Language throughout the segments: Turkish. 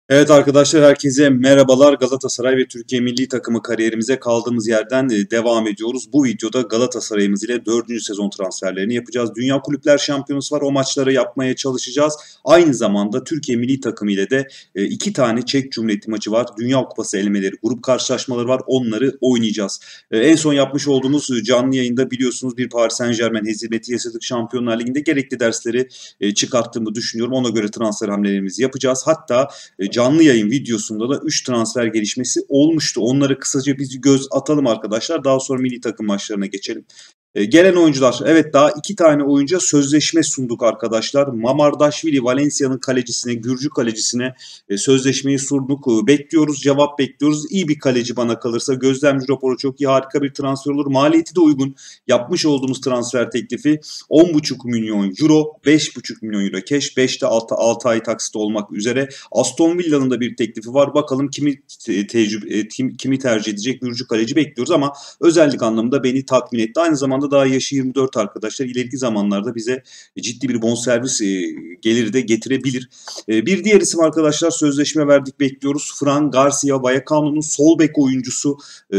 Evet arkadaşlar herkese merhabalar. Galatasaray ve Türkiye Milli Takımı kariyerimize kaldığımız yerden devam ediyoruz. Bu videoda Galatasaray'ımız ile 4. sezon transferlerini yapacağız. Dünya Kulüpler Şampiyonası var. O maçları yapmaya çalışacağız. Aynı zamanda Türkiye Milli Takımı ile de 2 tane Çek Cumhuriyeti maçı var. Dünya Kupası elemeleri, grup karşılaşmaları var. Onları oynayacağız. En son yapmış olduğumuz canlı yayında biliyorsunuz bir Paris Saint-Germain hezimeti yaşadık. Şampiyonlar Ligi'nde gerekli dersleri çıkarttığımı düşünüyorum. Ona göre transfer hamlelerimizi yapacağız. Hatta canlı yayın videosunda da 3 transfer gelişmesi olmuştu. Onları kısaca bir göz atalım arkadaşlar. Daha sonra milli takım maçlarına geçelim. Gelen oyuncular, evet daha 2 tane oyuncuya sözleşme sunduk arkadaşlar. Mamardashvili Valencia'nın kalecisine, Gürcü kalecisine sözleşmeyi sunduk. Bekliyoruz, cevap bekliyoruz. İyi bir kaleci bana kalırsa. Gözlemci raporu çok iyi, harika bir transfer olur. Maliyeti de uygun. Yapmış olduğumuz transfer teklifi 10,5 milyon euro, 5,5 milyon euro cash, 5'te 6 ay taksit olmak üzere. Aston Villa'nın da bir teklifi var. Bakalım kimi tercih edecek, Gürcü kaleci bekliyoruz ama özellik anlamında beni tatmin etti. Aynı zamanda daha yaşı 24 arkadaşlar. İleriki zamanlarda bize ciddi bir bonservis geliri de getirebilir. Bir diğer isim arkadaşlar, sözleşme verdik, bekliyoruz. Fran Garcia Vallecano'nun sol bek oyuncusu.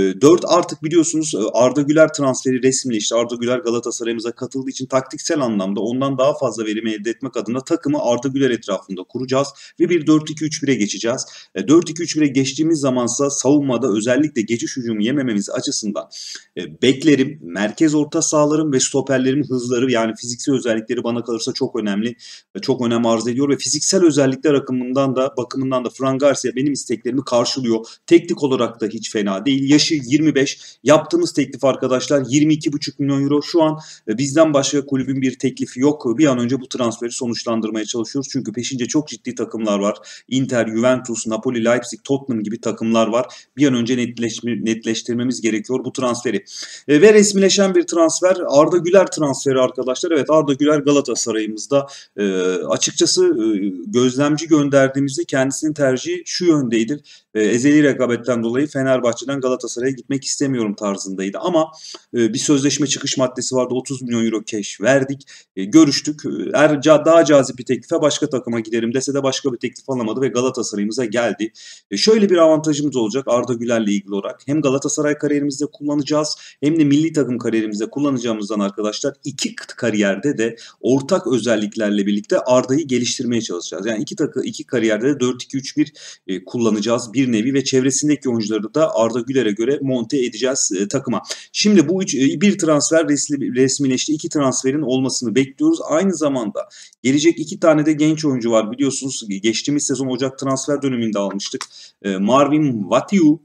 4 artık biliyorsunuz Arda Güler transferi resmileşti. Arda Güler Galatasaray'ımıza katıldığı için taktiksel anlamda ondan daha fazla verim elde etmek adına takımı Arda Güler etrafında kuracağız ve bir 4-2-3-1'e geçeceğiz. 4-2-3-1'e geçtiğimiz zamansa savunmada özellikle geçiş hücumu yemememiz açısından beklerim, merkez orta sahalarım ve stoperlerimin hızları, yani fiziksel özellikleri bana kalırsa çok önemli ve çok önem arz ediyor ve fiziksel özellikler bakımından da Fran Garcia benim isteklerimi karşılıyor. Teknik olarak da hiç fena değil. Yaşı 25. Yaptığımız teklif arkadaşlar 22,5 milyon euro. Şu an bizden başka kulübün bir teklifi yok. Bir an önce bu transferi sonuçlandırmaya çalışıyoruz. Çünkü peşince çok ciddi takımlar var. Inter, Juventus, Napoli, Leipzig, Tottenham gibi takımlar var. Bir an önce netleştirmemiz gerekiyor bu transferi. Ve resmileşen bir transfer Arda Güler transferi arkadaşlar. Evet, Arda Güler Galatasaray'ımızda. Açıkçası gözlemci gönderdiğimizde kendisinin tercihi şu yöndeydi. Ezeli rekabetten dolayı Fenerbahçe'den Galatasaray'a gitmek istemiyorum tarzındaydı. Ama bir sözleşme çıkış maddesi vardı. 30 milyon euro cash verdik. Görüştük. Eğer daha cazip bir teklife başka takıma giderim dese de başka bir teklif alamadı ve Galatasaray'ımıza geldi. Şöyle bir avantajımız olacak Arda Güler'le ilgili olarak. Hem Galatasaray kariyerimizde kullanacağız hem de milli takım kariyerimizde kullanacağımızdan arkadaşlar iki kariyerde de ortak özelliklerle birlikte Arda'yı geliştirmeye çalışacağız. Yani iki kariyerde de 4-2-3-1 kullanacağız bir nevi ve çevresindeki oyuncuları da Arda Güler'e göre monte edeceğiz takıma. Şimdi bu bir transfer resmileşti. 2 transferin olmasını bekliyoruz. Aynı zamanda gelecek 2 tane de genç oyuncu var. Biliyorsunuz geçtiğimiz sezon Ocak transfer döneminde almıştık. Marvin Vatiu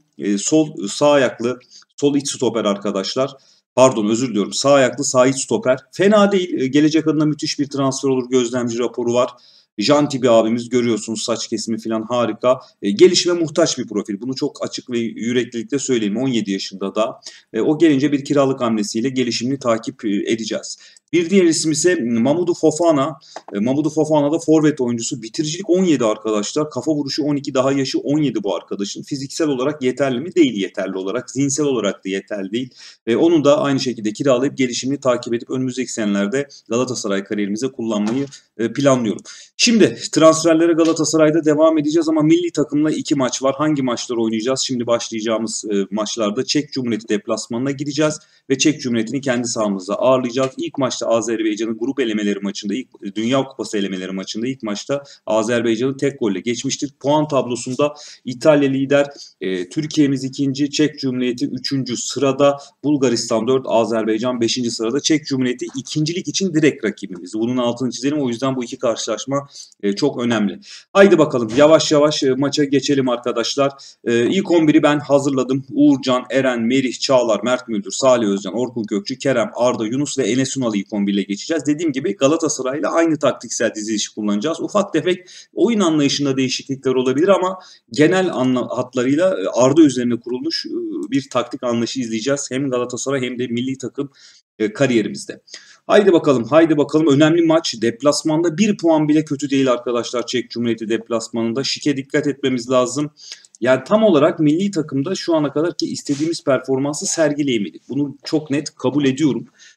sağ ayaklı sol iç stoper arkadaşlar. Pardon, özür diliyorum. Sağ ayaklı sağ iç stoper. Fena değil. Gelecek adına müthiş bir transfer olur. Gözlemci raporu var. Janti bir abimiz, görüyorsunuz saç kesimi falan harika. Gelişime muhtaç bir profil. Bunu çok açık ve yüreklilikle söyleyeyim. 17 yaşında da. O gelince bir kiralık hamlesiyle gelişimini takip edeceğiz. Bir diğer isim ise Mamadou Fofana. Mamadou Fofana da forvet oyuncusu. Bitiricilik 17 arkadaşlar. Kafa vuruşu 12, daha yaşı 17 bu arkadaşın. Fiziksel olarak yeterli mi? Değil yeterli olarak. Zihinsel olarak da yeterli değil. Onu da aynı şekilde kiralayıp gelişimini takip edip önümüzdeki senelerde Galatasaray kariyerimize kullanmayı planlıyorum. Şimdi transferlere Galatasaray'da devam edeceğiz ama milli takımla 2 maç var. Hangi maçları oynayacağız? Şimdi başlayacağımız maçlarda Çek Cumhuriyeti deplasmanına gideceğiz ve Çek Cumhuriyeti'ni kendi sahamızda ağırlayacağız. İlk maçta Azerbaycan'ın grup elemeleri maçında, Dünya Kupası elemeleri maçında ilk maçta Azerbaycan'ı tek golle geçmiştir. Puan tablosunda İtalya lider, Türkiye'miz 2. Çek Cumhuriyeti 3. sırada, Bulgaristan 4, Azerbaycan 5. sırada. Çek Cumhuriyeti ikincilik için direkt rakibimiz. Bunun altını çizelim. O yüzden bu iki karşılaşma çok önemli. Haydi bakalım yavaş yavaş maça geçelim arkadaşlar. İlk 11'i ben hazırladım. Uğurcan, Eren, Merih, Çağlar, Mert Müldür, Salih Özcan, Orkun Kökçü, Kerem, Arda, Yunus ve Enes Ünal'ı ilk 11 ile geçeceğiz. Dediğim gibi Galatasaray'la aynı taktiksel dizilişi kullanacağız. Ufak tefek oyun anlayışında değişiklikler olabilir ama genel hatlarıyla Arda üzerine kurulmuş bir taktik anlayışı izleyeceğiz. Hem Galatasaray hem de milli takım kariyerimizde. Haydi bakalım, haydi bakalım. Önemli maç. Deplasmanda 1 puan bile kötü değil arkadaşlar. Çek Cumhuriyeti deplasmanında. Şike dikkat etmemiz lazım. Yani tam olarak milli takımda şu ana kadar ki istediğimiz performansı sergileyemedik. Bunu çok net kabul ediyorum.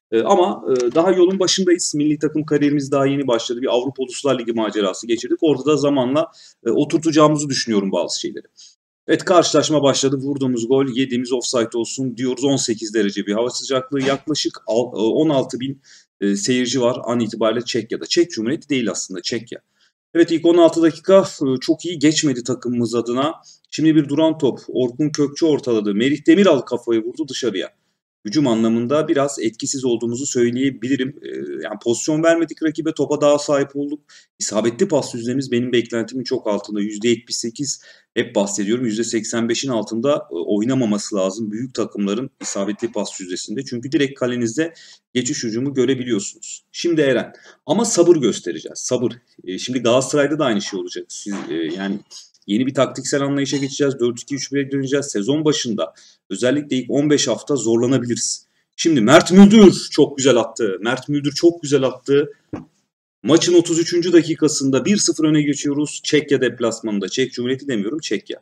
Ama daha yolun başındayız. Milli takım kariyerimiz daha yeni başladı. Bir Avrupa Uluslar Ligi macerası geçirdik. Orada da zamanla oturtacağımızı düşünüyorum bazı şeyleri. Evet, karşılaşma başladı. Vurduğumuz gol, yediğimiz offside olsun diyoruz. 18 derece bir hava sıcaklığı. Yaklaşık 16 bin seyirci var an itibariyle Çekya'da. Çek Cumhuriyeti değil aslında, Çekya. Evet, ilk 16 dakika çok iyi geçmedi takımımız adına. Şimdi bir duran top. Orkun Kökçü ortaladı. Merih Demiral kafayı vurdu dışarıya. Hücum anlamında biraz etkisiz olduğumuzu söyleyebilirim. Yani pozisyon vermedik rakibe, topa daha sahip olduk. İsabetli pas yüzdemiz benim beklentimin çok altında. %78, hep bahsediyorum, %85'in altında oynamaması lazım büyük takımların isabetli pas yüzdesinde. Çünkü direkt kalenizde geçiş hücumu görebiliyorsunuz. Şimdi Eren. Ama sabır göstereceğiz. Sabır. Şimdi Galatasaray'da da aynı şey olacak. Yani yeni bir taktiksel anlayışa geçeceğiz. 4-2-3-1'e döneceğiz. Sezon başında özellikle ilk 15 hafta zorlanabiliriz. Şimdi Mert Müldür çok güzel attı. Mert Müldür çok güzel attı. Maçın 33. dakikasında 1-0 öne geçiyoruz. Çekya deplasmanında. Çek Cumhuriyeti demiyorum, Çekya.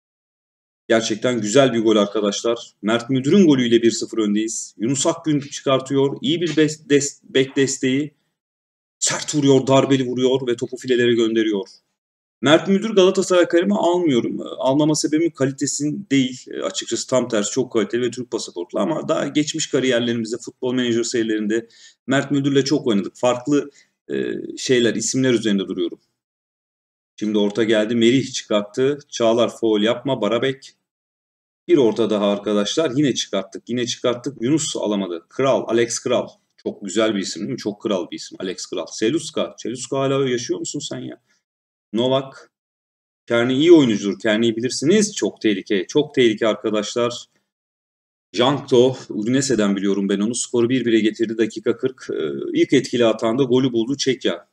Gerçekten güzel bir gol arkadaşlar. Mert Müldür'ün golüyle 1-0 öndeyiz. Yunus Akgün çıkartıyor. İyi bir bek desteği. Sert vuruyor, darbeli vuruyor ve topu filelere gönderiyor. Mert Müldür Galatasaray kariyerime almıyorum. Almama sebebim kalitesin değil. Açıkçası tam tersi, çok kaliteli ve Türk pasaportlu. Ama daha geçmiş kariyerlerimizde, futbol menajer serilerinde Mert Müldür'le çok oynadık. Farklı isimler üzerinde duruyorum. Şimdi orta geldi. Merih çıkarttı. Çağlar faul yapma. Barabek. Bir orta daha arkadaşlar. Yine çıkarttık. Yine çıkarttık. Yunus alamadı. Kral. Alex Kral. Çok güzel bir isim değil mi? Çok kral bir isim. Alex Kral. Seluska. Seluska hala yaşıyor musun sen ya? Novak. Kearney iyi oyuncudur. Kearney'i bilirsiniz. Çok tehlike. Çok tehlike arkadaşlar. Jankto. Udinese'den biliyorum ben onu. Skoru 1-1'e getirdi. Dakika 40. İlk etkili atanda golü buldu Çekya.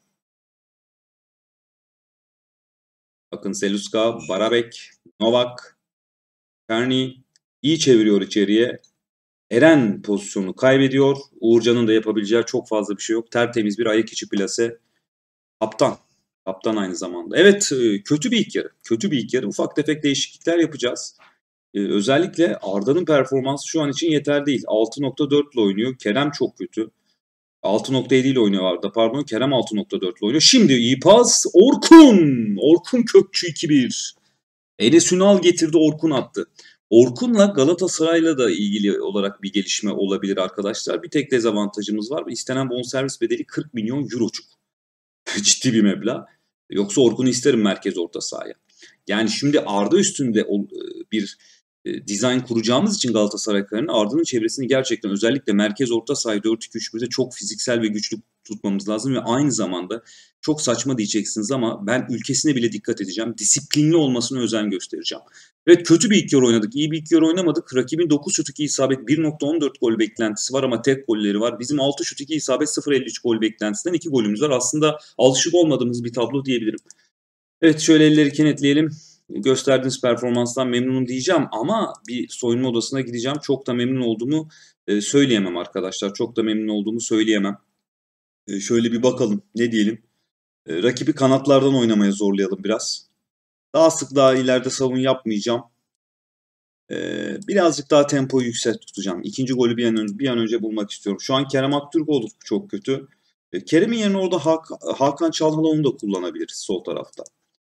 Bakın Seluska, Barabek, Novak, Kearney iyi çeviriyor içeriye. Eren pozisyonu kaybediyor. Uğurcan'ın da yapabileceği çok fazla bir şey yok. Tertemiz bir ayak içi plase. Kaptan. Kaptan aynı zamanda. Evet, kötü bir ilk yarı. Kötü bir ilk yarı. Ufak tefek değişiklikler yapacağız. Özellikle Arda'nın performansı şu an için yeter değil. 6.4 ile oynuyor. Kerem çok kötü. 6.7 ile oynuyor Arda, pardon. Kerem 6.4 ile oynuyor. Şimdi iyi pas. Orkun. Orkun Kökçü 2-1. Enes Ünal getirdi, Orkun attı. Orkun'la Galatasaray'la da ilgili olarak bir gelişme olabilir arkadaşlar. Bir tek dezavantajımız var. İstenen bonservis bedeli 40 milyon eurocuk. Ciddi bir meblağ. Yoksa Orkun'u isterim merkez orta sahaya. Yani şimdi Arda üstünde bir dizayn kuracağımız için Galatasaray kariyerinin, Arda'nın çevresini gerçekten özellikle merkez orta sahayı 4-2-3-1'de çok fiziksel ve güçlü tutmamız lazım ve aynı zamanda çok saçma diyeceksiniz ama ben ülkesine bile dikkat edeceğim. Disiplinli olmasına özen göstereceğim. Evet, kötü bir ilk yarı oynadık. İyi bir ilk yarı oynamadık. Rakibin 9 şut 2 isabet 1.14 gol beklentisi var ama tek golleri var. Bizim 6 şut 2 isabet 0.53 gol beklentisinden 2 golümüz var. Aslında alışık olmadığımız bir tablo diyebilirim. Evet, şöyle elleri kenetleyelim. Gösterdiğiniz performanstan memnunum diyeceğim ama bir soyunma odasına gideceğim. Çok da memnun olduğumu söyleyemem arkadaşlar. Çok da memnun olduğumu söyleyemem. Şöyle bir bakalım. Ne diyelim? Rakibi kanatlardan oynamaya zorlayalım biraz. Daha sık, daha ileride savun yapmayacağım. Birazcık daha tempoyu yüksek tutacağım. İkinci golü bir an önce bulmak istiyorum. Şu an Kerem Aktürkoğlu çok kötü. Kerem'in yerine orada Hakan Çalhanoğlu'nu da kullanabiliriz sol tarafta.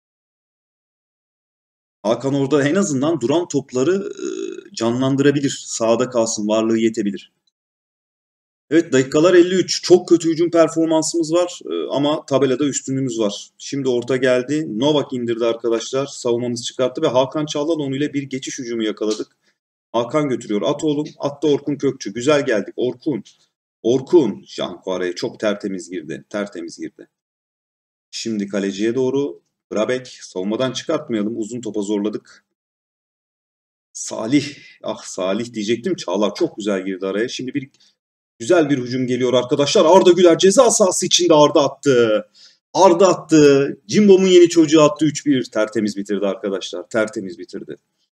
Hakan orada en azından duran topları canlandırabilir. Sahada kalsın, varlığı yetebilir. Evet, dakikalar 53. Çok kötü hücum performansımız var ama tabelada üstünlüğümüz var. Şimdi orta geldi. Novak indirdi arkadaşlar. Savunmamız çıkarttı ve Hakan Çalhanoğlu ile bir geçiş hücumu yakaladık. Hakan götürüyor. At oğlum. Attı Orkun Kökçü. Güzel geldik. Orkun. Orkun. Janko araya çok tertemiz girdi. Tertemiz girdi. Şimdi kaleciye doğru. Brabek. Savunmadan çıkartmayalım. Uzun topa zorladık. Salih. Ah, Salih diyecektim. Çağlar çok güzel girdi araya. Şimdi güzel bir hücum geliyor arkadaşlar. Arda Güler ceza sahası içinde Arda attı. Arda attı. Cimbom'un yeni çocuğu attı 3-1. Tertemiz bitirdi arkadaşlar. Tertemiz bitirdi.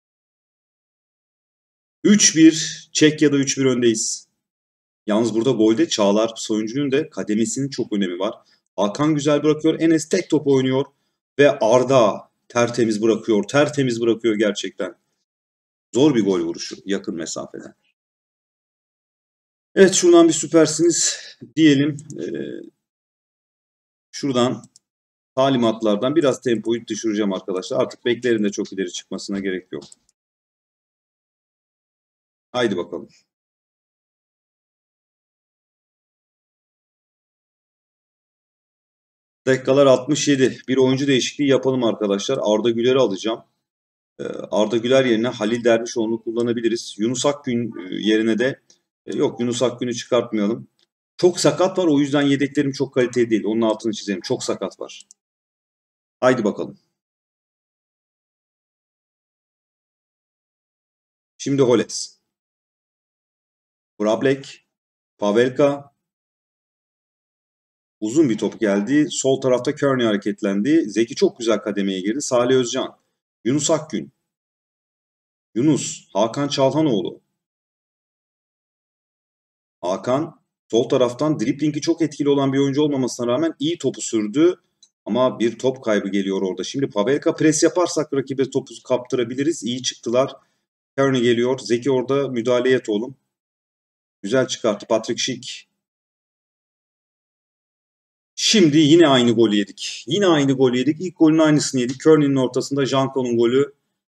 3-1. Çekya'da 3-1 öndeyiz. Yalnız burada golde Çağlar Soyuncu'nun da kademesinin çok önemi var. Hakan güzel bırakıyor. Enes tek top oynuyor. Ve Arda tertemiz bırakıyor. Tertemiz bırakıyor gerçekten. Zor bir gol vuruşu yakın mesafeden. Evet, şuradan bir süpersiniz diyelim. Şuradan talimatlardan biraz tempoyu düşüreceğim arkadaşlar. Artık beklerin de çok ileri çıkmasına gerek yok. Haydi bakalım. Dakikalar 67. Bir oyuncu değişikliği yapalım arkadaşlar. Arda Güler'i alacağım. Arda Güler yerine Halil Dervişoğlu'nu kullanabiliriz. Yunus Akgün yerine de yok, Yunus Akgün'ü çıkartmayalım. Çok sakat var, o yüzden yedeklerim çok kaliteli değil. Onun altını çizelim. Çok sakat var. Haydi bakalım. Şimdi Holes. Vrablek. Pavelka. Uzun bir top geldi. Sol tarafta Kearney hareketlendi. Zeki çok güzel kademeye girdi. Salih Özcan. Yunus Akgün. Yunus. Hakan Çalhanoğlu. Hakan sol taraftan driblingi çok etkili olan bir oyuncu olmamasına rağmen iyi topu sürdü. Ama bir top kaybı geliyor orada. Şimdi Pavelka pres yaparsak rakibe topu kaptırabiliriz. İyi çıktılar. Kearney geliyor. Zeki orada müdahale et oğlum. Güzel çıkarttı Patrick Schick. Şimdi yine aynı golü yedik. Yine aynı golü yedik. İlk golün aynısını yedik. Kearney'nin ortasında Janko'nun golü.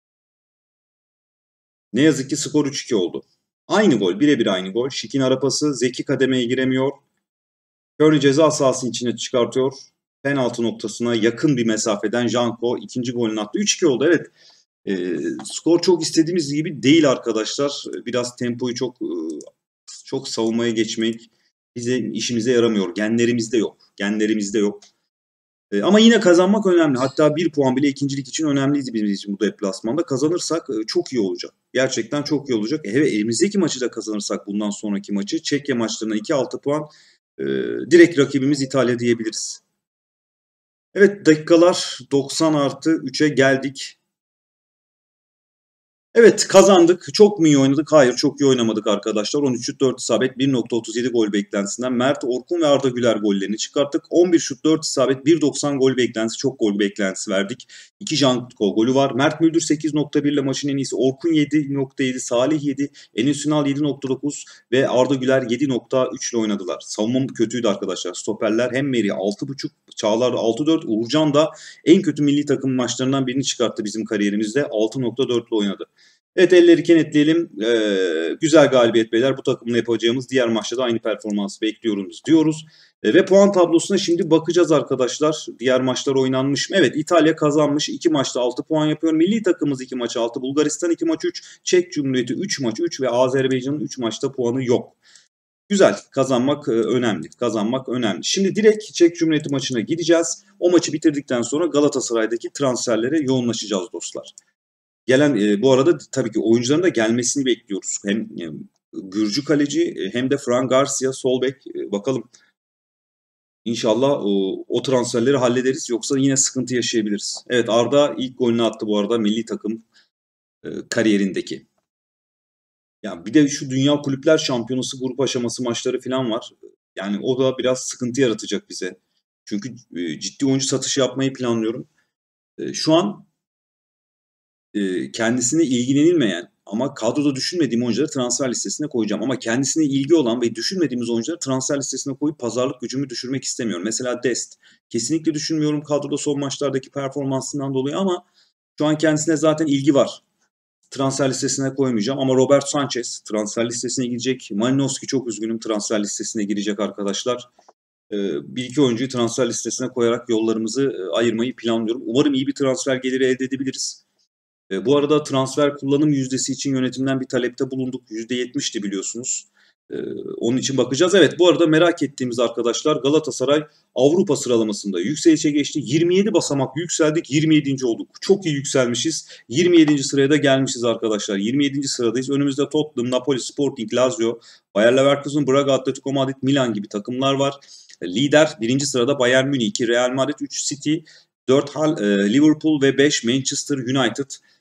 Ne yazık ki skor 3-2 oldu. Aynı gol. Birebir aynı gol. Schick'in arapası. Zeki kademeye giremiyor. Kearney ceza sahası içine çıkartıyor. Penaltı noktasına yakın bir mesafeden Janko ikinci golünü attı. 3-2 oldu, evet. Skor çok istediğimiz gibi değil arkadaşlar. Biraz tempoyu çok savunmaya geçmek bize işimize yaramıyor. Genlerimizde yok. Genlerimizde yok. Ama yine kazanmak önemli. Hatta bir puan bile ikincilik için önemliydi bizim için bu deplasmanda. Kazanırsak çok iyi olacak. Gerçekten çok iyi olacak. Elimizdeki maçı da kazanırsak bundan sonraki maçı Çekya maçlarına 2-6 puan direkt rakibimiz İtalya diyebiliriz. Evet, dakikalar 90 artı 3'e geldik. Evet, kazandık. Çok mu iyi oynadık? Hayır, çok iyi oynamadık arkadaşlar. 13 şut 4 isabet 1.37 gol beklentisinden Mert, Orkun ve Arda Güler gollerini çıkarttık. 11 şut 4 isabet 1.90 gol beklentisi, çok gol beklentisi verdik. 2 Janko golü var. Mert Müldür 8.1 ile maçın en iyisi. Orkun 7.7, Salih 7, Enes Ünal 7.9 ve Arda Güler 7.3 ile oynadılar. Savunmam kötüydü arkadaşlar. Stoperler hem Meri 6.5, Çağlar 6.4, Uğurcan da en kötü milli takım maçlarından birini çıkarttı bizim kariyerimizde. 6.4 ile oynadı. Evet, elleri kenetleyelim. Güzel galibiyet beyler. Bu takımla yapacağımız diğer maçta da aynı performansı bekliyoruz diyoruz. Ve puan tablosuna şimdi bakacağız arkadaşlar. Diğer maçlar oynanmış mı? Evet, İtalya kazanmış. 2 maçta 6 puan yapıyor. Milli takımımız 2 maç 6. Bulgaristan 2 maç 3. Çek Cumhuriyeti 3 maç 3 ve Azerbaycan'ın 3 maçta puanı yok. Güzel. Kazanmak önemli. Kazanmak önemli. Şimdi direkt Çek Cumhuriyeti maçına gideceğiz. O maçı bitirdikten sonra Galatasaray'daki transferlere yoğunlaşacağız dostlar. Bu arada tabii ki oyuncuların da gelmesini bekliyoruz. Hem Gürcü kaleci hem de Fran Garcia sol bek. Bakalım. İnşallah o transferleri hallederiz. Yoksa yine sıkıntı yaşayabiliriz. Evet, Arda ilk golünü attı bu arada milli takım kariyerindeki. Ya bir de şu Dünya Kulüpler Şampiyonası grup aşaması maçları falan var. Yani o da biraz sıkıntı yaratacak bize. Çünkü ciddi oyuncu satışı yapmayı planlıyorum. Şu an kendisine ilgilenilmeyen ama kadroda düşünmediğim oyuncuları transfer listesine koyacağım. Ama kendisine ilgi olan ve düşünmediğimiz oyuncuları transfer listesine koyup pazarlık gücümü düşürmek istemiyorum. Mesela Dest. Kesinlikle düşünmüyorum kadroda son maçlardaki performansından dolayı ama şu an kendisine zaten ilgi var. Transfer listesine koymayacağım ama Robert Sanchez transfer listesine girecek. Malinowski çok üzgünüm transfer listesine girecek arkadaşlar. Bir iki oyuncuyu transfer listesine koyarak yollarımızı ayırmayı planlıyorum. Umarım iyi bir transfer geliri elde edebiliriz. Bu arada transfer kullanım yüzdesi için yönetimden bir talepte bulunduk. %70'ti biliyorsunuz. Onun için bakacağız. Evet, bu arada merak ettiğimiz arkadaşlar, Galatasaray Avrupa sıralamasında yükselişe geçti. 27 basamak yükseldik. 27. olduk. Çok iyi yükselmişiz. 27. sıraya da gelmişiz arkadaşlar. 27. sıradayız. Önümüzde Tottenham, Napoli, Sporting, Lazio, Bayer Leverkusen, Braga, Atletico Madrid, Milan gibi takımlar var. Lider 1. sırada Bayern Münih, 2 Real Madrid, 3 City, 4 Liverpool ve 5 Manchester United.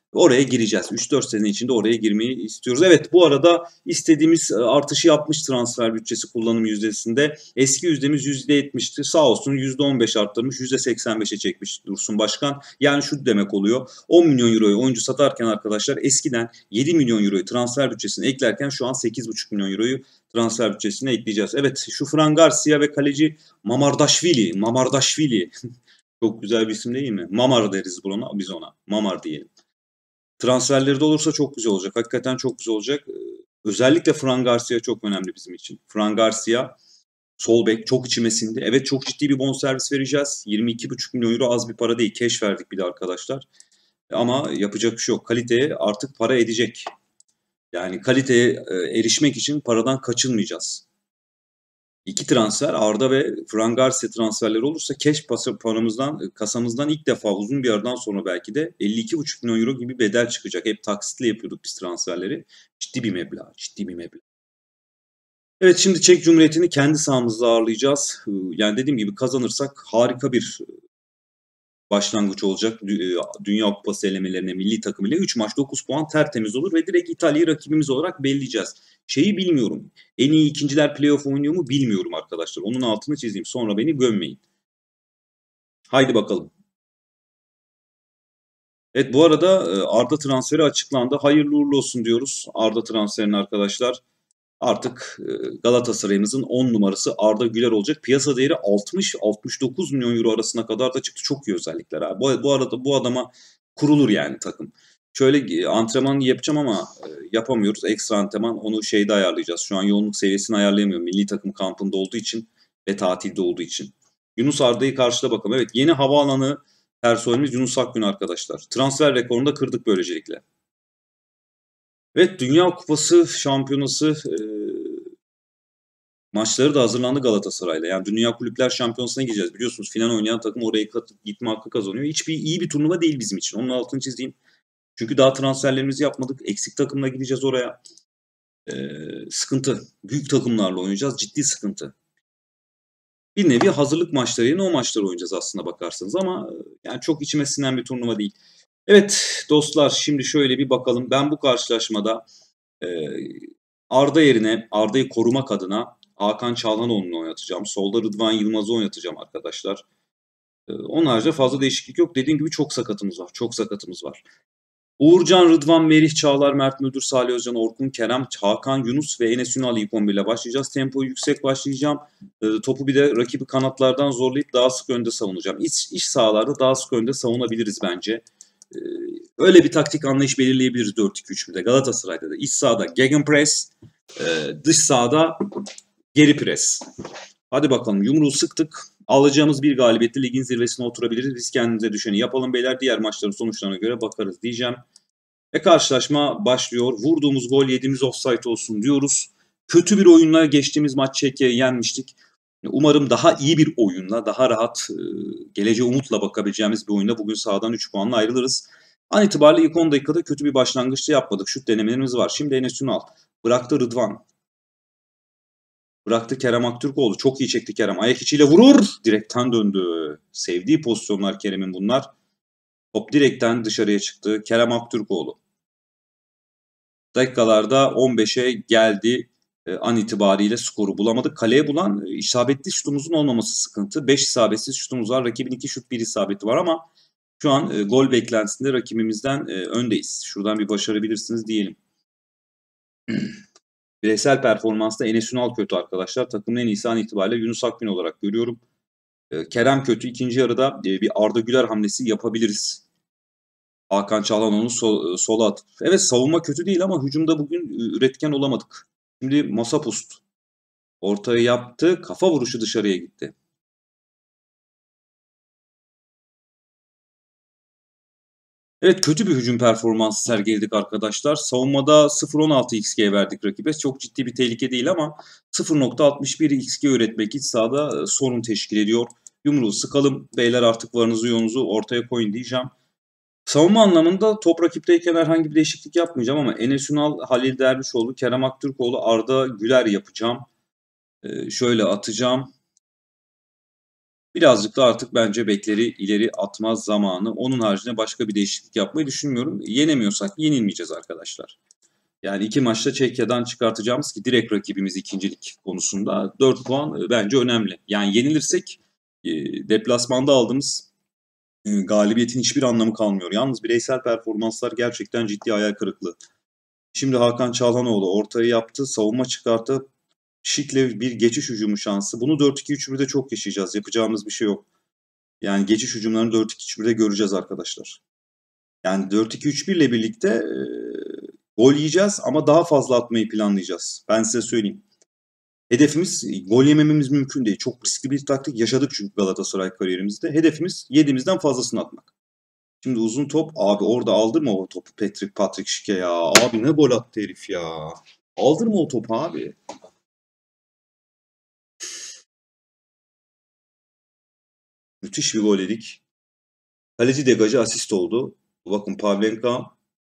Oraya gireceğiz. 3-4 sene içinde oraya girmeyi istiyoruz. Evet, bu arada istediğimiz artışı yapmış transfer bütçesi kullanım yüzdesinde. Eski yüzdemiz %70'ti. Sağ olsun %15 arttırmış, %85'e çekmiş Dursun Başkan. Yani şu demek oluyor. 10 milyon euroyu oyuncu satarken arkadaşlar eskiden 7 milyon euroyu transfer bütçesine eklerken şu an 8,5 milyon euroyu transfer bütçesine ekleyeceğiz. Evet, şu Fran Garcia ve kaleci Mamardashvili. Çok güzel bir isim değil mi? Mamar deriz biz ona. Mamar diyelim. Transferleri de olursa çok güzel olacak. Hakikaten çok güzel olacak. Özellikle Fran Garcia çok önemli bizim için. Fran Garcia sol bek çok içime sindi. Evet, çok ciddi bir bonservis vereceğiz. 22,5 milyon euro az bir para değil. Cash verdik bir de arkadaşlar. Ama yapacak bir şey yok. Kaliteye artık para edecek. Yani kaliteye erişmek için paradan kaçınmayacağız. İki transfer Arda ve Fran Garcia transferleri olursa cash paramızdan, kasamızdan ilk defa uzun bir aradan sonra belki de 52,5 milyon euro gibi bedel çıkacak. Hep taksitle yapıyorduk biz transferleri. Ciddi bir meblağ, ciddi bir meblağ. Evet, şimdi Çek Cumhuriyeti'ni kendi sahamızda ağırlayacağız. Yani dediğim gibi kazanırsak harika bir başlangıç olacak. Dünya Kupası elemelerine milli takım ile 3 maç 9 puan tertemiz olur ve direkt İtalya'yı rakibimiz olarak belirleyeceğiz. Şeyi bilmiyorum. En iyi ikinciler playoff oynuyor mu bilmiyorum arkadaşlar. Onun altını çizeyim. Sonra beni gömmeyin. Haydi bakalım. Evet, bu arada Arda transferi açıklandı. Hayırlı uğurlu olsun diyoruz Arda transferinin arkadaşlar. Artık Galatasaray'ımızın 10 numarası Arda Güler olacak. Piyasa değeri 60-69 milyon euro arasına kadar da çıktı. Çok iyi özellikler abi. Bu arada bu adama kurulur yani takım. Şöyle antrenman yapacağım ama yapamıyoruz. Ekstra antrenman onu şeyde ayarlayacağız. Şu an yoğunluk seviyesini ayarlayamıyorum. Milli takım kampında olduğu için ve tatilde olduğu için. Yunus Arda'yı karşıla bakalım. Evet, yeni havaalanı personelimiz Yunus Akgün arkadaşlar. Transfer rekorunu da kırdık böylelikle. Evet, Dünya Kupası şampiyonası maçları da hazırlandı Galatasaray'la. Yani Dünya Kulüpler Şampiyonası'na gideceğiz. Biliyorsunuz final oynayan takım oraya gitme hakkı kazanıyor. iyi bir turnuva değil bizim için. Onun altını çizeyim. Çünkü daha transferlerimizi yapmadık. Eksik takımla gideceğiz oraya. Sıkıntı. Büyük takımlarla oynayacağız. Ciddi sıkıntı. Bir nevi hazırlık maçları yerine o maçları oynayacağız aslında bakarsanız ama yani çok içime sinen bir turnuva değil. Evet dostlar, şimdi şöyle bir bakalım. Ben bu karşılaşmada e, Arda yerine Arda'yı korumak adına Hakan Çalhanoğlu'nu oynatacağım. Solda Rıdvan Yılmaz'ı oynatacağım arkadaşlar. Onun haricinde fazla değişiklik yok. Dediğim gibi çok sakatımız var. Çok sakatımız var. Uğurcan, Rıdvan, Merih, Çağlar, Mert Müldür, Salih Özcan, Orkun, Kerem, Hakan, Yunus ve Enes Ünal ilk 11 ile başlayacağız. Tempoyu yüksek başlayacağım. Topu bir de rakibi kanatlardan zorlayıp daha sık önde savunacağım. İç sahalarda daha sık önde savunabiliriz bence. Ee, Öyle bir taktik anlayış belirleyebiliriz 4-2-3'de. Galatasaray'da da iç sahada gegenpress, dış sahada geri pres. Hadi bakalım, yumruğu sıktık. Alacağımız bir galibiyetle ligin zirvesine oturabiliriz. Biz kendimize düşeni yapalım beyler. Diğer maçların sonuçlarına göre bakarız diyeceğim. Karşılaşma başlıyor. Vurduğumuz gol, yediğimiz offside olsun diyoruz. Kötü bir oyunla geçtiğimiz maç Çekya'yı yenmiştik. Umarım daha iyi bir oyunla, daha rahat, geleceğe umutla bakabileceğimiz bir oyunda bugün sahadan 3 puanla ayrılırız. An itibariyle ilk 10 dakikada kötü bir başlangıçta yapmadık. Şut denemelerimiz var. Şimdi Enes Ünal. Bıraktı Rıdvan. Bıraktı Kerem Aktürkoğlu. Çok iyi çekti Kerem. Ayak içiyle vurur. Direkten döndü. Sevdiği pozisyonlar Kerem'in bunlar. Top direkten dışarıya çıktı. Kerem Aktürkoğlu. Dakikalarda 15'e geldi. An itibariyle skoru bulamadık. Kaleye bulan isabetli şutumuzun olmaması sıkıntı. 5 isabetsiz şutumuz var. Rakibin 2 şut 1 isabeti var ama şu an gol beklentisinde rakibimizden öndeyiz. Şuradan bir başarabilirsiniz diyelim. Bireysel performansta Enes Ünal kötü arkadaşlar. Takımın en iyisi an itibariyle Yunus Akgün olarak görüyorum. Kerem kötü. İkinci yarıda bir Arda Güler hamlesi yapabiliriz. Hakan Çalhanoğlu'nu sola atıp. Evet, savunma kötü değil ama hücumda bugün üretken olamadık. Şimdi Masapust ortayı yaptı. Kafa vuruşu dışarıya gitti. Evet, kötü bir hücum performansı sergiledik arkadaşlar. Savunmada 0.16 XG verdik rakibe. Çok ciddi bir tehlike değil ama 0.61 XG üretmek iç sahada sorun teşkil ediyor. Yumruğu sıkalım. Beyler artık varınızı yoğunuzu ortaya koyun diyeceğim. Savunma anlamında top rakipteyken herhangi bir değişiklik yapmayacağım ama Enes Ünal, Halil Dervişoğlu, Kerem Aktürkoğlu, Arda Güler yapacağım. Şöyle atacağım. Birazcık da artık bence bekleri ileri atma zamanı. Onun haricinde başka bir değişiklik yapmayı düşünmüyorum. Yenemiyorsak yenilmeyeceğiz arkadaşlar. Yani 2 maçta Çekya'dan çıkartacağımız ki direkt rakibimiz ikincilik konusunda 4 puan bence önemli. Yani yenilirsek deplasmanda aldığımız galibiyetin hiçbir anlamı kalmıyor. Yalnız bireysel performanslar gerçekten ciddi hayal kırıklığı. Şimdi Hakan Çalhanoğlu ortayı yaptı, savunma çıkarttı. Şik'le bir geçiş hücumu şansı. Bunu 4-2-3-1'de çok yaşayacağız. Yapacağımız bir şey yok. Yani geçiş hücumlarını 4-2-3-1'de göreceğiz arkadaşlar. Yani 4-2-3-1 ile birlikte gol yiyeceğiz ama daha fazla atmayı planlayacağız. Ben size söyleyeyim. Hedefimiz gol yemememiz mümkün değil. Çok riskli bir taktik yaşadık çünkü Galatasaray kariyerimizde. Hedefimiz yediğimizden fazlasını atmak. Şimdi uzun top abi orada aldırma o topu Patrick Schick'e ya. Abi ne gol attı herif ya. Aldırma o topu abi. Müthiş bir gol yedik. Kaleci degajı asist oldu. Bakın Pavlenka.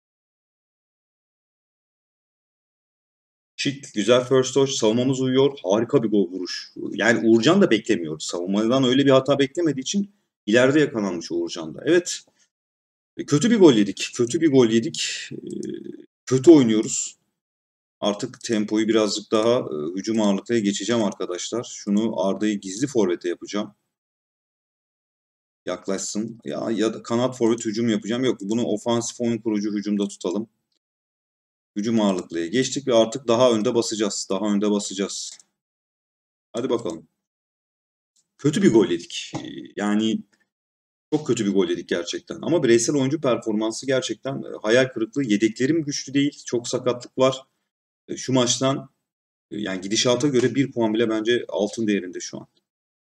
Şık, güzel first touch. Savunmamız uyuyor. Harika bir gol vuruş. Yani Uğurcan da beklemiyor. Savunmadan öyle bir hata beklemediği için ileride yakalanmış Uğurcan da. Evet. Kötü bir gol yedik. Kötü bir gol yedik. Kötü oynuyoruz. Artık tempoyu birazcık daha hücum ağırlıklıya geçeceğim arkadaşlar. Şunu Arda'yı gizli forvete yapacağım. Yaklaşsın. Ya da kanat forvet hücum yapacağım. Yok bunu ofansif oyun kurucu hücumda tutalım. Hücum ağırlıklıya geçtik ve artık daha önde basacağız. Daha önde basacağız. Hadi bakalım. Kötü bir gol yedik. Yani çok kötü bir gol yedik gerçekten. Ama bireysel oyuncu performansı gerçekten hayal kırıklığı. Yedeklerim güçlü değil. Çok sakatlık var. Şu maçtan yani gidişata göre 1 puan bile bence altın değerinde şu an.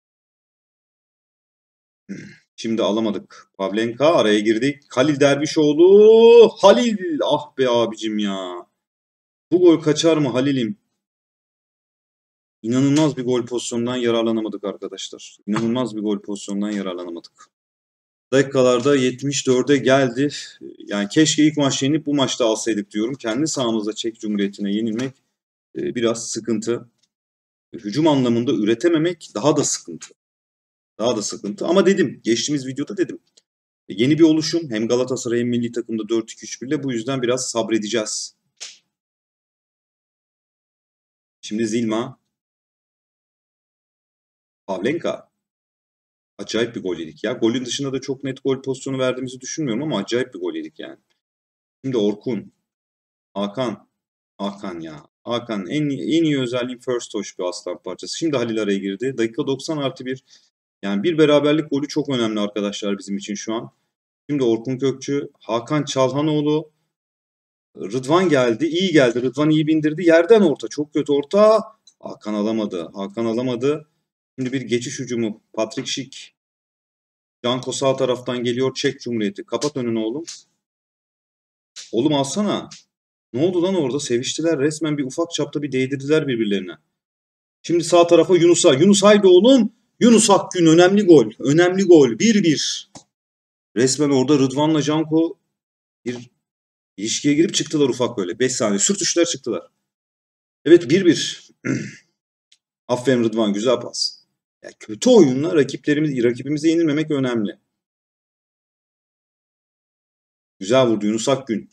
Şimdi alamadık. Pavlenka araya girdik. Halil Dervişoğlu. Halil. Ah be abicim ya. Bu gol kaçar mı Halil'im? İnanılmaz bir gol pozisyonundan yararlanamadık arkadaşlar. İnanılmaz bir gol pozisyonundan yararlanamadık. Dakikalarda 74'e geldi. Yani keşke ilk maç yenip bu maçta alsaydık diyorum. Kendi sahamızda Çek Cumhuriyeti'ne yenilmek biraz sıkıntı. Hücum anlamında üretememek daha da sıkıntı. Daha da sıkıntı. Ama dedim, geçtiğimiz videoda dedim. Yeni bir oluşum. Hem Galatasaray hem milli takımda 4-2-3-1 ile bu yüzden biraz sabredeceğiz. Şimdi Zilma. Pavlenka. Acayip bir gol yedik ya. Golün dışında da çok net gol pozisyonu verdiğimizi düşünmüyorum ama acayip bir gol yedik yani. Şimdi Orkun. Hakan. Hakan ya. Hakan en iyi özelliğim first touch bir aslan parçası. Şimdi Halil araya girdi. Dakika 90 artı 1. Yani bir beraberlik golü çok önemli arkadaşlar bizim için şu an. Şimdi Orkun Kökçü, Hakan Çalhanoğlu, Rıdvan geldi. İyi geldi. Rıdvan iyi bindirdi. Yerden orta. Çok kötü orta. Hakan alamadı. Hakan alamadı. Şimdi bir geçiş hücumu. Patrick Schick. Canko sağ taraftan geliyor. Çek Cumhuriyeti. Kapat önünü oğlum. Oğlum alsana. Ne oldu lan orada? Seviştiler. Resmen bir ufak çapta bir değdirdiler birbirlerine. Şimdi sağ tarafa Yunus'a. Yunus haydi oğlum. Yunus Akgün önemli gol. Önemli gol. 1-1. Resmen orada Rıdvan'la Canko bir ilişkiye girip çıktılar ufak böyle. 5 saniye. Sürtüşler çıktılar. Evet 1-1. Aferin Rıdvan. Güzel pas. Ya kötü oyunla rakibimize yenilmemek önemli. Güzel vurdu Yunus Akgün.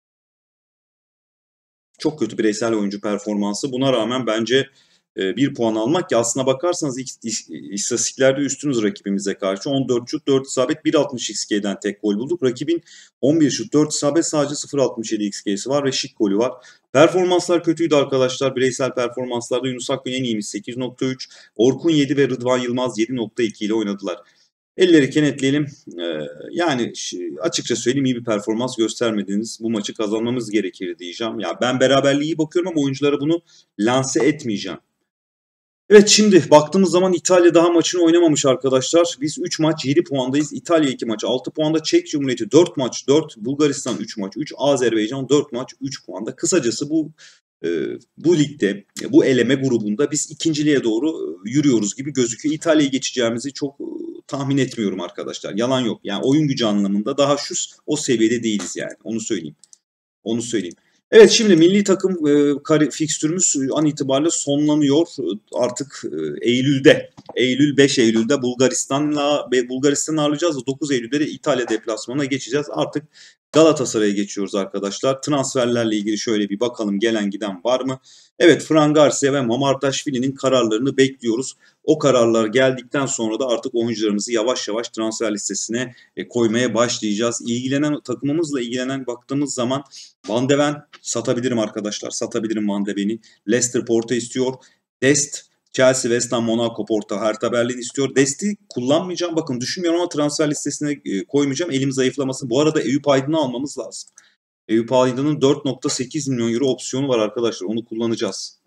Çok kötü bireysel oyuncu performansı. Buna rağmen bence 1 puan almak ki aslına bakarsanız istatistiklerde üstünüz rakibimize karşı. 14 şut 4 isabet 1.60 XG'den tek gol bulduk. Rakibin 11 şut 4 isabet sadece 0.67 XG'si var ve şık golü var. Performanslar kötüydü arkadaşlar. Bireysel performanslarda Yunus Akgün en iyimiz 8.3, Orkun 7 ve Rıdvan Yılmaz 7.2 ile oynadılar. Elleri kenetleyelim. Yani açıkça söyleyeyim iyi bir performans göstermediniz. Bu maçı kazanmamız gerekir diyeceğim. Ya ben beraberliği iyi bakıyorum ama oyunculara bunu lanse etmeyeceğim. Evet şimdi baktığımız zaman İtalya daha maçını oynamamış arkadaşlar. Biz 3 maç 7 puandayız. İtalya 2 maç 6 puanda. Çek Cumhuriyeti 4 maç 4. Bulgaristan 3 maç 3. Azerbaycan 4 maç 3 puanda. Kısacası bu ligde, bu eleme grubunda biz ikinciliğe doğru yürüyoruz gibi gözüküyor. İtalya'yı geçeceğimizi çok tahmin etmiyorum arkadaşlar. Yalan yok. Yani oyun gücü anlamında daha o seviyede değiliz yani. Onu söyleyeyim. Evet, şimdi milli takım fikstürümüz an itibariyle sonlanıyor. Artık Eylül'de, 5 Eylül'de Bulgaristan'ı ağırlayacağız. 9 Eylül'de de İtalya deplasmanına geçeceğiz. Artık Galatasaray'a geçiyoruz arkadaşlar. Transferlerle ilgili şöyle bir bakalım, gelen giden var mı? Evet, Fran Garcia ve Mamardashvili'nin kararlarını bekliyoruz. O kararlar geldikten sonra da artık oyuncularımızı yavaş yavaş transfer listesine koymaya başlayacağız. Takımımızla ilgilenen baktığımız zaman Van de Ven satabilirim arkadaşlar. Satabilirim Van de Ven'i. Leicester Porto istiyor. Dest, Chelsea, West Ham, Monaco, Porto, Hertha Berlin istiyor. Dest'i kullanmayacağım. Bakın düşünmüyorum ama transfer listesine koymayacağım. Elim zayıflamasın. Bu arada Eyüp Aydın'ı almamız lazım. Eyüp Aydın'ın 4,8 milyon euro opsiyonu var arkadaşlar. Onu kullanacağız.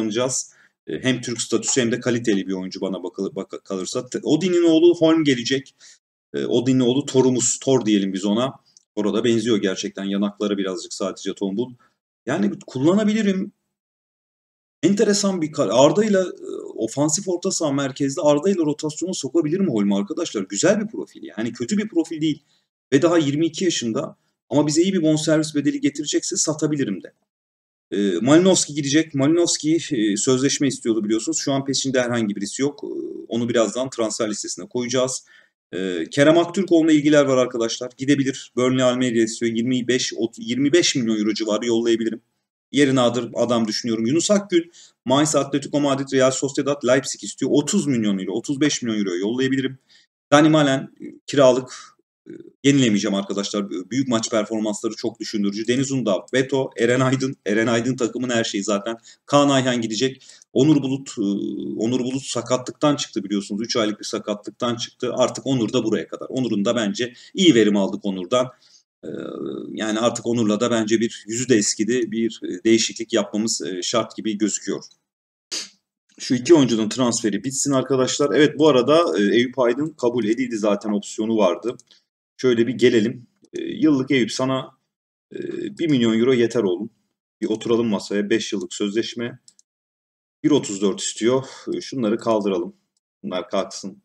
Hem Türk statüsü hem de kaliteli bir oyuncu bana kalırsa. Odin'in oğlu Holm gelecek. Odin'in oğlu Tor diyelim biz ona. Orada benziyor gerçekten. Yanakları birazcık sadece tombul. Yani kullanabilirim. Enteresan bir karar. Arda'yla ofansif orta saha merkezde Arda'yla rotasyona sokabilir mi Holm'u arkadaşlar? Güzel bir profil. Yani kötü bir profil değil. Ve daha 22 yaşında. Ama bize iyi bir bonservis bedeli getirecekse satabilirim de. Malinovski gidecek. Malinovski sözleşme istiyordu biliyorsunuz. Şu an peşinde herhangi birisi yok. Onu birazdan transfer listesine koyacağız. Kerem Aktürkoğlu'na ilgiler var arkadaşlar. Gidebilir. Burnley Almeria istiyor. 25 milyon euro civarı yollayabilirim. Yerine adam düşünüyorum. Yunus Akgül, Mainz, Atletico Madrid, Real Sociedad, Leipzig istiyor. 30 milyon euro, 35 milyon euro yollayabilirim. Dani Malen kiralık, yenilemeyeceğim arkadaşlar. Büyük maç performansları çok düşündürücü. Deniz Undağ, Beto, Eren Aydın takımın her şeyi zaten. Kaan Ayhan gidecek. Onur Bulut sakatlıktan çıktı biliyorsunuz. 3 aylık bir sakatlıktan çıktı. Artık Onur da buraya kadar. Onur'un da bence iyi verim aldık Onur'dan. Yani artık Onur'la da bence bir yüzü de eskidi. Bir değişiklik yapmamız şart gibi gözüküyor. Şu iki oyuncunun transferi bitsin arkadaşlar. Evet, bu arada Eyüp Aydın kabul edildi, zaten opsiyonu vardı. Şöyle bir gelelim. Yıllık Eyüp sana 1 milyon euro yeter oğlum. Bir oturalım masaya. 5 yıllık sözleşme. 1,34 istiyor. Şunları kaldıralım. Bunlar kalksın.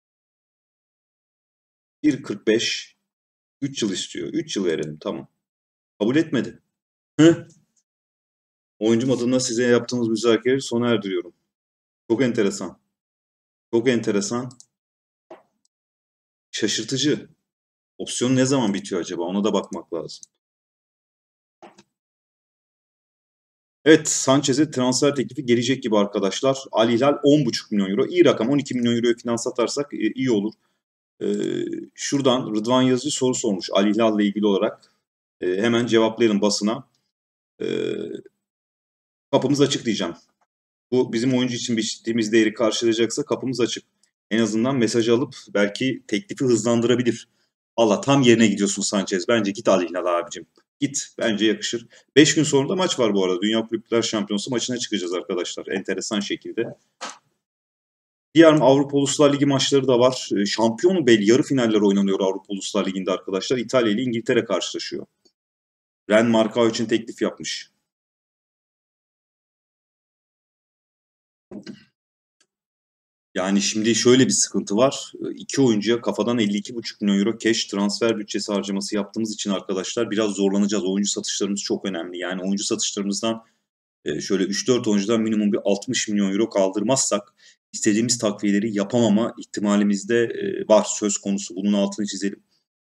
1,45. 3 yıl istiyor. 3 yıl verelim, tamam. Kabul etmedi. Hı? Oyuncum adına size yaptığımız müzakereyi sona erdiriyorum. Çok enteresan. Çok enteresan. Şaşırtıcı. Opsiyon ne zaman bitiyor acaba? Ona da bakmak lazım. Evet, Sanchez'e transfer teklifi gelecek gibi arkadaşlar. Al Hilal 10,5 milyon euro. İyi rakam. 12 milyon euroya falan satarsak iyi olur. Şuradan Rıdvan Yazıcı soru sormuş Al Hilal'le ilgili olarak. Hemen cevaplayalım basına. Kapımız açık diyeceğim. Bu bizim oyuncu için biçtiğimiz değeri karşılayacaksa kapımız açık. En azından mesajı alıp belki teklifi hızlandırabilir. Allah, tam yerine gidiyorsun Sanchez. Bence git Al Hilal abicim. Git. Bence yakışır. 5 gün sonra da maç var bu arada. Dünya Kulüpler Şampiyonası maçına çıkacağız arkadaşlar. Enteresan şekilde. Diğer Avrupa Uluslar Ligi maçları da var. Şampiyonu belli. Yarı finaller oynanıyor Avrupa Uluslar Ligi'nde arkadaşlar. İtalya ile İngiltere karşılaşıyor. Ren Marcao için teklif yapmış. Yani şimdi şöyle bir sıkıntı var. İki oyuncuya kafadan 52,5 milyon euro cash transfer bütçesi harcaması yaptığımız için arkadaşlar biraz zorlanacağız. Oyuncu satışlarımız çok önemli. Yani oyuncu satışlarımızdan şöyle 3-4 oyuncudan minimum bir 60 milyon euro kaldırmazsak istediğimiz takviyeleri yapamama ihtimalimiz de var, söz konusu. Bunun altını çizelim.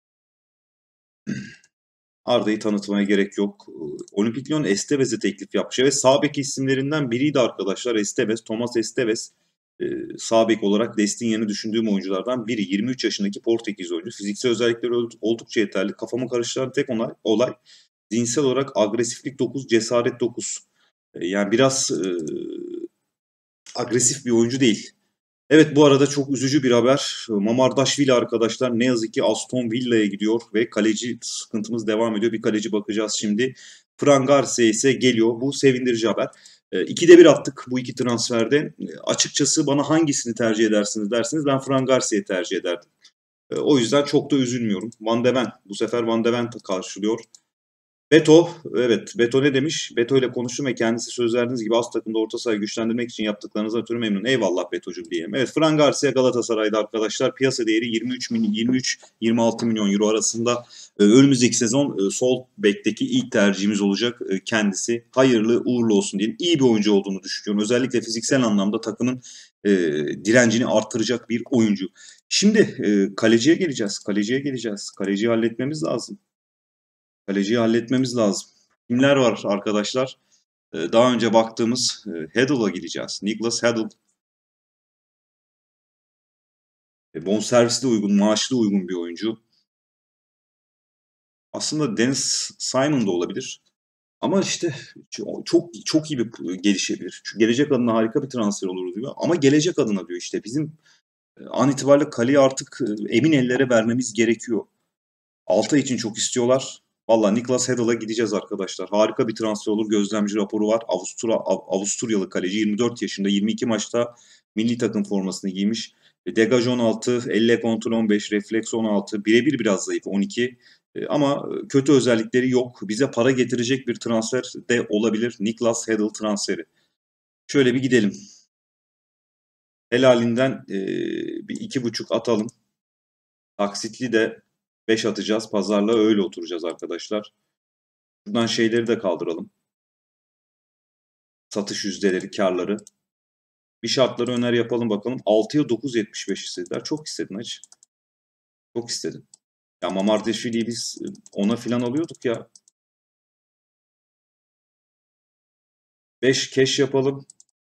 Arda'yı tanıtmaya gerek yok. Olimpik Lyon Estevez'e teklif yapmış. Evet, sağ bek isimlerinden biriydi arkadaşlar Estevez. Thomas Estevez. Sağ bek olarak Dest'in yerini düşündüğüm oyunculardan biri. 23 yaşındaki Portekiz oyuncu. Fiziksel özellikleri oldukça yeterli. Kafamı karıştıran tek olay zihinsel olarak agresiflik 9, cesaret 9. Yani biraz agresif bir oyuncu değil. Evet, bu arada çok üzücü bir haber. Mamardashvili arkadaşlar ne yazık ki Aston Villa'ya gidiyor ve kaleci sıkıntımız devam ediyor. Bir kaleci bakacağız şimdi. Fran Garcia ise geliyor. Bu sevindirici haber. 2'de 1 attık bu iki transferde. Açıkçası bana hangisini tercih edersiniz derseniz ben Fran Garcia'yı tercih ederdim. O yüzden çok da üzülmüyorum. Van de Ven. Bu sefer Van de Ven karşılıyor. Beto, evet. Beto ne demiş? Beto ile konuştum ve kendisi söz verdiğiniz gibi az takımda orta sahayı güçlendirmek için yaptıklarınızdan ötürü memnun. Eyvallah Beto'cum diyelim. Evet, Fran Garcia Galatasaray'da arkadaşlar. Piyasa değeri 23-26 milyon euro arasında. Önümüzdeki sezon sol bekteki ilk tercihimiz olacak kendisi. Hayırlı uğurlu olsun diyelim. İyi bir oyuncu olduğunu düşünüyorum. Özellikle fiziksel anlamda takımın direncini artıracak bir oyuncu. Şimdi kaleciye geleceğiz. Kaleciye geleceğiz. Kaleciyi halletmemiz lazım. Kaleciyi halletmemiz lazım. Kimler var arkadaşlar? Daha önce baktığımız Haddle'a gideceğiz. Nicholas Haddle. Bonservisi de uygun, maaşı da uygun bir oyuncu. Aslında Dennis Simon da olabilir. Ama işte çok çok iyi bir gelişebilir. Çünkü gelecek adına harika bir transfer olur diyor. Ama gelecek adına diyor işte bizim an itibariyle kaleyi artık emin ellere vermemiz gerekiyor. Altay için çok istiyorlar. Valla Niklas Haddle'a gideceğiz arkadaşlar. Harika bir transfer olur. Gözlemci raporu var. Avusturyalı kaleci 24 yaşında 22 maçta milli takım formasını giymiş. Degaj 16, elle kontrol 15, refleks 16, birebir biraz zayıf 12. Ama kötü özellikleri yok. Bize para getirecek bir transfer de olabilir. Niklas Haddle transferi. Şöyle bir gidelim. Helalinden bir 2,5 atalım. Taksitli de 5 atacağız. Pazarlığa öyle oturacağız arkadaşlar. Buradan şeyleri de kaldıralım. Satış yüzdeleri, karları. Bir şartları öner yapalım bakalım. 6'ya 9,75 istediler. Çok istedin hacı. Çok istedin. Ya Mamardashvili'yi biz ona filan alıyorduk ya. 5 cash yapalım.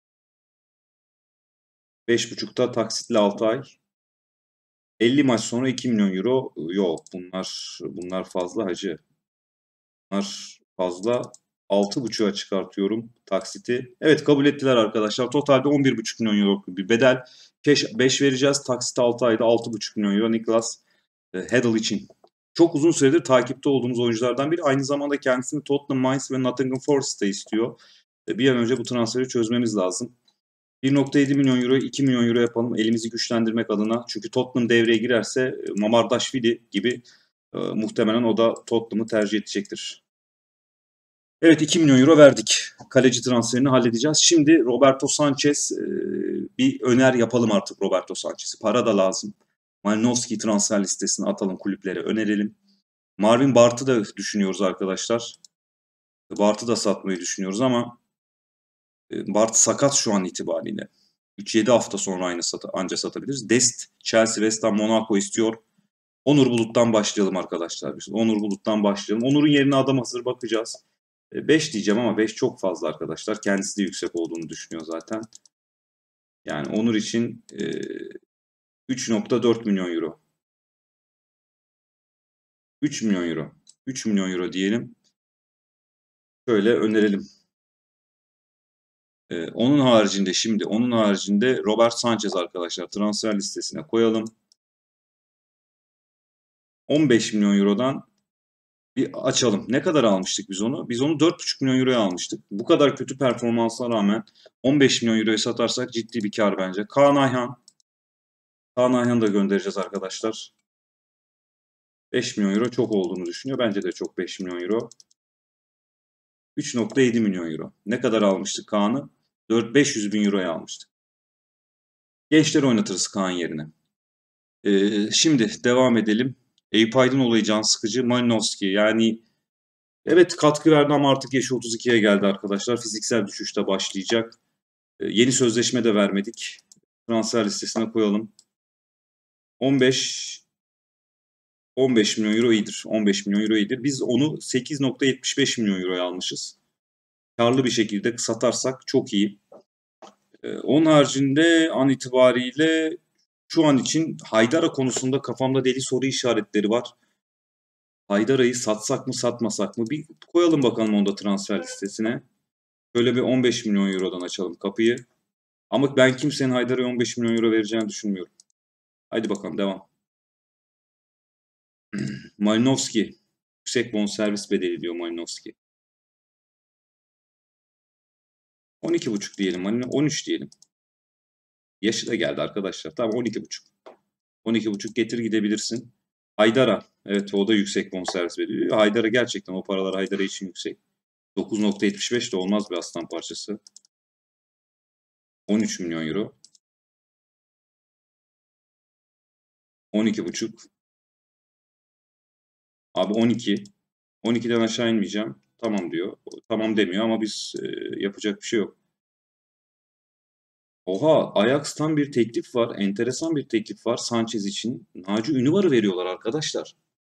5,5'ta taksitle 6 ay. 50 maç sonra 2 milyon euro. Yok bunlar fazla hacı. Bunlar fazla. 6,5'a çıkartıyorum taksiti. Evet kabul ettiler arkadaşlar. Totalde 11,5 milyon euro bir bedel. Cash 5 vereceğiz. Taksit 6 ayda 6,5 milyon euro. Niklas Haddle için. Çok uzun süredir takipte olduğumuz oyunculardan biri. Aynı zamanda kendisini Tottenham, Mainz ve Nottingham Forest'ta istiyor. Bir an önce bu transferi çözmemiz lazım. 1,7 milyon euro, 2 milyon euro yapalım elimizi güçlendirmek adına. Çünkü Tottenham devreye girerse Mamardashvili gibi muhtemelen o da Tottenham'ı tercih edecektir. Evet 2 milyon euro verdik. Kaleci transferini halledeceğiz. Şimdi Roberto Sanchez bir öner yapalım artık Roberto Sanchez'i. Para da lazım. Malinowski transfer listesine atalım kulüplere önerelim. Marvin Bart'ı da düşünüyoruz arkadaşlar. Bart'ı da satmayı düşünüyoruz ama Bart sakat şu an itibariyle. 3-7 hafta sonra anca satabiliriz. Dest, Chelsea, West Ham, Monaco istiyor. Onur Bulut'tan başlayalım arkadaşlar. Onur Bulut'tan başlayalım. Onur'un yerine adam hazır bakacağız. 5 diyeceğim ama 5 çok fazla arkadaşlar. Kendisi de yüksek olduğunu düşünüyor zaten. Yani Onur için 3,4 milyon euro. 3 milyon euro. 3 milyon euro diyelim. Şöyle önerelim. Onun haricinde Robert Sanchez arkadaşlar transfer listesine koyalım. 15 milyon eurodan bir açalım. Ne kadar almıştık biz onu? Biz onu 4,5 milyon euroya almıştık. Bu kadar kötü performansına rağmen 15 milyon euroya satarsak ciddi bir kar bence. Kaan Ayhan'ı da göndereceğiz arkadaşlar. 5 milyon euro çok olduğunu düşünüyor. Bence de çok 5 milyon euro. 3,7 milyon euro. Ne kadar almıştık Kaan'ı? 500 bin euroya almıştık. Gençleri oynatırız Kaan yerine. Şimdi devam edelim. Eyüp Aydın olayı can sıkıcı. Malinowski yani evet katkı verdi ama artık yaşı 32'ye geldi arkadaşlar. Fiziksel düşüşte başlayacak. Yeni sözleşme de vermedik. Transfer listesine koyalım. 15 milyon euro iyidir. 15 milyon euro iyidir. Biz onu 8,75 milyon euroya almışız. Karlı bir şekilde satarsak çok iyi. Onun haricinde an itibariyle şu an için Haydara konusunda kafamda deli soru işaretleri var. Haydara'yı satsak mı satmasak mı? Bir koyalım bakalım onda transfer listesine. Şöyle bir 15 milyon eurodan açalım kapıyı. Ama ben kimsenin Haydara'ya 15 milyon euro vereceğini düşünmüyorum. Haydi bakalım devam. Malinowski. Yüksek bonservis bedeli diyor Malinowski. 12,5 diyelim. 13 diyelim. Yaşı da geldi arkadaşlar. Tamam 12,5. 12,5 getir gidebilirsin. Haydara. Evet, o da yüksek bonservis veriyor. Haydara gerçekten, o paralar Haydara için yüksek. 9,75 de olmaz bir aslan parçası. 13 milyon euro. 12,5. Abi 12. 12'den aşağı inmeyeceğim. Tamam diyor. Tamam demiyor ama biz yapacak bir şey yok. Oha, Ajax'tan bir teklif var. Enteresan bir teklif var Sanchez için. Naci Ünüvar'ı veriyorlar arkadaşlar.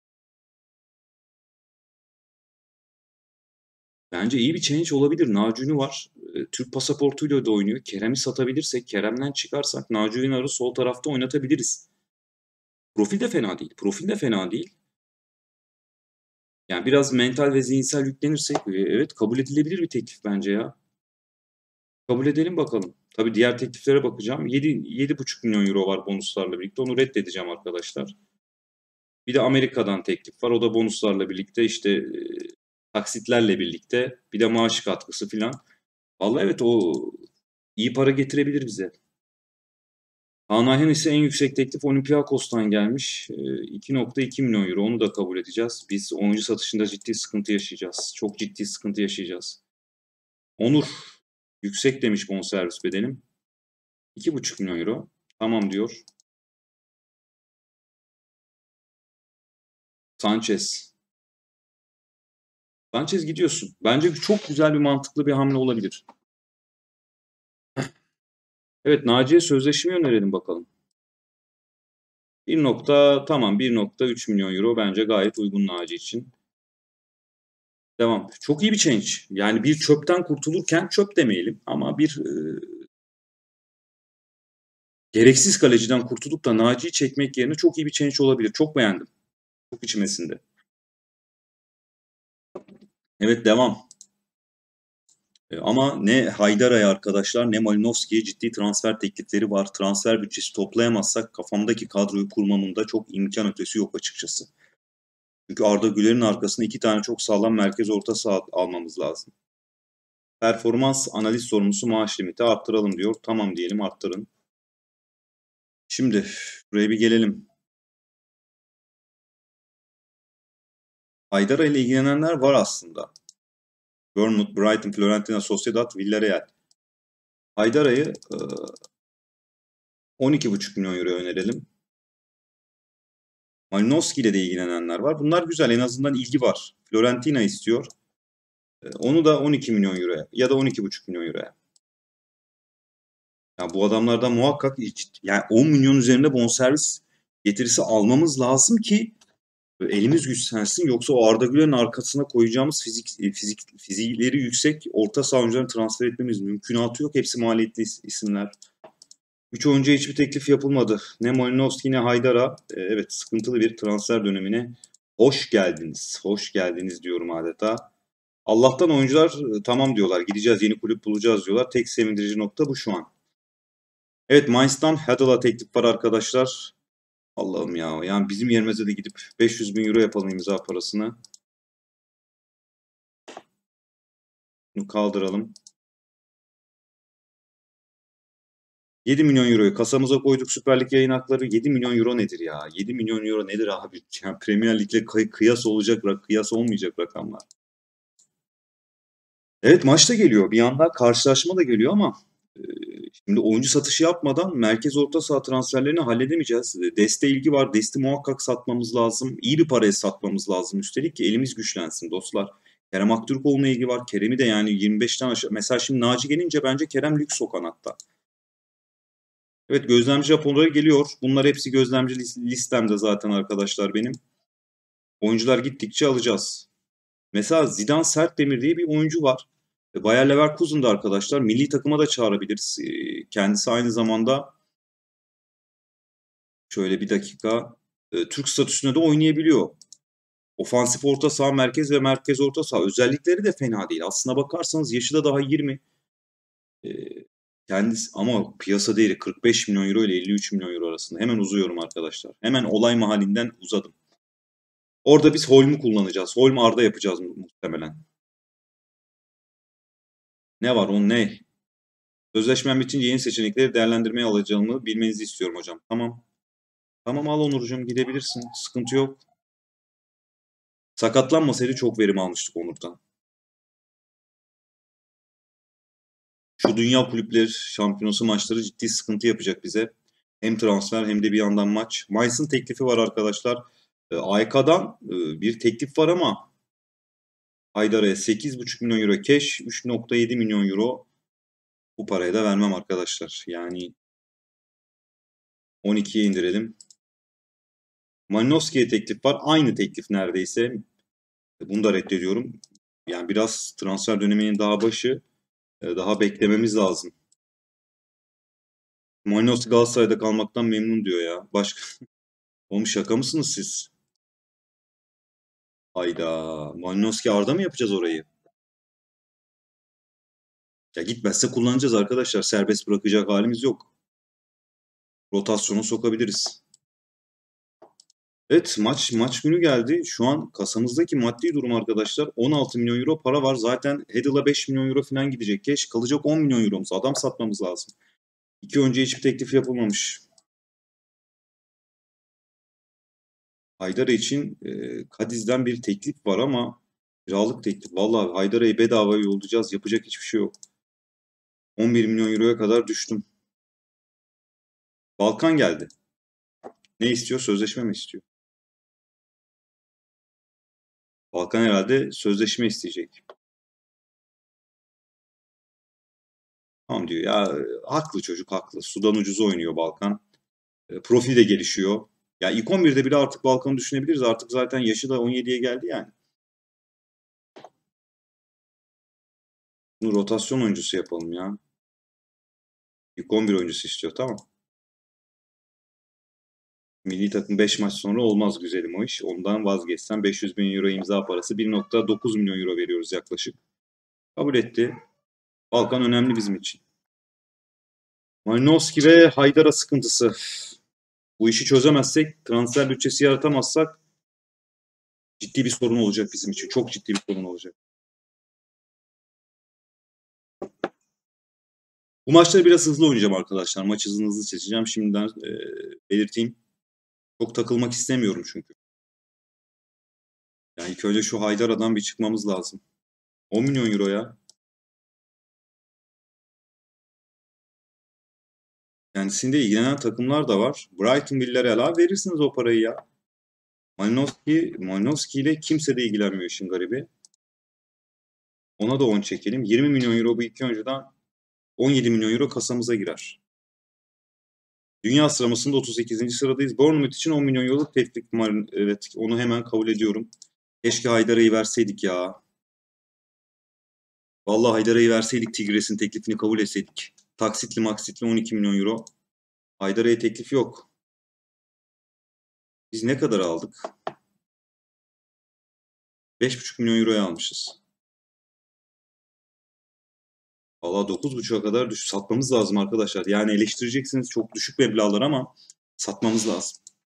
Bence iyi bir change olabilir. Naci Ünüvar Türk pasaportuyla da oynuyor. Kerem'i satabilirsek, Kerem'den çıkarsak Naci Ünüvar'ı sol tarafta oynatabiliriz. Profil de fena değil. Profil de fena değil. Yani biraz mental ve zihinsel yüklenirsek evet, kabul edilebilir bir teklif bence ya. Kabul edelim bakalım. Tabii diğer tekliflere bakacağım. 7,5 milyon euro var bonuslarla birlikte. Onu reddedeceğim arkadaşlar. Bir de Amerika'dan teklif var. O da bonuslarla birlikte, işte taksitlerle birlikte, bir de maaş katkısı filan. Vallahi evet, o iyi para getirebilir bize. Anahen ise en yüksek teklif Olympiakos'tan gelmiş. 2,2 milyon euro. Onu da kabul edeceğiz. Biz oyuncu satışında ciddi sıkıntı yaşayacağız. Çok ciddi sıkıntı yaşayacağız. Onur yüksek demiş bonservis bedenim. 2,5 milyon euro. Tamam diyor. Sanchez. Sanchez gidiyorsun. Bence çok güzel bir, mantıklı bir hamle olabilir. Evet, Naci'ye sözleşme önerelim bakalım. 1,3 milyon euro bence gayet uygun Naci için. Devam. Çok iyi bir change. Yani bir çöpten kurtulurken, çöp demeyelim ama bir gereksiz kaleciden kurtulup da Naci'yi çekmek yerine çok iyi bir change olabilir. Çok beğendim. Çok içimesinde. Evet, devam. Ama ne Haydara'ya arkadaşlar, ne Malinovski'ye ciddi transfer teklifleri var. Transfer bütçesi toplayamazsak kafamdaki kadroyu kurmamın da çok imkan ötesi yok açıkçası. Çünkü Arda Güler'in arkasında iki tane çok sağlam merkez orta saha almamız lazım. Performans analiz sorumlusu maaş limiti arttıralım diyor. Tamam diyelim, arttırın. Şimdi buraya bir gelelim. Haydara ile ilgilenenler var aslında. Bournemouth, Brighton, Fiorentina, Sociedad, Villarreal. Haydara'yı 12,5 milyon euro önerelim. Malinowski ile de ilgilenenler var. Bunlar güzel, en azından ilgi var. Fiorentina istiyor. Onu da 12 milyon euroya ya da 12,5 milyon euroya. Ya bu adamlardan muhakkak yani 10 milyon üzerinde bonservis getirisi almamız lazım ki elimiz güçlensin. Yoksa o Arda Güler'in arkasına koyacağımız fizikleri yüksek orta saha oyuncularını transfer etmemiz mümkünatı yok. Hepsi maliyetli isimler. 3 oyuncuya hiçbir teklif yapılmadı. Ne Malinowski ne Haydara. Evet, sıkıntılı bir transfer dönemine hoş geldiniz. Hoş geldiniz diyorum adeta. Allah'tan oyuncular tamam diyorlar. Gideceğiz, yeni kulüp bulacağız diyorlar. Tek sevindirici nokta bu şu an. Evet, Mainz'dan Haddle'a teklif var arkadaşlar. Allah'ım ya. Yani bizim yerimize de gidip 500 bin euro yapalım imza parasını. Bunu kaldıralım. 7 milyon euroyu kasamıza koyduk. Süper Lig yayın hakları 7 milyon euro nedir ya? 7 milyon euro nedir abi? Yani Premier Lig'le kıyas olacak, kıyas olmayacak rakamlar. Evet, maç da geliyor. Bir yandan karşılaşma da geliyor ama e, şimdi oyuncu satışı yapmadan merkez orta saha transferlerini halledemeyeceğiz. Deste ilgi var. Desti muhakkak satmamız lazım. İyi bir paraya satmamız lazım üstelik ki elimiz güçlensin dostlar. Kerem Aktürkoğlu'na ilgi var. Kerem'i de yani 25'ten aşağı. Mesela şimdi Naci gelince bence Kerem lüks o kanatta. Evet, gözlemci Japonları geliyor. Bunlar hepsi gözlemci listemde zaten arkadaşlar benim. Oyuncular gittikçe alacağız. Mesela Zidane Sertdemir diye bir oyuncu var. Bayer Leverkusen'da arkadaşlar. Milli takıma da çağırabiliriz. Kendisi aynı zamanda, şöyle bir dakika, Türk statüsünde de oynayabiliyor. Ofansif orta saha, merkez ve merkez orta saha. Özellikleri de fena değil. Aslına bakarsanız yaşı da daha 20. E, Kendisi ama piyasa değeri 45 milyon euro ile 53 milyon euro arasında. Hemen uzuyorum arkadaşlar. Hemen olay mahallinden uzadım. Orada biz Holm'u kullanacağız. Holm Arda yapacağız muhtemelen. Ne var onun, ne? Sözleşmem bitince yeni seçenekleri değerlendirmeye alacağımı bilmenizi istiyorum hocam. Tamam. Tamam al Onurcuğum gidebilirsin. Sıkıntı yok. Sakatlanmasaydı çok verim almıştık Onur'dan. Şu Dünya Kulüpleri Şampiyonası maçları ciddi sıkıntı yapacak bize. Hem transfer hem de bir yandan maç. Mainz'ın teklifi var arkadaşlar. AYK'dan bir teklif var ama Haydar'a 8,5 milyon euro cash, 3,7 milyon euro bu paraya da vermem arkadaşlar. Yani 12'ye indirelim. Malinovski'ye teklif var. Aynı teklif neredeyse. Bunu da reddediyorum. Yani biraz transfer döneminin daha başı. Daha beklememiz lazım. Malinovski Galatasaray'da kalmaktan memnun diyor ya. Başka... Oğlum şaka mısınız siz? Hayda. Malinovski Arda mı yapacağız orayı? Ya gitmezse kullanacağız arkadaşlar. Serbest bırakacak halimiz yok. Rotasyona sokabiliriz. Evet maç günü geldi. Şu an kasamızdaki maddi durum arkadaşlar 16 milyon euro para var. Zaten Heddle'a 5 milyon euro falan gidecek. Keş kalacak 10 milyon euromuz. Adam satmamız lazım. 2 önce hiçbir teklif yapılmamış. Haydar için Kadiz'den bir teklif var ama kiralık teklif. Vallahi Haydar'ı bedavaya yollayacağız. Yapacak hiçbir şey yok. 11 milyon euroya kadar düştüm. Balkan geldi. Ne istiyor? Sözleşme mi istiyor? Balkan herhalde sözleşme isteyecek. Tamam diyor ya haklı çocuk haklı. Sudan ucuz oynuyor Balkan. Profil de gelişiyor. Ya ilk 11'de bile artık Balkan'ı düşünebiliriz. Artık zaten yaşı da 17'ye geldi yani. Bunu rotasyon oyuncusu yapalım ya. İlk 11 oyuncusu istiyor tamam. Milli takım 5 maç sonra olmaz güzelim o iş. Ondan vazgeçsen 500 bin euro imza parası 1,9 milyon euro veriyoruz yaklaşık. Kabul etti. Balkan önemli bizim için. Malinovski ve Haydara sıkıntısı. Bu işi çözemezsek, transfer bütçesi yaratamazsak ciddi bir sorun olacak bizim için. Çok ciddi bir sorun olacak. Bu maçları biraz hızlı oynayacağım arkadaşlar. Maç hızını hızlı seçeceğim. Şimdiden belirteyim. Çok takılmak istemiyorum çünkü. Yani ilk önce şu Haydara'dan bir çıkmamız lazım. 10 milyon euro ya. Kendisinde ilgilenen takımlar da var. Brighton Villarreal'a verirsiniz o parayı ya. Malinowski ile kimse de ilgilenmiyor işin garibi. Ona da 10 çekelim. 20 milyon euro bu iki önceden 17 milyon euro kasamıza girer. Dünya sıralamasında 38. sıradayız. Bournemouth için 10 milyon euroluk teklif var. Evet onu hemen kabul ediyorum. Keşke Haydara'yı verseydik ya. Vallahi Haydara'yı verseydik Tigres'in teklifini kabul etseydik. Taksitli maksitli 12 milyon euro. Haydara'ya teklif yok. Biz ne kadar aldık? 5,5 milyon euroya almışız. Valla 9,5'a kadar satmamız lazım arkadaşlar. Yani eleştireceksiniz çok düşük meblağlar ama satmamız lazım.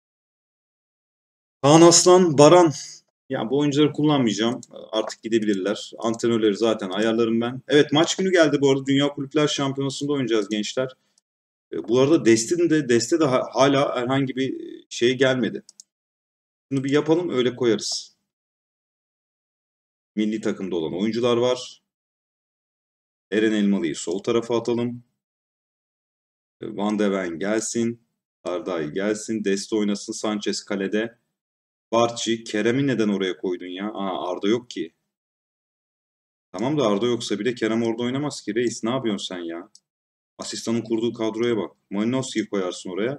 Kaan Aslan, Baran. Ya bu oyuncuları kullanmayacağım. Artık gidebilirler. Antrenörleri zaten ayarlarım ben. Evet maç günü geldi bu arada. Dünya Kulüpler Şampiyonası'nda oynayacağız gençler. Bu arada Deste de hala herhangi bir şey gelmedi. Bunu bir yapalım öyle koyarız. Milli takımda olan oyuncular var. Eren Elmalı'yı sol tarafa atalım. Van de Ven gelsin. Arda'yı gelsin. Deste oynasın. Sanchez kalede. Barçi. Kerem'i neden oraya koydun ya? Arda yok ki. Tamam da Arda yoksa bile Kerem orada oynamaz ki. Reis ne yapıyorsun sen ya? Asistanın kurduğu kadroya bak. Malinovski'yi koyarsın oraya.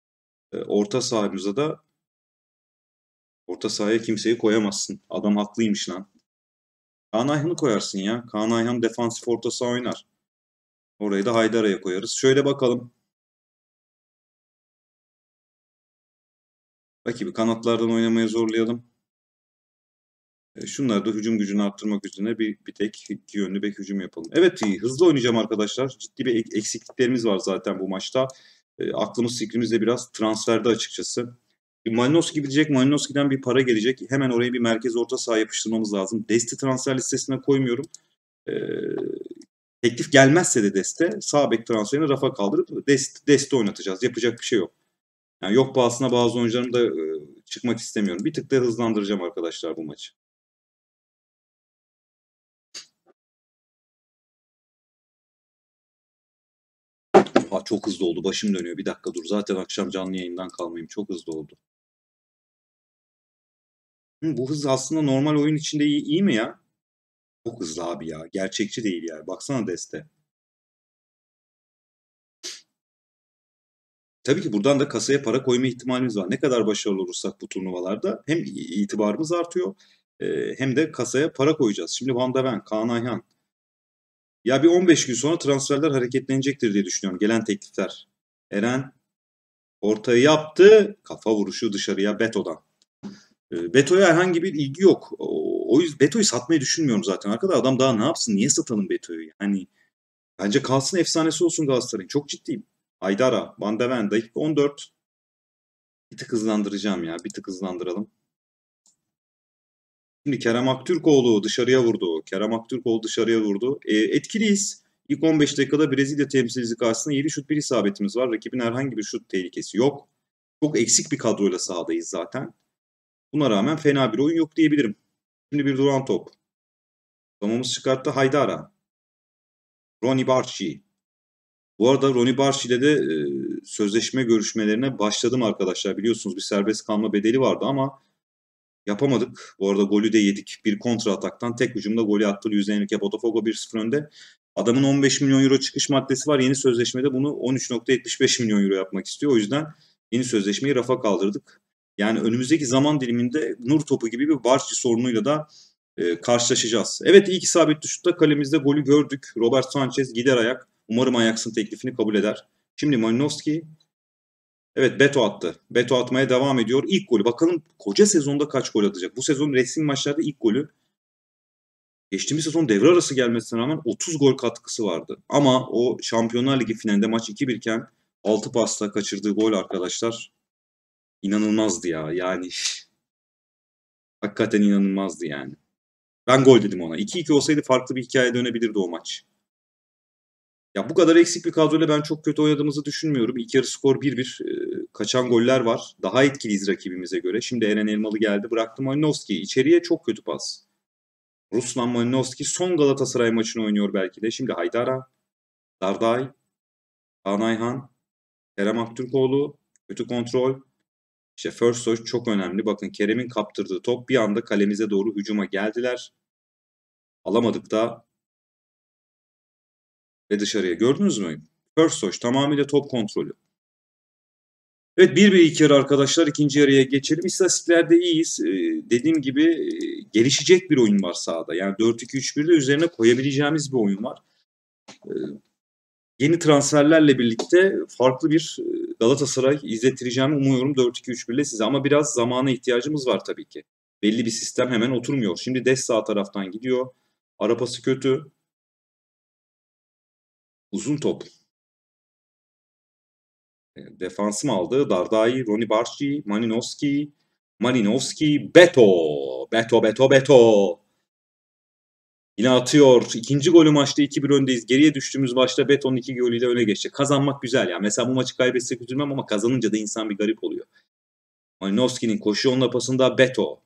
Orta sahaya kimseyi koyamazsın. Adam haklıymış lan. Kaan Ayhan'ı koyarsın ya. Kaan Ayhan defansif orta saha oynar. Orayı da Haydara'ya koyarız. Şöyle bakalım. Rakibi kanatlardan oynamaya zorlayalım. Şunları da hücum gücünü arttırmak üzere bir tek iki yönlü bek hücum yapalım. Evet hızlı oynayacağım arkadaşlar. Ciddi bir eksikliklerimiz var zaten bu maçta. Aklımız fikrimiz de biraz transferde açıkçası. Malinowski gidecek. Malinowski'den bir para gelecek. Hemen oraya bir merkez orta saha yapıştırmamız lazım. Deste transfer listesine koymuyorum. Ee, Teklif gelmezse de Deste sağ bek transferini rafa kaldırıp Deste oynatacağız. Yapacak bir şey yok. Yani yok pahasına bazı oyuncularım da çıkmak istemiyorum. Bir tık da hızlandıracağım arkadaşlar bu maçı. Ha, çok hızlı oldu. Başım dönüyor. Bir dakika dur. Zaten akşam canlı yayından kalmayayım. Çok hızlı oldu. Bu hız aslında normal oyun içinde iyi mi ya? Çok hızlı abi ya. Gerçekçi değil yani. Baksana deste. Tabii ki buradan da kasaya para koyma ihtimalimiz var. Ne kadar başarılı olursak bu turnuvalarda hem itibarımız artıyor hem de kasaya para koyacağız. Şimdi Van de Ven, Kaan Ayhan. Ya bir 15 gün sonra transferler hareketlenecektir diye düşünüyorum. Gelen teklifler. Eren ortayı yaptı. Kafa vuruşu dışarıya Beto'dan. Beto'ya herhangi bir ilgi yok. O yüzden Beto'yu satmayı düşünmüyorum zaten. Arkada adam daha ne yapsın? Niye satalım Beto'yu? Yani bence kalsın, efsanesi olsun Galatasaray'ın. Çok ciddiyim. Aydara, Van de Ven, dakika 14. Bir tık hızlandıracağım ya. Bir tık hızlandıralım. Şimdi Kerem Aktürkoğlu dışarıya vurdu. Kerem Aktürkoğlu dışarıya vurdu. Etkiliyiz. İlk 15 dakikada Brezilya temsilcisi karşısında 7 şut 1 isabetimiz var. Rakibin herhangi bir şut tehlikesi yok. Çok eksik bir kadroyla sahadayız zaten. Buna rağmen fena bir oyun yok diyebilirim. Şimdi bir duran top. Tamamız çıkarttı Haydara. Ronny Barchi. Bu arada Ronny Barchi ile de sözleşme görüşmelerine başladım arkadaşlar. Biliyorsunuz bir serbest kalma bedeli vardı ama yapamadık. Bu arada golü de yedik. Bir kontra ataktan tek hücumda golü attı Luis Enrique. Botafogo 1-0 önde. Adamın 15 milyon euro çıkış maddesi var. Yeni sözleşmede bunu 13,75 milyon euro yapmak istiyor. O yüzden yeni sözleşmeyi rafa kaldırdık. Yani önümüzdeki zaman diliminde nur topu gibi bir Barçı sorunuyla da karşılaşacağız. Evet, ilk isabetli şutta kalemizde golü gördük. Robert Sanchez gider ayak. Umarım Ajax'ın teklifini kabul eder. Şimdi Malinowski. Evet, Beto attı. Beto atmaya devam ediyor. İlk golü. Bakalım koca sezonda kaç gol atacak? Bu sezon resmi maçlarda ilk golü. Geçtiğimiz sezon devre arası gelmesine rağmen 30 gol katkısı vardı. Ama o Şampiyonlar Ligi finalinde maç 2-1 iken 6 pasla kaçırdığı gol arkadaşlar inanılmazdı ya. Yani hakikaten inanılmazdı yani. Ben gol dedim ona. 2-2 olsaydı farklı bir hikaye dönebilirdi o maç. Ya bu kadar eksik bir kadroyla ben çok kötü oynadığımızı düşünmüyorum. İlk yarı skor 1-1. Kaçan goller var. Daha etkiliyiz rakibimize göre. Şimdi Eren Elmalı geldi. Bıraktı Malinowski'yi. İçeriye çok kötü pas. Ruslan Malinowski son Galatasaray maçını oynuyor belki de. Şimdi Haydara, Darday, Kaan Ayhan, Kerem Aktürkoğlu. Kötü kontrol. İşte first touch çok önemli. Bakın Kerem'in kaptırdığı top bir anda kalemize doğru hücuma geldiler. Alamadık da ve dışarıya. Gördünüz mü? First touch tamamıyla top kontrolü. Evet, 1-1 ilk yarı arkadaşlar. İkinci yarıya geçelim. İstatistiklerde iyiyiz. Dediğim gibi gelişecek bir oyun var sahada. Yani 4-2-3-1'de üzerine koyabileceğimiz bir oyun var. Yeni transferlerle birlikte farklı bir Galatasaray izlettireceğimi umuyorum 4-2-3-1 ile size. Ama biraz zamana ihtiyacımız var tabii ki. Belli bir sistem hemen oturmuyor. Şimdi Dest sağ taraftan gidiyor. Ara pası kötü. Uzun top. Defansım aldı. Dardai, Ronny Barchi, Malinowski, Beto. Beto. Yine atıyor. İkinci golü maçta 2-1 öndeyiz. Geriye düştüğümüz maçta Beto'nun 2 golüyle öne geçti. Kazanmak güzel ya. Mesela bu maçı kaybetsek üzülmem ama kazanınca da insan bir garip oluyor. Malinowski'nin koşu yoluna pasında Beto.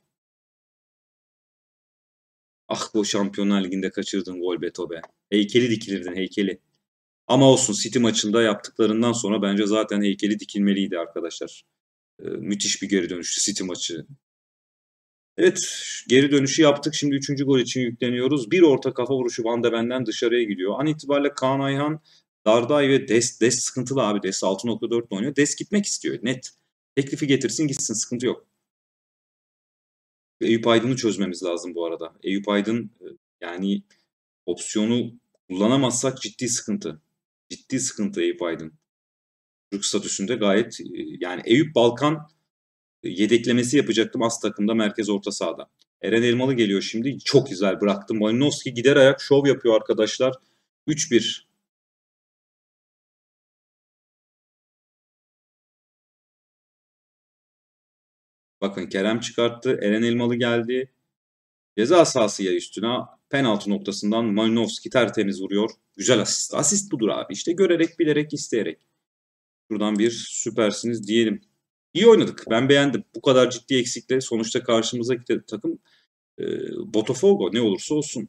Ah, bu Şampiyonlar Ligi'nde kaçırdığın gol Beto be. Heykeli dikilirdin, heykeli. Ama olsun, City maçında yaptıklarından sonra bence zaten heykeli dikilmeliydi arkadaşlar. Müthiş bir geri dönüştü City maçı. Evet, geri dönüşü yaptık. Şimdi 3. gol için yükleniyoruz. Bir orta kafa vuruşu Van de Ven'den dışarıya gidiyor. An itibariyle Kaan Ayhan, Darday ve Dest sıkıntılı abi. Dest 6,4 oynuyor. Dest gitmek istiyor. Net. Teklifi getirsin gitsin, sıkıntı yok. Eyüp Aydın'ı çözmemiz lazım bu arada. Eyüp Aydın yani opsiyonu kullanamazsak ciddi sıkıntı. Ciddi sıkıntı Eyüp Aydın. Türk statüsünde gayet yani Eyüp Balkan yedeklemesi yapacaktım az takımda merkez orta sahada. Eren Elmalı geliyor şimdi. Çok güzel bıraktı. Malinowski gider ayak şov yapıyor arkadaşlar. 3-1. Bakın Kerem çıkarttı. Eren Elmalı geldi. Ceza sahası ya üstüne. Penaltı noktasından Malinowski tertemiz vuruyor. Güzel asist. Asist budur abi. İşte görerek, bilerek, isteyerek. Buradan bir süpersiniz diyelim. İyi oynadık. Ben beğendim. Bu kadar ciddi eksikle sonuçta karşımızdaki takım Botafogo ne olursa olsun.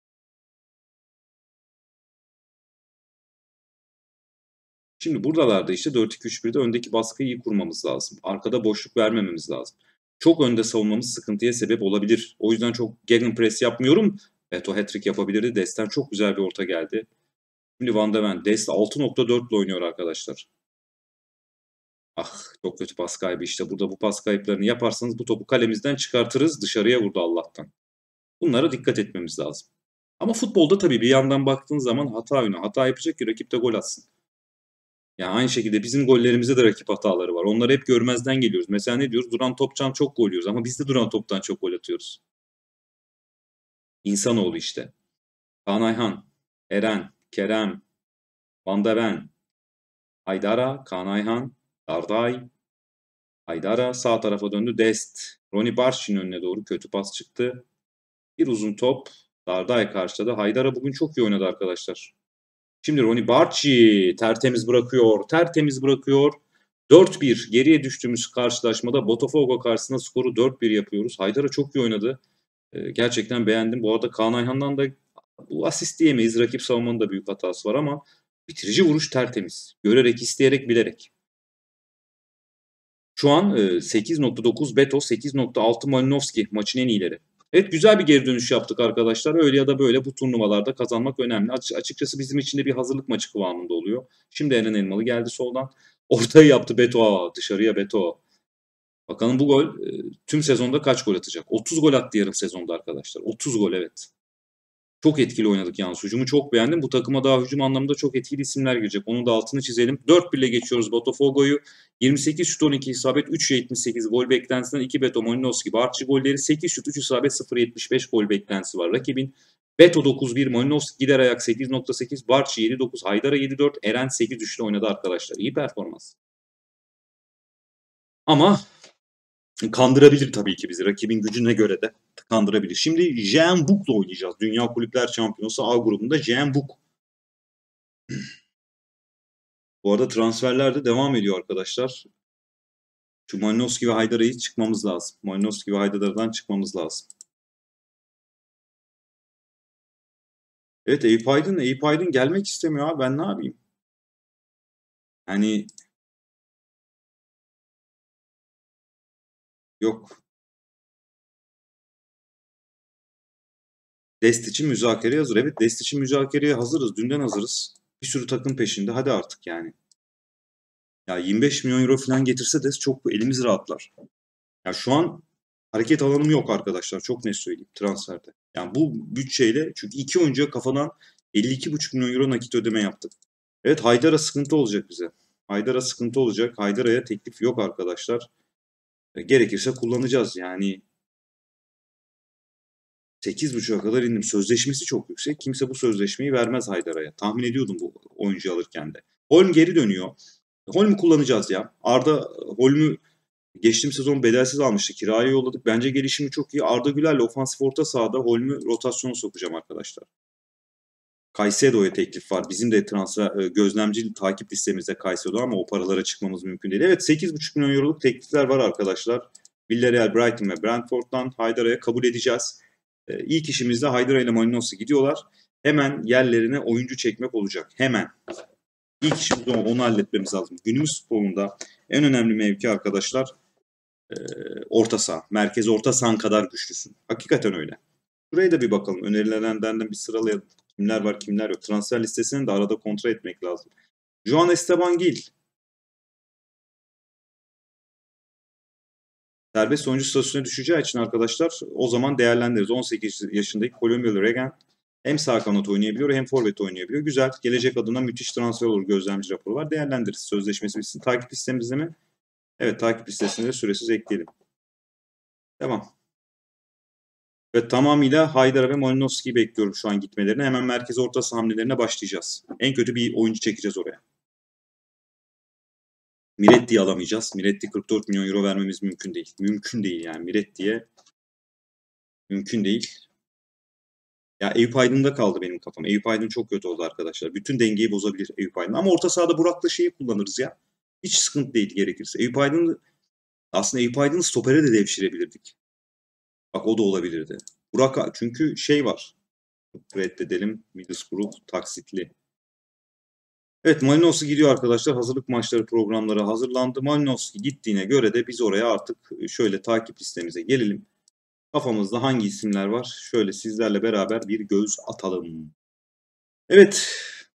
Şimdi buralarda işte 4-2-3-1'de öndeki baskıyı iyi kurmamız lazım. Arkada boşluk vermememiz lazım. Çok önde savunmamız sıkıntıya sebep olabilir. O yüzden çok gegenpress yapmıyorum. Beto hat-trick yapabilirdi. Dest'ten çok güzel bir orta geldi. Şimdi Van de Ven. Dest 6.4 ile oynuyor arkadaşlar. Ah, çok kötü pas kaybı işte. Burada bu pas kayıplarını yaparsanız bu topu kalemizden çıkartırız. Dışarıya vurdu Allah'tan. Bunlara dikkat etmemiz lazım. Ama futbolda tabii bir yandan baktığın zaman hata önü. Hata yapacak ki rakip de gol atsın. Yani aynı şekilde bizim gollerimizde de rakip hataları var. Onları hep görmezden geliyoruz. Mesela ne diyoruz? Duran toptan çok gol yiyoruz ama biz de duran toptan çok gol atıyoruz. İnsanoğlu işte. Kaan Ayhan, Eren, Kerem, Van de Ven, Haydara, Kaan Ayhan, Darday, Haydara sağ tarafa döndü. Dest. Ronnie Barş'ın önüne doğru kötü pas çıktı. Bir uzun top. Darday karşıladı. Haydara bugün çok iyi oynadı arkadaşlar. Şimdi Ronnie Barchi tertemiz bırakıyor. Tertemiz bırakıyor. 4-1 geriye düştüğümüz karşılaşmada Botafogo karşısında skoru 4-1 yapıyoruz. Haydara çok iyi oynadı. Gerçekten beğendim. Bu arada Kaan Ayhan'dan da bu asist diyemeyiz. Rakip savunmanın da büyük hatası var ama bitirici vuruş tertemiz. Görerek, isteyerek, bilerek. Şu an 8.9 Beto, 8.6 Malinovski maçın en iyileri. Evet, güzel bir geri dönüş yaptık arkadaşlar. Öyle ya da böyle bu turnuvalarda kazanmak önemli. Açıkçası bizim için de bir hazırlık maçı kıvamında oluyor. Şimdi Eren Elmalı geldi soldan. Ortayı yaptı Beto. Dışarıya Beto. Bakalım bu gol tüm sezonda kaç gol atacak? 30 gol attı yarım sezonda arkadaşlar. 30 gol, evet. Çok etkili oynadık yalnız. Hücumu çok beğendim. Bu takıma daha hücum anlamında çok etkili isimler girecek. Onun da altını çizelim. 4-1 ile geçiyoruz Botafogo'yu. 28 şut 12 isabet 3.78 gol beklentisinden 2 Beto Malinovski. Barçı golleri 8 şut 3 isabet 0.75 gol beklentisi var. Rakibin Beto 9-1, Malinovski gider ayak 8.8, Barçı 7.9, Haydara 7.4, Eren 8 ile oynadı arkadaşlar. İyi performans. Ama kandırabilir tabii ki bizi. Rakibin gücüne göre de kandırabilir. Şimdi Jeonbuk'la oynayacağız. Dünya Kulüpler Şampiyonası A grubunda Jeonbuk. Bu arada transferler de devam ediyor arkadaşlar. Şu Malinovski ve Haydara'yı çıkmamız lazım. Malinovski ve Haydara'dan çıkmamız lazım. Evet, Eyüp Aydın gelmek istemiyor abi. Ben ne yapayım? Yani yok. Dest için müzakereye hazır. Evet, Dest için müzakereye hazırız. Dünden hazırız. Bir sürü takım peşinde. Hadi artık yani. Ya 25 milyon euro falan getirse Dest çok elimiz rahatlar. Ya şu an hareket alanım yok arkadaşlar. Çok net söyleyeyim transferde. Yani bu bütçeyle çünkü iki oyuncuya kafadan 52,5 milyon euro nakit ödeme yaptık. Evet, Haydar'a sıkıntı olacak bize. Haydar'a sıkıntı olacak. Haydar'a teklif yok arkadaşlar. Gerekirse kullanacağız. Yani 8,5'a kadar indim. Sözleşmesi çok yüksek. Kimse bu sözleşmeyi vermez Haydar'a. Tahmin ediyordum bu oyuncuyu alırken de. Holm geri dönüyor. Holm'ü kullanacağız ya. Arda Holm'ü geçtiğim sezon bedelsiz almıştı. Kiraya yolladık. Bence gelişimi çok iyi. Arda Güler'le ofansif orta sahada Holm'ü rotasyona sokacağım arkadaşlar. Caicedo'ya teklif var. Bizim de transfer gözlemci takip listemizde Caicedo ama o paralara çıkmamız mümkün değil. Evet, 8,5 milyon euroluk teklifler var arkadaşlar. Villarreal, Brighton ve Brentford'dan Haydara'ya kabul edeceğiz. İlk işimizde Haydara ile Malinovski gidiyorlar. Hemen yerlerine oyuncu çekmek olacak. Hemen. İlk işimiz onu halletmemiz lazım. Günümüz futbolunda en önemli mevki arkadaşlar orta saha. Merkez orta sahan kadar güçlüsün. Hakikaten öyle. Buraya da bir bakalım. Önerilerden de bir sıralayalım. Kimler var kimler yok. Transfer listesini de arada kontrol etmek lazım. Juan Esteban Gil. Serbest oyuncu statüsüne düşeceği için arkadaşlar o zaman değerlendiririz. 18 yaşındaki Kolombiyalı Regen hem sağ kanat oynayabiliyor hem forvet oynayabiliyor. Güzel. Gelecek adına müthiş transfer olur. Gözlemci raporu var. Değerlendiririz. Sözleşmesi bitsin. Takip listemizde mi? Evet, takip listesine de süresiz ekleyelim. Tamam. Ve tamamıyla Haydara ve Malinovski'yi bekliyorum şu an gitmelerini. Hemen merkez orta saha hamlelerine başlayacağız. En kötü bir oyuncu çekeceğiz oraya. Miretti'yi alamayacağız. Miretti 44 milyon euro vermemiz mümkün değil. Mümkün değil yani Miretti'ye. Mümkün değil. Ya Eyüp Aydın'da kaldı benim kafam. Eyüp Aydın çok kötü oldu arkadaşlar. Bütün dengeyi bozabilir Eyüp Aydın. Ama orta sahada Burak'la şeyi kullanırız ya. Hiç sıkıntı değil gerekirse. Eyüp Aydın Aslında Eyüp Aydın'ı stopere de devşirebilirdik. Bak o da olabilirdi. Burak çünkü şey var. Reddedelim. Middlesbrough taksitli. Evet, Malinovski gidiyor arkadaşlar. Hazırlık maçları programları hazırlandı. Malinovski gittiğine göre de biz oraya artık şöyle takip listemize gelelim. Kafamızda hangi isimler var? Şöyle sizlerle beraber bir göz atalım. Evet,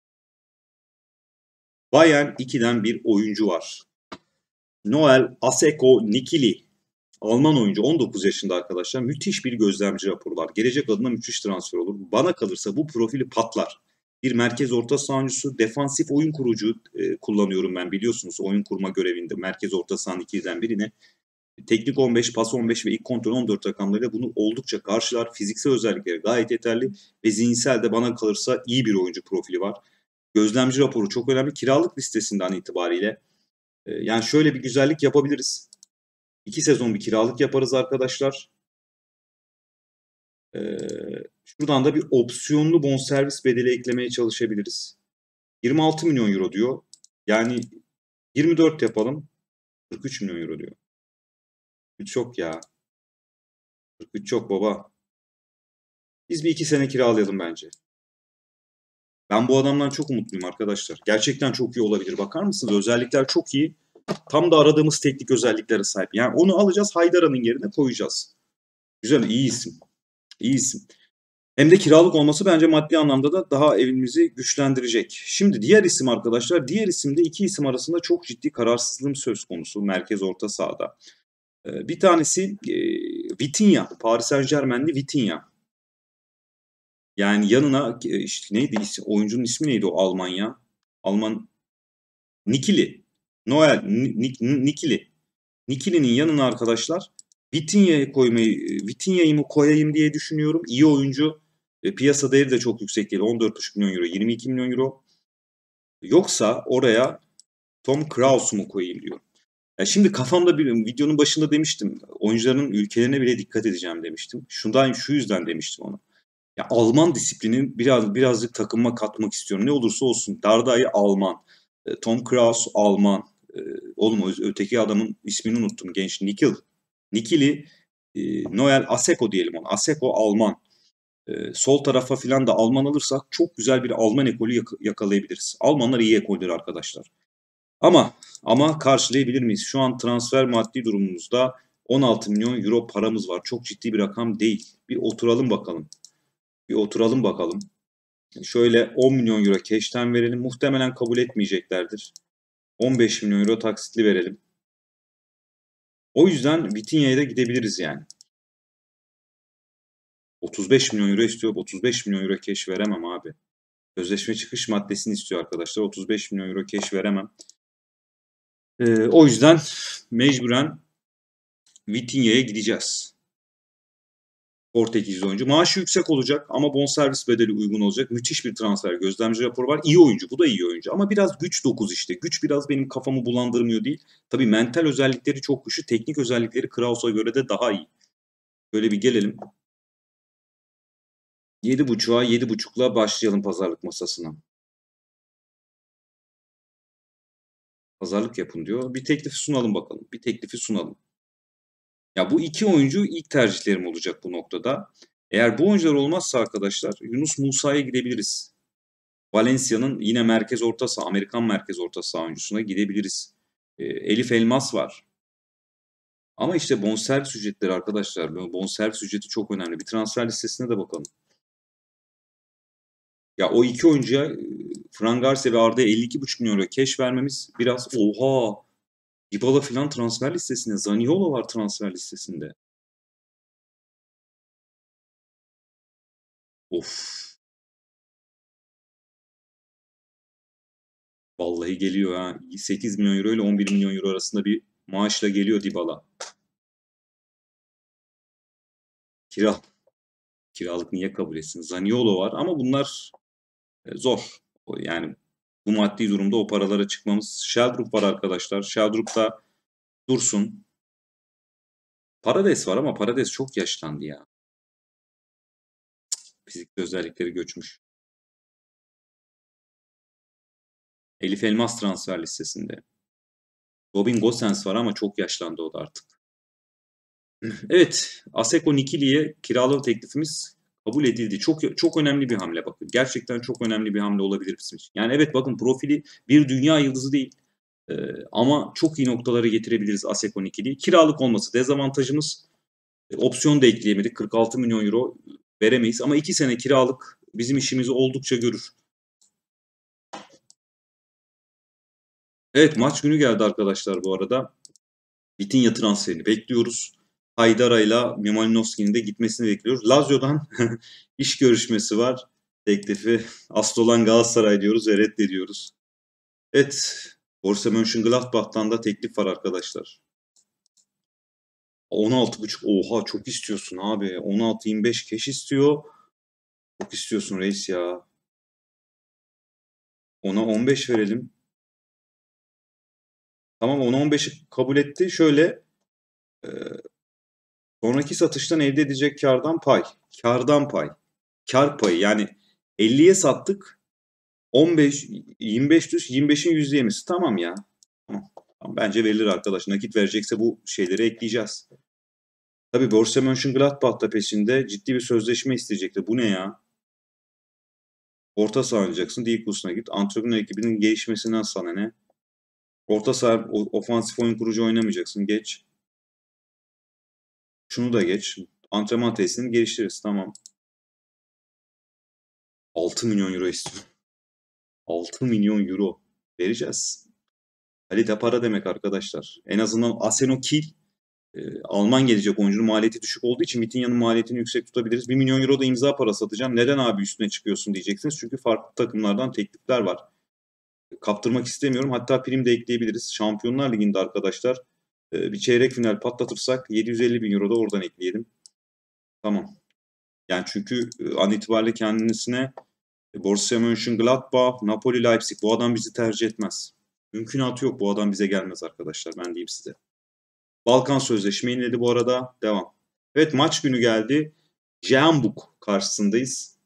Bayern 2'den bir oyuncu var. Noel Aseko Nikili. Alman oyuncu 19 yaşında arkadaşlar. Müthiş bir gözlemci raporu var. Gelecek adına müthiş transfer olur. Bana kalırsa bu profili patlar. Bir merkez orta sahancısı, defansif oyun kurucu kullanıyorum ben biliyorsunuz. Oyun kurma görevinde merkez orta sahanın ikiliden birine. Teknik 15, pas 15 ve ilk kontrol 14 rakamlarıyla bunu oldukça karşılar. Fiziksel özellikleri gayet yeterli ve zihinsel de bana kalırsa iyi bir oyuncu profili var. Gözlemci raporu çok önemli. Kiralık listesinden itibariyle yani şöyle bir güzellik yapabiliriz. 2 sezon bir kiralık yaparız arkadaşlar. Şuradan da bir opsiyonlu bonservis bedeli eklemeye çalışabiliriz. 26 milyon euro diyor. Yani 24 yapalım. 43 milyon euro diyor. 43 çok ya. 43 çok baba. Biz bir 2 sene kiralayalım bence. Ben bu adamdan çok umutluyum arkadaşlar. Gerçekten çok iyi olabilir. Bakar mısınız? Özellikler çok iyi. Tam da aradığımız teknik özelliklere sahip. Yani onu alacağız, Haydara'nın yerine koyacağız. Güzel, iyi isim. İyi isim. Hem de kiralık olması bence maddi anlamda da daha evimizi güçlendirecek. Şimdi diğer isim arkadaşlar. Diğer isimde iki isim arasında çok ciddi kararsızlığım söz konusu. Merkez orta sahada. Bir tanesi Vitinha. Paris Saint-Germain'li Vitinha. Yani yanına işte neydi oyuncunun ismi neydi o Almanya? Alman Nikili. Noel Nikili. Nikili'nin yanına arkadaşlar Vitinha'yı mı koyayım diye düşünüyorum. İyi oyuncu. Piyasa değeri de çok yüksek değil. 14,5 milyon euro, 22 milyon euro. Yoksa oraya Tom Kraus'u mu koyayım diyor. Ya şimdi kafamda bir videonun başında demiştim. Oyuncuların ülkelerine bile dikkat edeceğim demiştim. Şu yüzden demiştim onu. Ya Alman disiplinin birazcık takıma katmak istiyorum. Ne olursa olsun. Dardai Alman. Tom Kraus Alman. E, Oğlum öteki adamın ismini unuttum. Genç Nikili Noel Aseko diyelim ona. Aseko Alman. Sol tarafa filan da Alman alırsak çok güzel bir Alman ekolü yakalayabiliriz. Almanlar iyi ekolleri arkadaşlar. Ama karşılayabilir miyiz? Şu an transfer maddi durumumuzda 16 milyon euro paramız var. Çok ciddi bir rakam değil. Bir oturalım bakalım. Şöyle 10 milyon euro cash'ten verelim. Muhtemelen kabul etmeyeceklerdir. 15 milyon euro taksitli verelim. O yüzden Vitinha'ya da gidebiliriz yani. 35 milyon euro istiyor. 35 milyon euro cash veremem abi. Sözleşme çıkış maddesini istiyor arkadaşlar. 35 milyon euro cash veremem. O yüzden mecburen Vitinha'ya gideceğiz. Portekizli oyuncu. Maaşı yüksek olacak ama bonservis bedeli uygun olacak. Müthiş bir transfer gözlemci raporu var. İyi oyuncu. Bu da iyi oyuncu. Ama biraz güç 9 işte. Güç biraz benim kafamı bulandırmıyor değil. Tabii mental özellikleri çok güçlü. Teknik özellikleri Kraus'a göre de daha iyi. Böyle bir gelelim. 7.5'a 7.5'la başlayalım pazarlık masasına. Pazarlık yapın diyor. Bir teklifi sunalım bakalım. Bir teklifi sunalım. Ya bu iki oyuncu ilk tercihlerim olacak bu noktada. Eğer bu oyuncular olmazsa arkadaşlar Yunus Musa'ya gidebiliriz. Valencia'nın yine merkez orta saha, Amerikan merkez orta saha oyuncusuna gidebiliriz. Elif Elmas var. Ama işte bonservis ücretleri arkadaşlar. Bonservis ücreti çok önemli. Bir transfer listesine de bakalım. Ya o iki oyuncuya Fran Garcia ve Arda'ya 52,5 milyon euro cash vermemiz biraz oha. Dybala filan transfer listesinde. Zaniolo var transfer listesinde. Of. Vallahi geliyor ha. 8 milyon euro ile 11 milyon euro arasında bir maaşla geliyor Dybala. Kira. Kiralık niye kabul etsin? Zaniolo var ama bunlar zor. Yani bu maddi durumda o paralara çıkmamız. Sheldrup var arkadaşlar. Sheldrup da dursun. Parades var ama Parades çok yaşlandı ya. Fiziksel özellikleri göçmüş. Elif Elmas transfer listesinde. Robin Gosens var ama çok yaşlandı o da artık. Evet, Aseko Nikili'ye kiralık teklifimiz kabul edildi. Çok çok önemli bir hamle bakın. Gerçekten çok önemli bir hamle olabilir bizim için. Yani evet bakın profili bir dünya yıldızı değil. Ama çok iyi noktalara getirebiliriz Aseko Nikili'yi. Kiralık olması dezavantajımız. Opsiyon da ekleyemedik. 46 milyon euro veremeyiz. Ama 2 sene kiralık bizim işimizi oldukça görür. Evet maç günü geldi arkadaşlar bu arada. Vitinha transferini bekliyoruz. Haydara'yla Malinovski'nin de gitmesini bekliyoruz. Lazio'dan iş görüşmesi var. Teklifi asıl olan Galatasaray diyoruz ve reddediyoruz. Evet, Borussia Mönchengladbach'tan da teklif var arkadaşlar. 16,5 oha çok istiyorsun abi. 16-25 keş istiyor. Çok istiyorsun reis ya. Ona 15 verelim. Tamam ona 15'i kabul etti. Şöyle e, sonraki satıştan elde edecek kardan pay. Kardan pay. Kar payı yani 50'ye sattık. 15, 25 düz 25'in %20'si. Tamam ya. Tamam. Tamam, bence verilir arkadaş. Nakit verecekse bu şeyleri ekleyeceğiz. Tabii Borussia Mönchengladbach da peşinde ciddi bir sözleşme isteyecekti. Bu ne ya? Orta saha oynayacaksın. Değil kursuna git. Antrenör ekibinin gelişmesinden sana ne? Orta saha ofansif oyun kurucu oynamayacaksın. Geç. Şunu da geç. Antrenman tesisini geliştiririz. Tamam. 6 milyon euro istiyor. 6 milyon euro. Vereceğiz. Kalite para demek arkadaşlar. En azından Aseno Kiel Alman gelecek oyuncunun maliyeti düşük olduğu için Vitinha'nın maliyetini yüksek tutabiliriz. 1 milyon euro da imza parası atacağım. Neden abi üstüne çıkıyorsun diyeceksiniz. Çünkü farklı takımlardan teklifler var. Kaptırmak istemiyorum. Hatta prim de ekleyebiliriz. Şampiyonlar Ligi'nde arkadaşlar bir çeyrek final patlatırsak 750 bin euro da oradan ekleyelim. Tamam. Yani çünkü an itibariyle kendisine Borussia Mönchengladbach, Napoli, Leipzig bu adam bizi tercih etmez. Mümkünatı yok bu adam bize gelmez arkadaşlar ben diyeyim size. Balkan Sözleşme yeniledi bu arada. Devam. Evet maç günü geldi. Jeonbuk karşısındayız.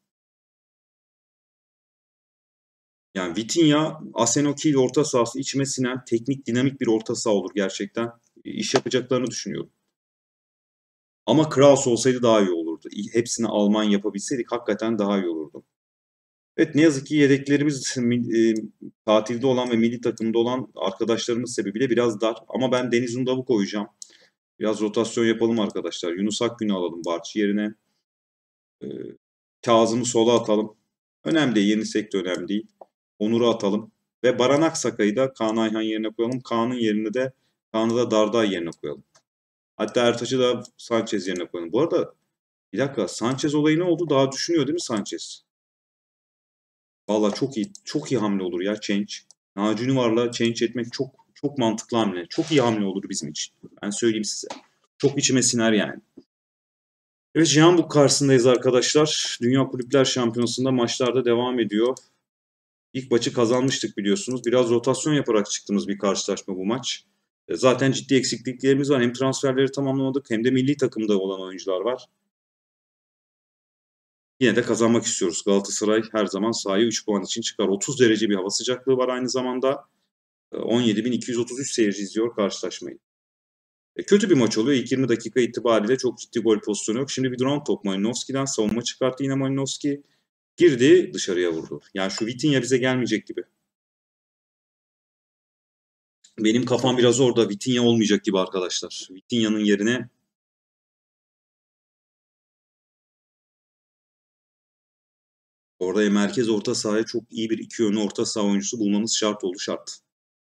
Yani Vitinha, Aseno Kiel orta sahası içime sinen teknik dinamik bir orta saha olur gerçekten. İş yapacaklarını düşünüyorum. Ama Kraus olsaydı daha iyi olurdu. Hepsini Alman yapabilseydik hakikaten daha iyi olurdu. Evet ne yazık ki yedeklerimiz tatilde olan ve milli takımda olan arkadaşlarımız sebebiyle biraz dar. Ama ben Deniz Undav'ı koyacağım. Biraz rotasyon yapalım arkadaşlar. Yunus Akgün'ü alalım Barç yerine. Kazım'ı sola atalım. Önemli değil. Yenisek de önemli değil. Onur'u atalım. Ve Baran Aksakay'ı da Kaan Ayhan yerine koyalım. Kaan'ı da Darday yerine koyalım. Hatta Ertaç'ı da Sanchez yerine koyalım. Bu arada bir dakika Sanchez olayı ne oldu? Daha düşünüyor değil mi Sanchez? Valla çok iyi. Çok iyi hamle olur ya change. Naci Ünivar'la change etmek çok çok mantıklı hamle. Çok iyi hamle olur bizim için. Ben söyleyeyim size. Çok içime siner yani. Evet Jeonbuk karşısındayız arkadaşlar. Dünya Kulüpler Şampiyonası'nda maçlarda devam ediyor. İlk maçı kazanmıştık biliyorsunuz. Biraz rotasyon yaparak çıktığımız bir karşılaşma bu maç. Zaten ciddi eksikliklerimiz var. Hem transferleri tamamlamadık hem de milli takımda olan oyuncular var. Yine de kazanmak istiyoruz. Galatasaray her zaman sahaya 3 puan için çıkar. 30 derece bir hava sıcaklığı var aynı zamanda. 17.233 seyirci izliyor karşılaşmayı. Kötü bir maç oluyor. İlk 20 dakika itibariyle çok ciddi gol pozisyonu yok. Şimdi bir duran top Malinovski'den savunma çıkarttı yine Malinovski. Girdi dışarıya vurdu. Yani şu Vitinha bize gelmeyecek gibi. Benim kafam biraz orada. Vitinha olmayacak gibi arkadaşlar. Vitinha'nın yerine orada merkez orta sahaya çok iyi bir iki yönlü orta saha oyuncusu bulmamız şart oldu şart.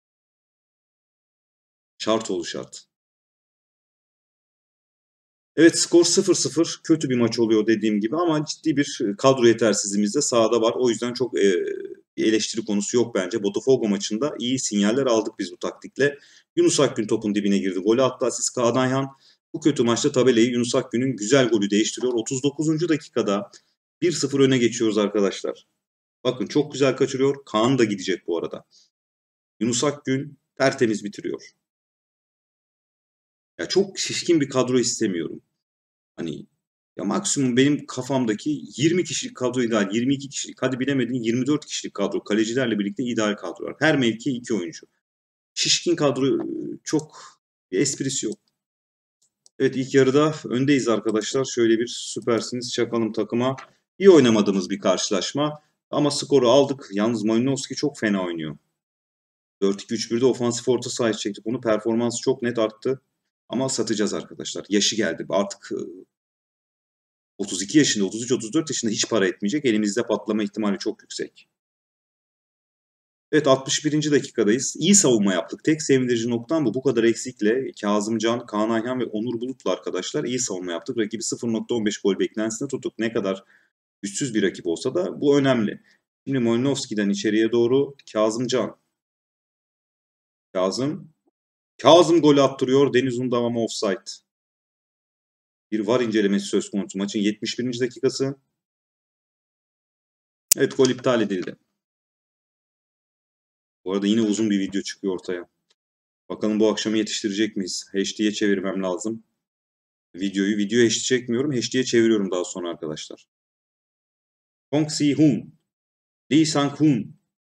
Şart oldu şart. Evet skor 0-0. Kötü bir maç oluyor dediğim gibi ama ciddi bir kadro yetersizliğimiz de sahada var. O yüzden çok bir eleştiri konusu yok bence. Botafogo maçında iyi sinyaller aldık biz bu taktikle. Yunus Akgün topun dibine girdi. Golü attı asist Kaan Ayhan. Bu kötü maçta tabelayı Yunus Akgün'ün güzel golü değiştiriyor. 39. dakikada 1-0 öne geçiyoruz arkadaşlar. Bakın çok güzel kaçırıyor. Kaan da gidecek bu arada. Yunus Akgün tertemiz bitiriyor. Ya çok şişkin bir kadro istemiyorum. Hani ya maksimum benim kafamdaki 20 kişilik kadro ideal. 22 kişilik hadi bilemedin 24 kişilik kadro. Kalecilerle birlikte ideal kadrolar. Her mevki 2 oyuncu. şişkin kadro, çok bir esprisi yok. Evet, ilk yarıda öndeyiz arkadaşlar. Şöyle bir süpersiniz çakalım takıma. İyi oynamadığımız bir karşılaşma. Ama skoru aldık. Yalnız Malinovski çok fena oynuyor. 4-2-3-1'de ofansif orta sahaya çektik. Onu performansı çok net arttı. Ama satacağız arkadaşlar. Yaşı geldi. Artık 32 yaşında, 33-34 yaşında hiç para etmeyecek. Elimizde patlama ihtimali çok yüksek. Evet, 61. dakikadayız. İyi savunma yaptık. Tek sevindirici noktam bu. Bu kadar eksikle Kazımcan, Kaan Ayhan ve Onur Bulut'la arkadaşlar iyi savunma yaptık. Rakibi 0.15 gol beklentisine tuttuk. Ne kadar güçsüz bir rakip olsa da bu önemli. Şimdi Malinovski'den içeriye doğru Kazımcan. Kazım golü attırıyor. Deniz Undam ama offside. Bir VAR incelemesi söz konusu. Maçın 71. dakikası. Evet, gol iptal edildi. Bu arada yine uzun bir video çıkıyor ortaya. Bakalım bu akşamı yetiştirecek miyiz? HD'ye çevirmem lazım. Video HD çekmiyorum. HD'ye çeviriyorum daha sonra arkadaşlar. Kong Si-hun. Lee Sang-hun.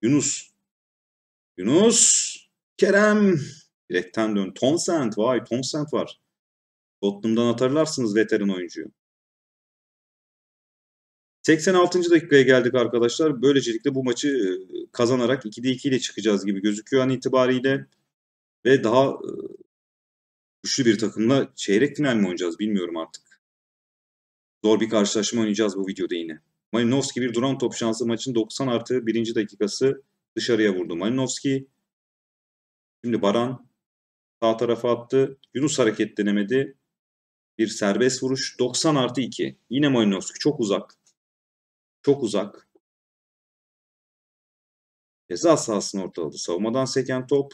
Yunus. Kerem. Direkten dön. Townsend. Vay, Townsend var. Tottenham'dan hatırlarsınız veteran oyuncuyu. 86. dakikaya geldik arkadaşlar. Böylelikle bu maçı kazanarak 2'de 2 ile çıkacağız gibi gözüküyor an itibariyle. Ve daha güçlü bir takımla çeyrek final mi oynayacağız bilmiyorum artık. Zor bir karşılaşma oynayacağız bu videoda yine. Malinovski bir duran top şansı, maçın 90+1. dakikası dışarıya vurdu. Malinovski. Şimdi Baran sağ tarafa attı. Yunus hareketlenemedi. Bir serbest vuruş. 90+2. Yine Malinovski çok uzak. Çok uzak. Ceza sahasını ortaladı. Savunmadan seken top.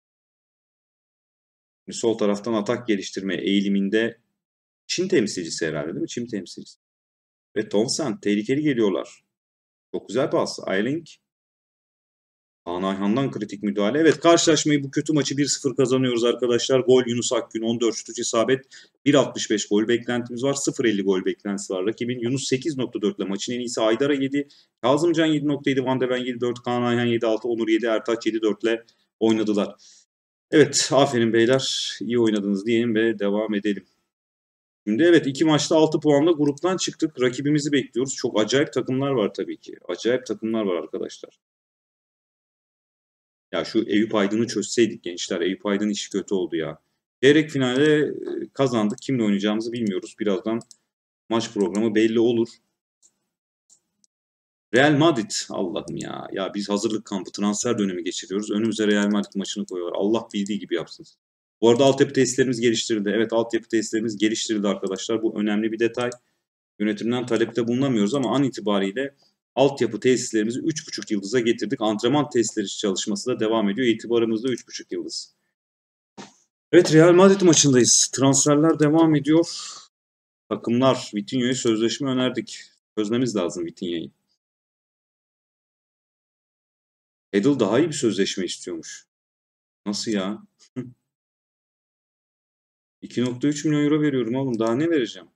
Şimdi sol taraftan atak geliştirme eğiliminde Çin temsilcisi herhalde değil mi? Çin temsilcisi. Ve Townsend tehlikeli geliyorlar. Çok güzel pas. Ayling. Kaan Ayhan'dan kritik müdahale. Evet, karşılaşmayı, bu kötü maçı 1-0 kazanıyoruz arkadaşlar. Gol Yunus Akgün, 14 şut isabet. 1.65 gol beklentimiz var. 0.50 gol beklentisi var. Rakibin Yunus 8.4 ile maçın en iyisi Aydar'a 7. Kazımcan 7.7, Van de Ven 7.4, Kaan Ayhan 7.6, Onur 7, Ertaç 7.4 ile oynadılar. Evet, aferin beyler. İyi oynadınız diyelim ve devam edelim. Şimdi evet, 2 maçta 6 puanla gruptan çıktık. Rakibimizi bekliyoruz. Çok acayip takımlar var tabii ki. Acayip takımlar var arkadaşlar. Ya şu Eyüp Aydın'ı çözseydik gençler. Eyüp Aydın işi kötü oldu ya. Çeyrek finale kazandık. Kimle oynayacağımızı bilmiyoruz. Birazdan maç programı belli olur. Real Madrid, Allah'ım ya. Ya biz hazırlık kampı, transfer dönemi geçiriyoruz. Önümüze Real Madrid maçını koyuyorlar. Allah bildiği gibi yapsın. Bu arada altyapı tesislerimiz geliştirildi. Evet, altyapı tesislerimiz geliştirildi arkadaşlar. Bu önemli bir detay. Yönetimden talepte bulunamıyoruz ama an itibariyle altyapı tesislerimizi 3.5 yıldıza getirdik. Antrenman testleri çalışması da devam ediyor. İtibarımız da 3.5 yıldız. Evet, Real Madrid maçındayız. Transferler devam ediyor. Takımlar Vitinha'ya sözleşme önerdik. Çözmemiz lazım Vitinha'yı. Edel daha iyi bir sözleşme istiyormuş. Nasıl ya? 2.3 milyon euro veriyorum oğlum. Daha ne vereceğim?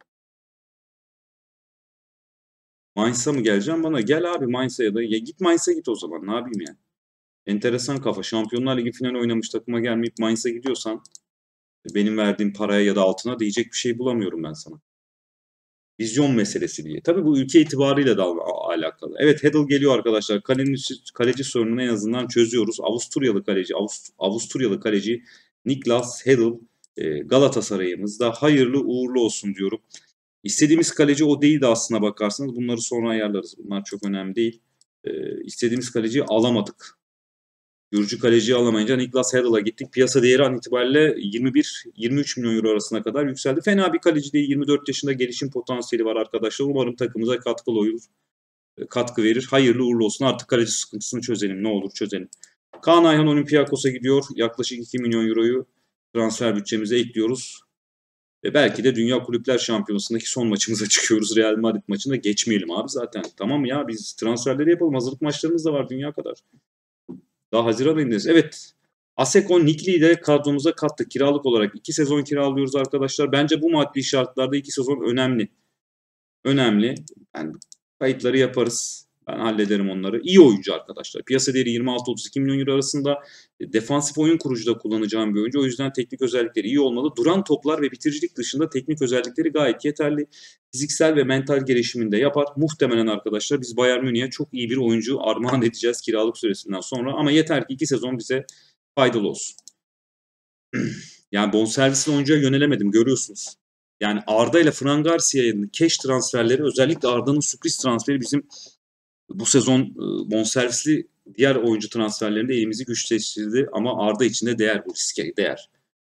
Mainz'a mı geleceğim bana? Gel abi Mainz'a ya da git Mainz'a git o zaman. Ne yapayım yani? Enteresan kafa. Şampiyonlar Ligi finali oynamış takıma gelmeyip Mainz'a gidiyorsan benim verdiğim paraya ya da altına diyecek bir şey bulamıyorum ben sana. Vizyon meselesi diye. Tabii bu ülke itibarıyla da alakalı. Evet, Hedl geliyor arkadaşlar. Kaleci sorununu en azından çözüyoruz. Avusturyalı kaleci Niklas Hedl Galatasaray'ımızda hayırlı uğurlu olsun diyorum. İstediğimiz kaleci o değildi aslına bakarsanız. Bunları sonra ayarlarız. Bunlar çok önemli değil. İstediğimiz kaleciyi alamadık. Gürcü kaleciyi alamayınca Niklas Hedl'a gittik. Piyasa değeri an itibariyle 21-23 milyon euro arasına kadar yükseldi. Fena bir kaleci değil. 24 yaşında, gelişim potansiyeli var arkadaşlar. Umarım takımımıza katkı verir. Hayırlı uğurlu olsun. Artık kaleci sıkıntısını çözelim. Ne olur çözelim. Kaan Ayhan Olympiakos'a gidiyor. Yaklaşık 2 milyon euroyu transfer bütçemize ekliyoruz. Ve belki de Dünya Kulüpler Şampiyonası'ndaki son maçımıza çıkıyoruz. Real Madrid maçında geçmeyelim abi zaten. Tamam ya, biz transferleri yapalım. Hazırlık maçlarımız da var dünya kadar. Daha Haziran ayındayız. Evet. Aseko Nikli'yi de kadromuza kattık. Kiralık olarak 2 sezon kiralıyoruz arkadaşlar. Bence bu maddi şartlarda 2 sezon önemli. Önemli. Yani kayıtları yaparız. Ben hallederim onları. İyi oyuncu arkadaşlar. Piyasa değeri 26-32 milyon euro arasında. Defansif oyun kurucu da kullanacağım bir oyuncu. O yüzden teknik özellikleri iyi olmalı. Duran toplar ve bitiricilik dışında teknik özellikleri gayet yeterli. Fiziksel ve mental gelişimini de yapar. Muhtemelen arkadaşlar biz Bayern Münih'e çok iyi bir oyuncu armağan edeceğiz kiralık süresinden sonra. Ama yeter ki 2 sezon bize faydalı olsun. Yani bonservisli oyuncuya yönelemedim, görüyorsunuz. Yani Arda ile Fran Garcia'nın cash transferleri, özellikle Arda'nın sürpriz transferi bizim bu sezon bonservisli diğer oyuncu transferlerinde elimizi güçleştirdi. Ama Arda için de değer, bu riske değer.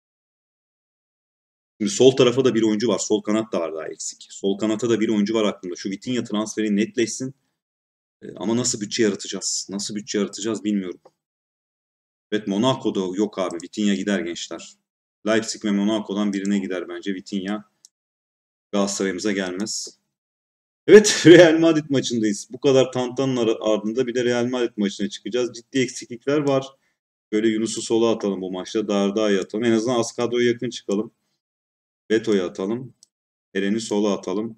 Şimdi sol tarafa da bir oyuncu var. Sol kanat da var daha eksik. Sol kanata da bir oyuncu var aklımda. Şu Vitinha transferi netleşsin. Ama nasıl bütçe yaratacağız? Nasıl bütçe yaratacağız bilmiyorum. Evet, Monaco'da yok abi. Vitinha gider gençler. Leipzig ve Monaco'dan birine gider bence Vitinha. Galatasaray'ımıza gelmez. Evet, Real Madrid maçındayız. Bu kadar tantanın ardında bir de Real Madrid maçına çıkacağız. Ciddi eksiklikler var. Böyle Yunus'u sola atalım bu maçta. Darda'yı atalım. En azından az kadroya yakın çıkalım. Beto'yu atalım. Eren'i sola atalım.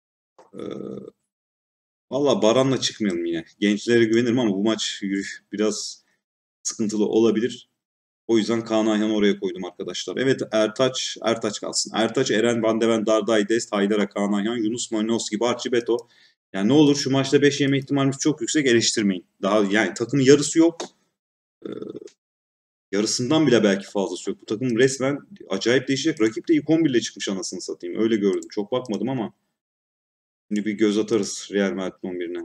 Valla Baran'la çıkmayalım yine. Gençlere güvenirim ama bu maç biraz sıkıntılı olabilir. O yüzden Kaan Ayhan'ı oraya koydum arkadaşlar. Evet, Ertaç kalsın. Ertaç, Eren, Van de Ven, Darday, Dest, Haydara, Kaan Ayhan, Yunus, Malinovski, Barçı, Beto. Yani ne olur şu maçta 5 yeme ihtimalimiz çok yüksek, eleştirmeyin. Daha yani takımın yarısı yok. Yarısından bile belki fazlası yok. Bu takım resmen acayip değişecek. Rakip de ilk 11 ile çıkmış anasını satayım. Öyle gördüm. Çok bakmadım ama. Şimdi bir göz atarız Real Madrid'in 11'ine.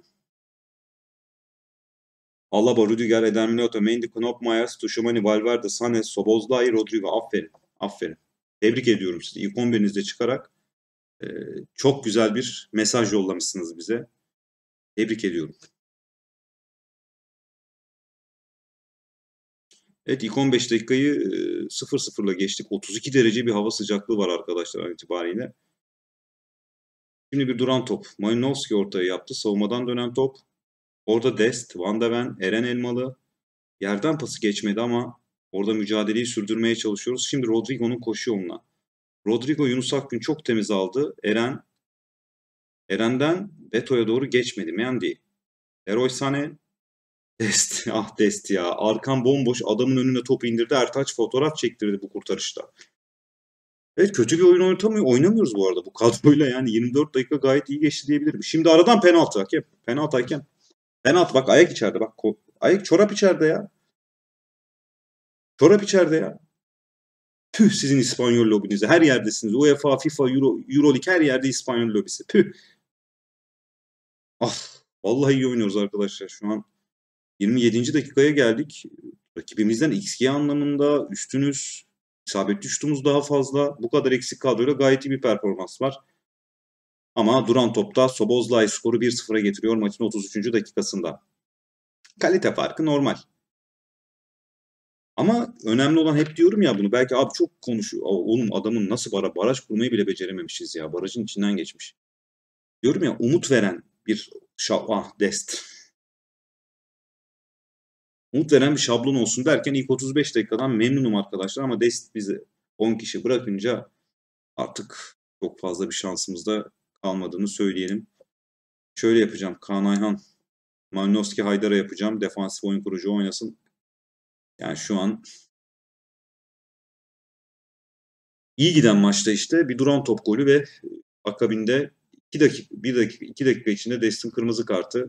Alaba, Rüdiger, Eder Milito, Mendy, Knopp, Myers, Tchouaméni, Valverde, Sané, Szoboszlai, Rodrigo. Aferin. Aferin. Tebrik ediyorum sizi. İlk 11'inizde çıkarak çok güzel bir mesaj yollamışsınız bize. Tebrik ediyorum. Evet, ilk 15 dakikayı 0-0'la geçtik. 32 derece bir hava sıcaklığı var arkadaşlar an itibariyle. Şimdi bir duran top. Malinovski ortaya yaptı. Savunmadan dönen top. Orada Dest, Van de Ven, Eren Elmalı. Yerden pası geçmedi ama orada mücadeleyi sürdürmeye çalışıyoruz. Şimdi Rodrigo'nun koşu yoluna. Rodrigo Yunus Akgün çok temiz aldı. Eren'den Beto'ya doğru geçmedi. Mendy. Leroy Sané. Dest. Ah Dest ya. Arkan bomboş. Adamın önüne topu indirdi. Ertaç fotoğraf çektirdi bu kurtarışta. Evet, kötü bir oyun oynamıyoruz bu arada. Bu kadroyla yani 24 dakika gayet iyi geçti diyebilirim. Şimdi aradan penaltı hakem. Penaltı hakem. Penaltı, bak ayak içeride bak. Ayak, çorap içeride ya. Çorap içeride ya. Püh sizin İspanyol lobinize. Her yerdesiniz. UEFA, FIFA, Euroleague, her yerde İspanyol lobisi. Püh. Ah, vallahi iyi oynuyoruz arkadaşlar. Şu an 27. dakikaya geldik. Rakibimizden XG anlamında üstünüz. İsabetli şutumuz daha fazla. Bu kadar eksik kadroyla gayet iyi bir performans var. Ama duran topta Szoboszlai skoru 1-0'a getiriyor maçın 33. dakikasında. Kalite farkı normal. Ama önemli olan, hep diyorum ya bunu, belki abi çok konuşuyor. Oğlum adamın nasıl baraj kurmayı bile becerememişiz ya. Barajın içinden geçmiş. Diyorum ya, umut veren bir Dest. Umut veren bir şablon olsun derken ilk 35 dakikadan memnunum arkadaşlar ama Dest bizi 10 kişi bırakınca artık çok fazla bir şansımız da kalmadığını söyleyelim. Şöyle yapacağım. Kaan Ayhan, Malinovski, Haydara yapacağım. Defansif oyun kurucu oynasın. Yani şu an iyi giden maçta işte bir duran top golü ve akabinde 2 dakika içinde Dest'in kırmızı kartı.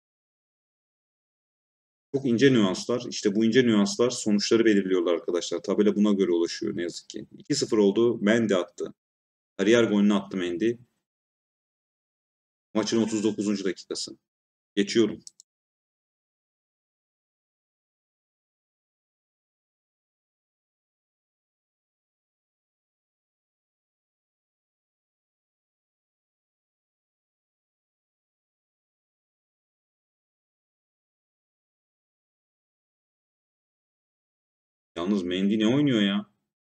Çok ince nüanslar. İşte bu ince nüanslar sonuçları belirliyorlar arkadaşlar. Tabela buna göre ulaşıyor ne yazık ki. 2-0 oldu. Mendy attı. Kariyer golünü attı Mendy. Maçın 39. dakikası. Geçiyorum. Yalnız Mendy ne oynuyor ya?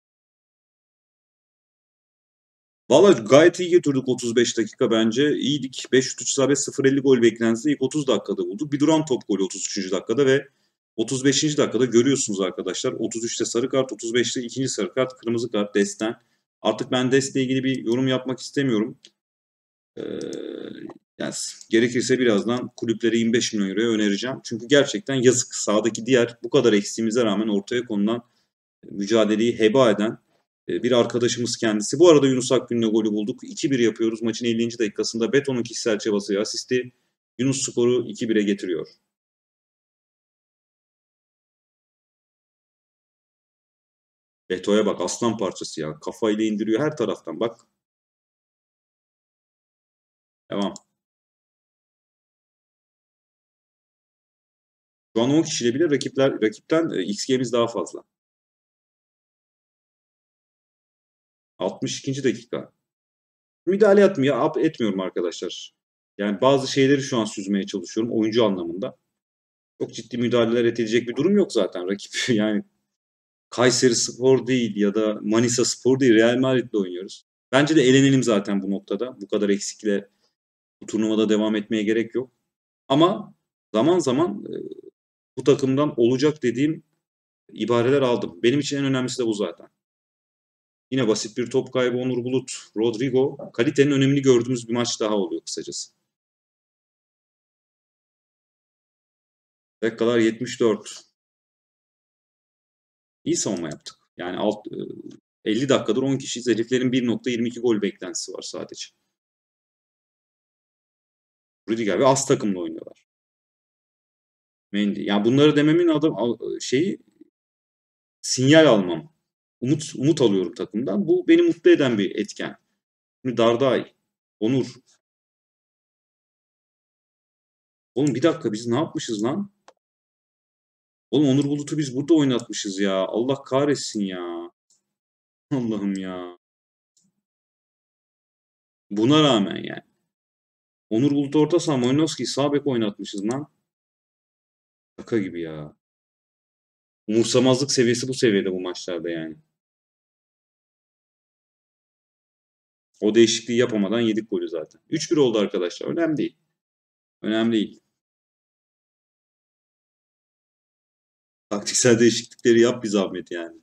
Valla gayet iyi götürdük 35 dakika bence. İyiydik. 5 şut 3 isabet 0.50 gol beklentisi ilk 30 dakikada bulduk. Bir duran top golü 33. dakikada ve 35. dakikada görüyorsunuz arkadaşlar. 33'te sarı kart, 35'te ikinci sarı kart, kırmızı kart Dest'ten. Artık ben Dest'le ilgili bir yorum yapmak istemiyorum. Yani gerekirse birazdan kulüplere 25 milyon euroya önereceğim. Çünkü gerçekten yazık. Sahadaki diğer bu kadar eksiğimize rağmen ortaya konulan mücadeleyi heba eden bir arkadaşımız kendisi. Bu arada Yunus Akgün'le golü bulduk. 2-1 yapıyoruz. Maçın 50. dakikasında Beto'nun kişisel çabası ve asisti Yunus Spor'u 2-1'e getiriyor. Beto'ya bak, aslan parçası ya. Kafayla indiriyor her taraftan. Bak. Devam. Şu an 10 kişiyle bile rakipten XG'miz daha fazla. 62. dakika. Müdahale etmiyorum arkadaşlar. Yani bazı şeyleri şu an süzmeye çalışıyorum oyuncu anlamında. Çok ciddi müdahaleler edilecek bir durum yok zaten. Rakip yani Kayserispor değil ya da Manisaspor değil, Real Madrid'le oynuyoruz. Bence de elenelim zaten bu noktada. Bu kadar eksikle bu turnuvada devam etmeye gerek yok. Ama zaman zaman bu takımdan olacak dediğim ibareler aldım. Benim için en önemlisi de bu zaten. Yine basit bir top kaybı Onur Bulut, Rodrigo. Kalitenin önemini gördüğümüz bir maç daha oluyor kısacası. Dakikalar 74. İyi savunma yaptık. Yani 50 dakikadır 10 kişiyiz. Heriflerin 1.22 gol beklentisi var sadece. Rüdiger ve az takımla oynuyorlar. Mendy. Yani bunları dememin şeyi sinyal almam. Umut alıyorum takımdan. Bu beni mutlu eden bir etken. Şimdi Darday, Onur. Oğlum bir dakika, biz ne yapmışız lan? Oğlum Onur Bulut'u biz burada oynatmışız ya. Allah kahretsin ya. Allah'ım ya. Buna rağmen yani. Onur Bulut orta saha, Malinowski'yi sağ bek oynatmışız lan. Şaka gibi ya. Umursamazlık seviyesi bu seviyede bu maçlarda yani. O değişikliği yapamadan yedik golü zaten. 3-1 oldu arkadaşlar. Önemli değil. Önemli değil. Taktiksel değişiklikleri yap bir zahmet yani.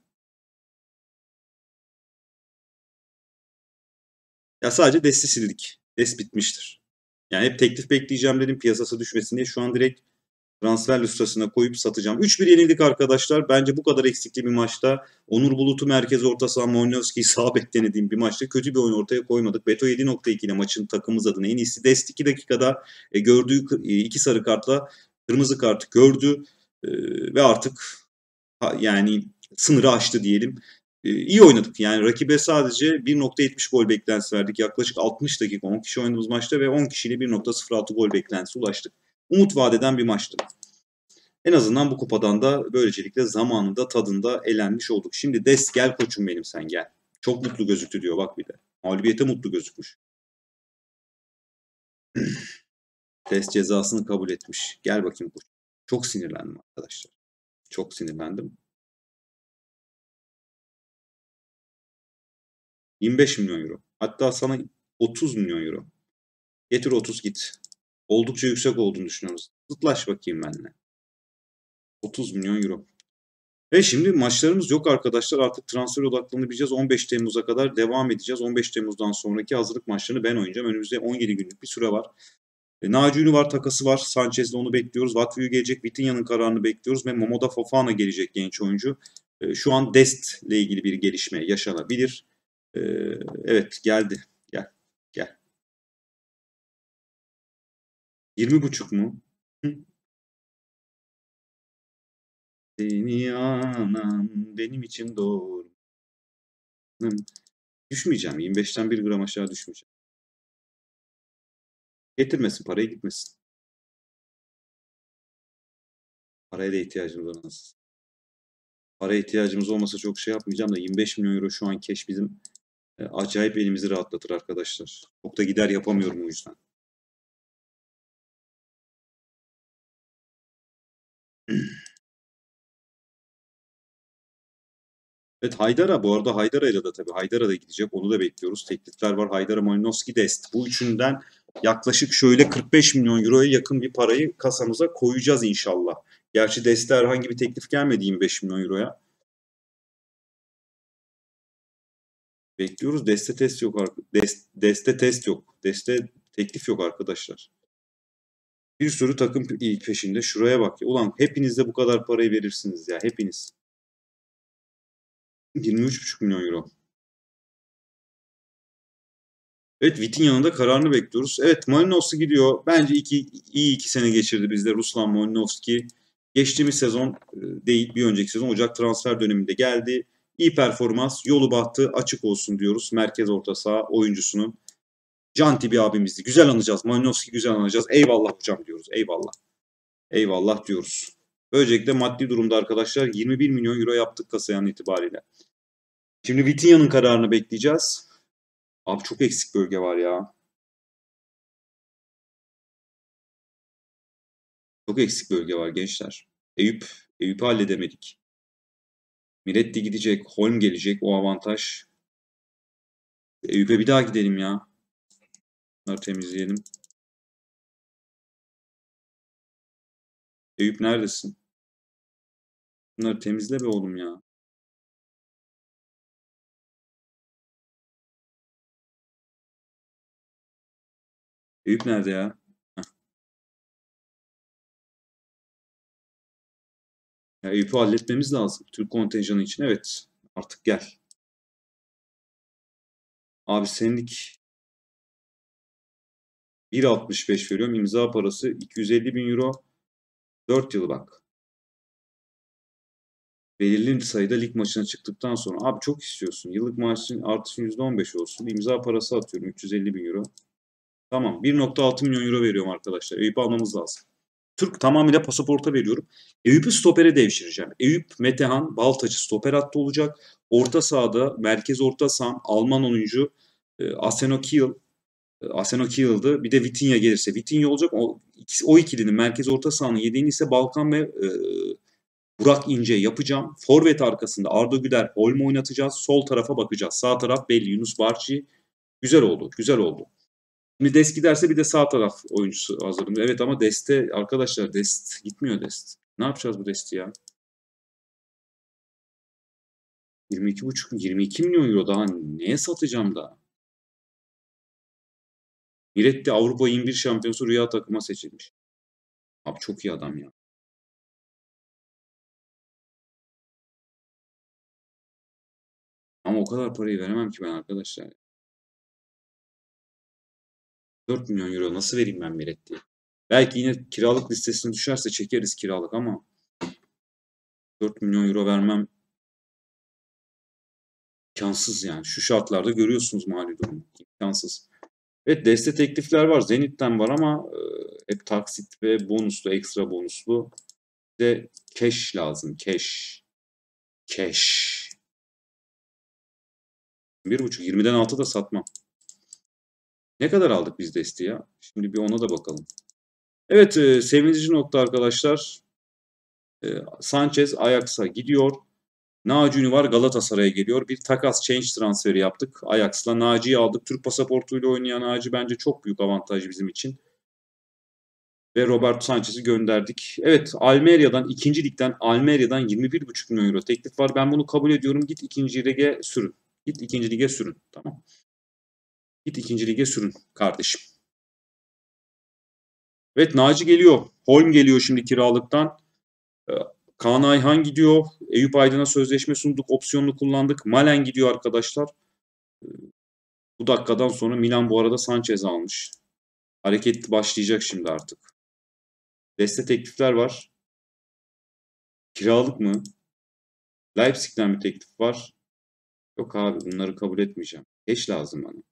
Ya sadece Dest'i sildik. Dest bitmiştir. Yani hep teklif bekleyeceğim dedim piyasası düşmesin diye. Şu an direkt transfer lüstrasına koyup satacağım. 3-1 yenildik arkadaşlar. Bence bu kadar eksikli bir maçta Onur Bulut'u merkez orta saha, Malinowski'yi sağ bek denediğim bir maçta kötü bir oyun ortaya koymadık. Beto 7.2 ile maçın takımımız adına en iyisi. Dest 2 dakikada gördüğü 2 sarı kartla kırmızı kartı gördü ve artık yani sınırı aştı diyelim. İyi oynadık. Yani rakibe sadece 1.70 gol beklentisi verdik. Yaklaşık 60 dakika 10 kişi oynadığımız maçta ve 10 kişiyle 1.06 gol beklentisi ulaştık. Umut vadeden bir maçtı. En azından bu kupadan da böylelikle zamanında tadında elenmiş olduk. Şimdi Dest gel koçum benim sen gel. Çok mutlu gözüktü diyor bak bir de. Mağlubiyete mutlu gözükmüş. Dest cezasını kabul etmiş. Gel bakayım koç. Çok sinirlendim arkadaşlar. Çok sinirlendim. 25 milyon euro. Hatta sana 30 milyon euro. Getir 30 git. Oldukça yüksek olduğunu düşünüyoruz. Zıtlaş bakayım benimle. 30 milyon euro. Ve şimdi maçlarımız yok arkadaşlar. Artık transfer odaklanabileceğiz. 15 Temmuz'a kadar devam edeceğiz. 15 Temmuz'dan sonraki hazırlık maçlarını ben oynayacağım. Önümüzde 17 günlük bir süre var. Naci Ünlü var, takası var. Sanchez'le onu bekliyoruz. Vatvu'yu gelecek. Vitinha'nın kararını bekliyoruz. Ve Momoda Fofana gelecek genç oyuncu. Şu an Dest ile ilgili bir gelişme yaşanabilir. Evet geldi. Gel. Gel. 20,5 mu? Seni anam benim için doğru. Düşmeyeceğim. 25'ten 1 gram aşağı düşmeyeceğim. Getirmesin, paraya gitmesin. Paraya da ihtiyacımız var nasıl? Paraya ihtiyacımız olmasa çok şey yapmayacağım da 25 milyon euro şu an cash bizim acayip elimizi rahatlatır arkadaşlar. Çok da gider yapamıyorum o yüzden. Evet Haydara bu arada Haydara'yla da tabii Haydara da gidecek. Onu da bekliyoruz. Teklifler var. Haydara, Malinowski, Dest. Bu üçünden yaklaşık şöyle 45 milyon euroya yakın bir parayı kasamıza koyacağız inşallah. Gerçi Dest'e herhangi bir teklif gelmedi 25 milyon euroya. Bekliyoruz. Deste test yok. Deste test yok. Deste Teklif yok arkadaşlar. Bir sürü takım ilk peşinde. Şuraya bak ya. Ulan hepiniz de bu kadar parayı verirsiniz ya. Hepiniz. 23,5 milyon euro. Evet, Vitinha'nın da kararını bekliyoruz. Evet, Malinovski gidiyor. Bence iyi 2 sene geçirdi bizde Ruslan Malinovski. Geçtiğimiz sezon değil, bir önceki sezon Ocak transfer döneminde geldi. İyi performans, yolu bahtı, açık olsun diyoruz. Merkez orta saha oyuncusunun. Canti bir abimizdi. Güzel anacağız. Malinovski güzel anacağız. Eyvallah hocam diyoruz. Eyvallah. Eyvallah diyoruz. Böylelikle maddi durumda arkadaşlar 21 milyon euro yaptık kasa yan itibariyle. Şimdi Vitinha'nın kararını bekleyeceğiz. Abi çok eksik bölge var ya. Çok eksik bölge var gençler. Eyüp'ü halledemedik. Miretti gidecek, Holm gelecek, o avantaj. Eyüp'e bir daha gidelim ya. Bunları temizleyelim. Eyüp neredesin? Bunları temizle be oğlum ya. Eyüp nerede ya? Heh. Ya Eyüp'ü halletmemiz lazım. Türk kontenjanı için. Evet. Artık gel. Abi senlik 1,65 veriyorum. İmza parası 250 bin euro. 4 yıl bak. Belirli bir sayıda lig maçına çıktıktan sonra. Abi çok istiyorsun. Yıllık maaşın artışın %15 olsun. İmza parası atıyorum 350 bin euro. Tamam. 1,6 milyon euro veriyorum arkadaşlar. Eyüp'ü almamız lazım. Türk tamamıyla pasaporta veriyorum. Eyüp'ü stopere devşireceğim. Eyüp, Metehan, Baltacı stoper hattı olacak. Orta sahada merkez orta saha Alman oyuncu Aseno Kiel. Aseno Kiel'dı. Bir de Vitinha gelirse. Vitinha olacak. O ikilinin merkez orta sahanın yedeğini ise Balkan ve Burak İnce yapacağım. Forvet arkasında Arda Güler, Holm oynatacağız. Sol tarafa bakacağız. Sağ taraf belli. Yunus Barçi. Güzel oldu. Güzel oldu. Şimdi Dest giderse bir de sağ taraf oyuncusu hazırım. Evet ama Dest'e arkadaşlar Dest gitmiyor Dest. Ne yapacağız bu Dest'i ya? 22,5 22 milyon euro daha neye satacağım da? Miretti Avrupa 21 şampiyonası rüya takıma seçilmiş. Abi çok iyi adam ya. Ama o kadar parayı veremem ki ben arkadaşlar. 4 milyon euro nasıl vereyim ben Miretti'ye? Belki yine kiralık listesine düşerse çekeriz kiralık ama 4 milyon euro vermem imkansız yani. Şu şartlarda görüyorsunuz mali durumu. İmkansız. Evet deste teklifler var. Zenit'ten var ama hep taksit ve bonuslu, ekstra bonuslu. Bir de cash lazım. Cash. Cash. 1,5. 20'den altı da satmam. Ne kadar aldık biz desteği ya? Şimdi bir ona da bakalım. Evet sevindirici nokta arkadaşlar. Sanchez Ajax'a gidiyor. Naci Ünüvar Galatasaray'a geliyor. Bir takas change transferi yaptık. Ajax'la Naci'yi aldık. Türk pasaportuyla oynayan Naci bence çok büyük avantaj bizim için. Ve Roberto Sanchez'i gönderdik. Evet Almeria'dan 2. ligden Almeria'dan 21,5 milyon euro teklif var. Ben bunu kabul ediyorum. Git 2. lige sürün. Git 2. lige sürün. Tamam. Git 2. lige sürün kardeşim. Evet Naci geliyor. Holm geliyor şimdi kiralıktan. Kaan Ayhan gidiyor. Eyüp Aydın'a sözleşme sunduk. Opsiyonunu kullandık. Malen gidiyor arkadaşlar. Bu dakikadan sonra Milan bu arada Sanchez almış. Hareket başlayacak şimdi artık. Deste teklifler var. Kiralık mı? Leipzig'ten bir teklif var. Yok abi bunları kabul etmeyeceğim. Eş lazım bana.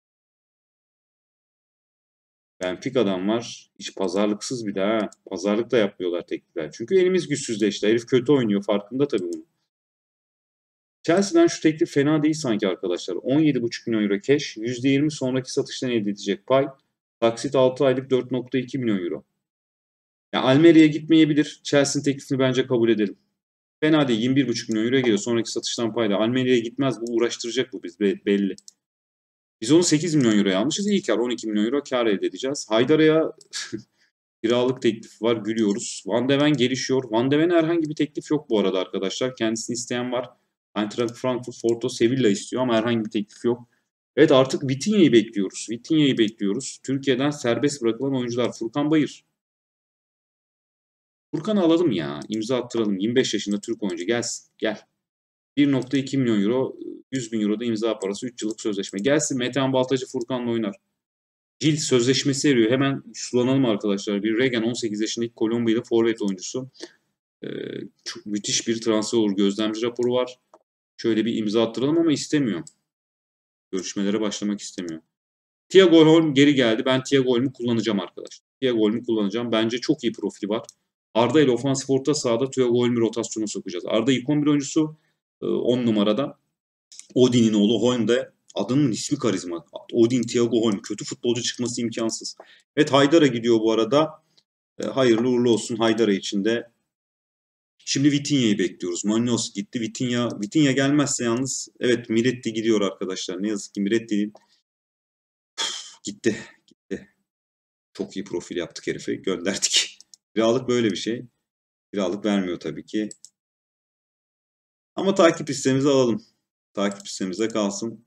Benfica'dan var. Hiç pazarlıksız bir daha. Pazarlık da yapmıyorlar teklifler. Çünkü elimiz güçsüzleşti. Herif kötü oynuyor. Farkında tabii bunun. Chelsea'den şu teklif fena değil sanki arkadaşlar. 17,5 milyon euro cash. %20 sonraki satıştan elde edecek pay. Taksit 6 aylık 4,2 milyon euro. Ya Almeria'ya gitmeyebilir. Chelsea'nin teklifini bence kabul edelim. Fena değil. 21,5 milyon euro geliyor. Sonraki satıştan payla. Almeria'ya gitmez. Bu uğraştıracak bu biz belli. Biz onu 8 milyon euroya almışız. İyi kar. 12 milyon euro kar elde edeceğiz. Haydara'ya kiralık teklif var. Gülüyoruz. Van de Ven gelişiyor. Van de Ven'e herhangi bir teklif yok bu arada arkadaşlar. Kendisini isteyen var. Eintracht Frankfurt, Porto, Sevilla istiyor ama herhangi bir teklif yok. Evet, artık Vitinha'yı bekliyoruz. Vitinha'yı bekliyoruz. Türkiye'den serbest bırakılan oyuncular. Furkan Bayır. Furkan'ı alalım ya. İmza attıralım. 25 yaşında Türk oyuncu. Gelsin. Gel. 1,2 milyon euro. 100 bin euro da imza parası. 3 yıllık sözleşme. Gelsin. Metehan Baltacı Furkan'la oynar. Cil sözleşmesi eriyor. Hemen sulanalım arkadaşlar. Bir Regen 18 yaşındaki Kolombiyalı forvet oyuncusu. Ee, Çok müthiş bir transfer olur. Gözlemci raporu var. Şöyle bir imza attıralım ama istemiyor. Görüşmelere başlamak istemiyor. Thiago Holm geri geldi. Ben Thiago Holm'u kullanacağım arkadaşlar. Thiago Holm'u kullanacağım. Bence çok iyi profili var. Arda ile ofansif orta sahada Thiago Holm'u rotasyona sokacağız. Arda ilk 11 oyuncusu 10 numarada. Odin'in oğlu Holm de adının ismi karizma. Odin Thiago Holm. Kötü futbolcu çıkması imkansız. Evet, Haydar'a gidiyor bu arada. Hayırlı uğurlu olsun Haydara için de. Şimdi Vitinha'yı bekliyoruz. Munoz gitti. Vitinha gelmezse yalnız, evet, Miretti gidiyor arkadaşlar. Ne yazık ki Miretti gitti. Gitti. Çok iyi profil yaptık herife. Gönderdik. Kiralık böyle bir şey. Kiralık vermiyor tabii ki. Ama takip listemize alalım. Takip listemizde kalsın.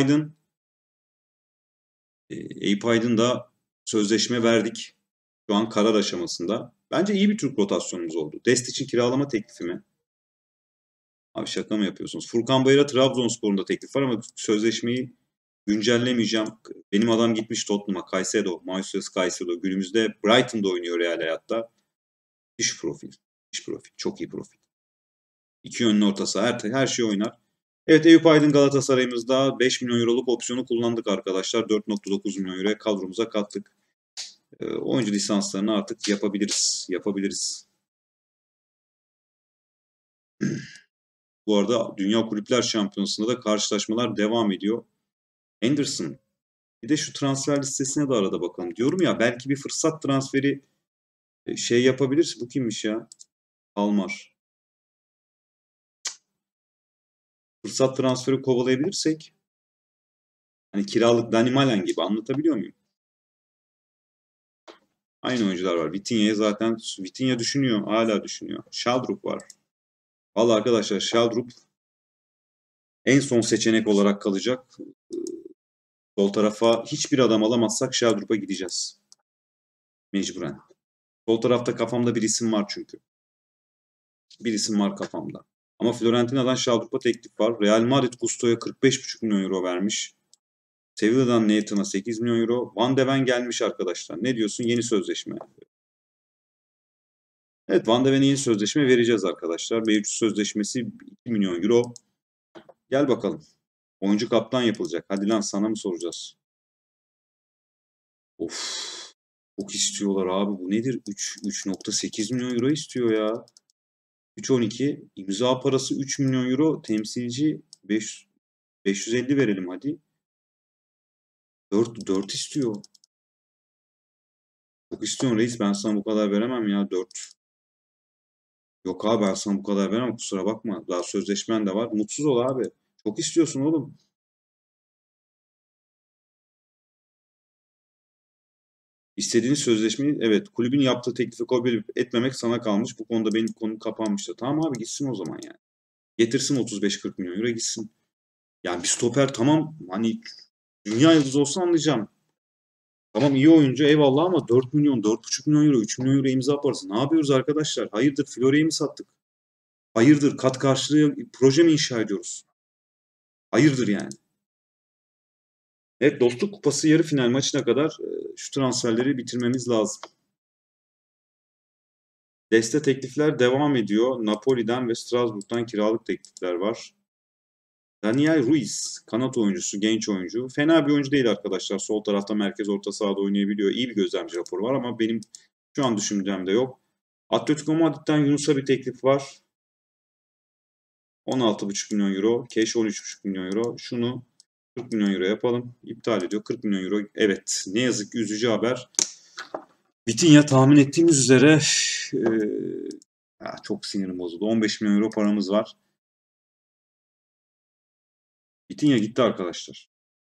Eyüp Aydın da sözleşme verdik. Şu an karar aşamasında. Bence iyi bir Türk rotasyonumuz oldu. Dest için kiralama teklifi mi? Abi şaka mı yapıyorsunuz? Furkan Bayır'a Trabzonspor'un da teklif var ama sözleşmeyi güncellemeyeceğim. Benim adam gitmiş Tottenham'a. Caicedo, Moises Caicedo. Günümüzde Brighton'da oynuyor Real hayatta. İş profil. İş profil. Çok iyi profil. İki yönlü orta saha. Her şey oynar. Evet, Eyüp Aydın Galatasaray'ımızda 5 milyon euroluk opsiyonu kullandık arkadaşlar. 4,9 milyon euroya kadromuza kattık. Oyuncu lisanslarını artık yapabiliriz. Yapabiliriz. Bu arada Dünya Kulüpler Şampiyonası'nda da karşılaşmalar devam ediyor. Henderson. Bir de şu transfer listesine de arada bakalım. Diyorum ya, belki bir fırsat transferi şey yapabilir. Bu kimmiş ya? Almar. Fırsat transferi kovalayabilirsek, hani kiralık Dani Malen gibi, anlatabiliyor muyum? Aynı oyuncular var. Vitinha düşünüyor. Hala düşünüyor. Sheldrup var. Vallahi arkadaşlar, Sheldrup en son seçenek olarak kalacak. Sol tarafa hiçbir adam alamazsak Sheldrup'a gideceğiz. Mecburen. Sol tarafta kafamda bir isim var çünkü. Bir isim var kafamda. Ama Fiorentina'dan Sheldrup'a teklif var. Real Madrid Gusto'ya 45,5 milyon euro vermiş. Sevilla'dan Nathan'a 8 milyon euro. Van de Ven gelmiş arkadaşlar. Ne diyorsun? Yeni sözleşme. Evet, Van de Ven'e yeni sözleşme vereceğiz arkadaşlar. Mevcut sözleşmesi 2 milyon euro. Gel bakalım. Oyuncu kaptan yapılacak. Hadi lan, sana mı soracağız? Of. Çok istiyorlar abi. Bu nedir? 3,8 milyon euro istiyor ya. 3,12. İmza parası 3 milyon euro. Temsilci 550 verelim hadi. 4 istiyor. Çok istiyorsun reis. Ben sana bu kadar veremem ya. 4. Yok abi, ben sana bu kadar veremem. Kusura bakma. Daha sözleşmen de var. Mutsuz ol abi. Çok istiyorsun oğlum. İstediğiniz sözleşmeyi, evet, kulübün yaptığı teklifi kabul etmemek sana kalmış. Bu konuda benim konum kapanmıştı. Tamam abi, gitsin o zaman yani. Getirsin 35-40 milyon euro gitsin. Yani bir stoper, tamam, hani dünya yıldızı olsa anlayacağım. Tamam, iyi oyuncu eyvallah ama 4 milyon, 4,5 milyon euro, 3 milyon euro imza parası. Ne yapıyoruz arkadaşlar? Hayırdır, Florya'yı mı sattık? Hayırdır, kat karşılığı proje mi inşa ediyoruz? Hayırdır yani. Evet, Dostluk Kupası yarı final maçına kadar şu transferleri bitirmemiz lazım. Deste teklifler devam ediyor. Napoli'den ve Strasbourg'dan kiralık teklifler var. Daniel Ruiz, kanat oyuncusu, genç oyuncu. Fena bir oyuncu değil arkadaşlar. Sol tarafta merkez orta sahada oynayabiliyor. İyi bir gözlemci raporu var ama benim şu an düşündüğümde yok. Atletico Madrid'den Yunus'a bir teklif var. 16,5 milyon euro. Cash 13,5 milyon euro. Şunu 40 milyon euro yapalım. İptal ediyor. 40 milyon euro. Evet. Ne yazık ki üzücü haber. Vitinha tahmin ettiğimiz üzere çok sinirim bozuldu. 15 milyon euro paramız var. Vitinha gitti arkadaşlar.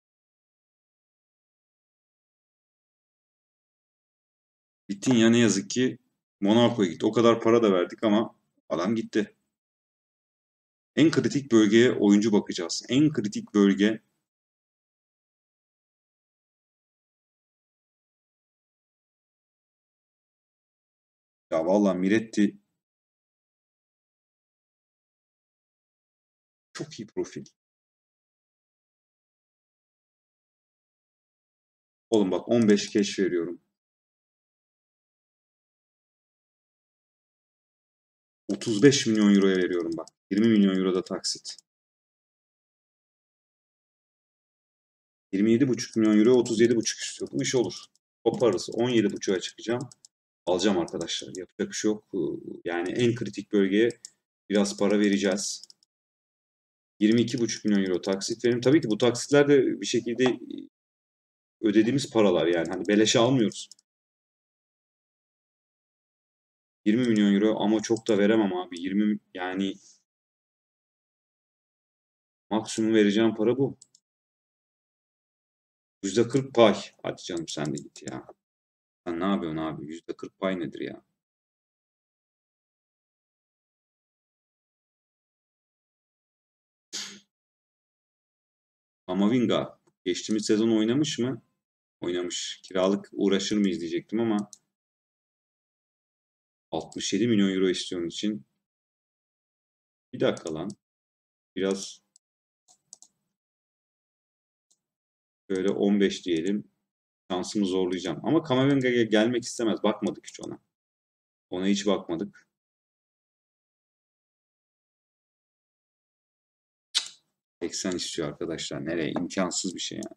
Vitinha ne yazık ki Monaco'ya gitti. O kadar para da verdik ama adam gitti. En kritik bölgeye oyuncu bakacağız. En kritik bölge Ya vallahi Miretti çok iyi profil. Oğlum bak 15 keş veriyorum. 35 milyon euroya veriyorum bak. 20 milyon euro da taksit. 27,5 milyon euro 37,5 istiyor. Bu iş olur. Koparırız. 17,5'a çıkacağım. Alacağım arkadaşlar. Yapacak bir şey yok. Yani en kritik bölgeye biraz para vereceğiz. 22,5 milyon euro taksit verim. Tabii ki bu taksitler de bir şekilde ödediğimiz paralar yani. Hani beleşe almıyoruz. 20 milyon euro ama çok da veremem abi. 20 yani maksimum vereceğim para bu. %40 pay. Hadi canım sen de git ya. Sen ne yapıyorsun abi? %40 pay nedir ya? Kamavinga geçtiğimiz sezon oynamış mı? Oynamış. Kiralık uğraşır mıyız diyecektim ama 67 milyon euro istiyorsun için. Bir dakika lan. Biraz böyle 15 diyelim. Şansımı zorlayacağım. Ama Kamavinga'ya gelmek istemez. Bakmadık hiç ona. Ona hiç bakmadık. 80 istiyor arkadaşlar. Nereye? İmkansız bir şey yani.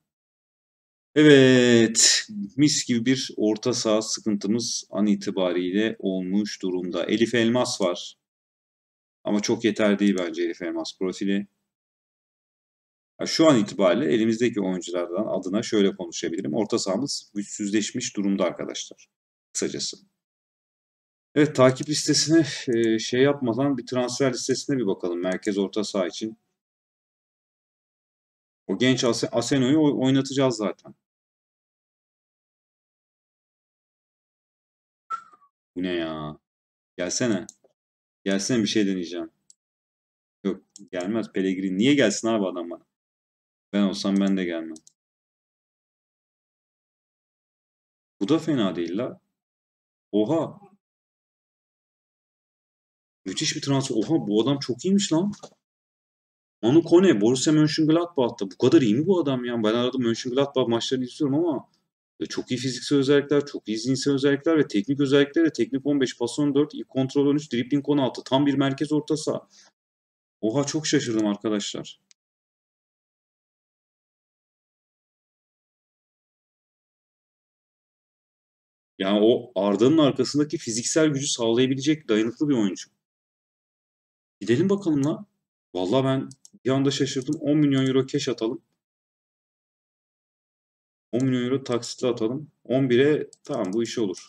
Evet. Mis gibi bir orta saha sıkıntımız an itibariyle olmuş durumda. Elif Elmas var. Ama çok yeterli değil bence Elif Elmas profili. Şu an itibariyle elimizdeki oyunculardan adına şöyle konuşabilirim. Orta sahamız güçsüzleşmiş durumda arkadaşlar. Kısacası. Evet, takip listesine şey yapmadan bir transfer listesine bir bakalım. Merkez orta saha için. O genç Aseno'yu oynatacağız zaten. Bu ne ya? Gelsene. Gelsene bir şey deneyeceğim. Yok gelmez Pellegrini. Niye gelsin abi adam bana? Ben olsam ben de gelmem. Bu da fena değil la. Oha. Müthiş bir transfer. Oha bu adam çok iyiymiş lan. Manu Kone, Borussia Mönchengladbach'ta. Bu kadar iyi mi bu adam ya? Ben arada Mönchengladbach maçlarını izliyorum ama çok iyi fiziksel özellikler, çok iyi zihinsel özellikler ve teknik özellikleri. Teknik 15, pas 14, ilk kontrol 13, dribling 16. Tam bir merkez orta saha. Oha çok şaşırdım arkadaşlar. Yani o Arda'nın arkasındaki fiziksel gücü sağlayabilecek dayanıklı bir oyuncu. Gidelim bakalım la. Vallahi ben bir anda şaşırdım. 10 milyon euro cash atalım. 10 milyon euro taksitle atalım. 11'e tamam bu iş olur.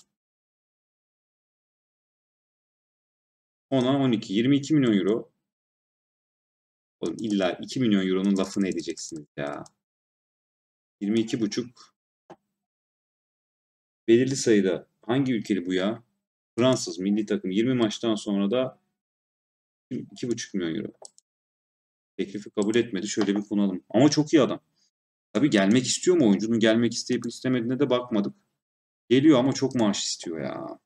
10'a 12. 22 milyon euro. Oğlum illa 2 milyon euronun lafını edeceksiniz ya. 22,5 belirli sayıda. Hangi ülkeli bu ya? Fransız milli takım. 20 maçtan sonra da 2,5 milyon euro. Teklifi kabul etmedi. Şöyle bir konalım. Ama çok iyi adam. Tabii gelmek istiyor mu? Oyuncunun gelmek isteyip istemediğine de bakmadık. Geliyor ama çok maaş istiyor ya.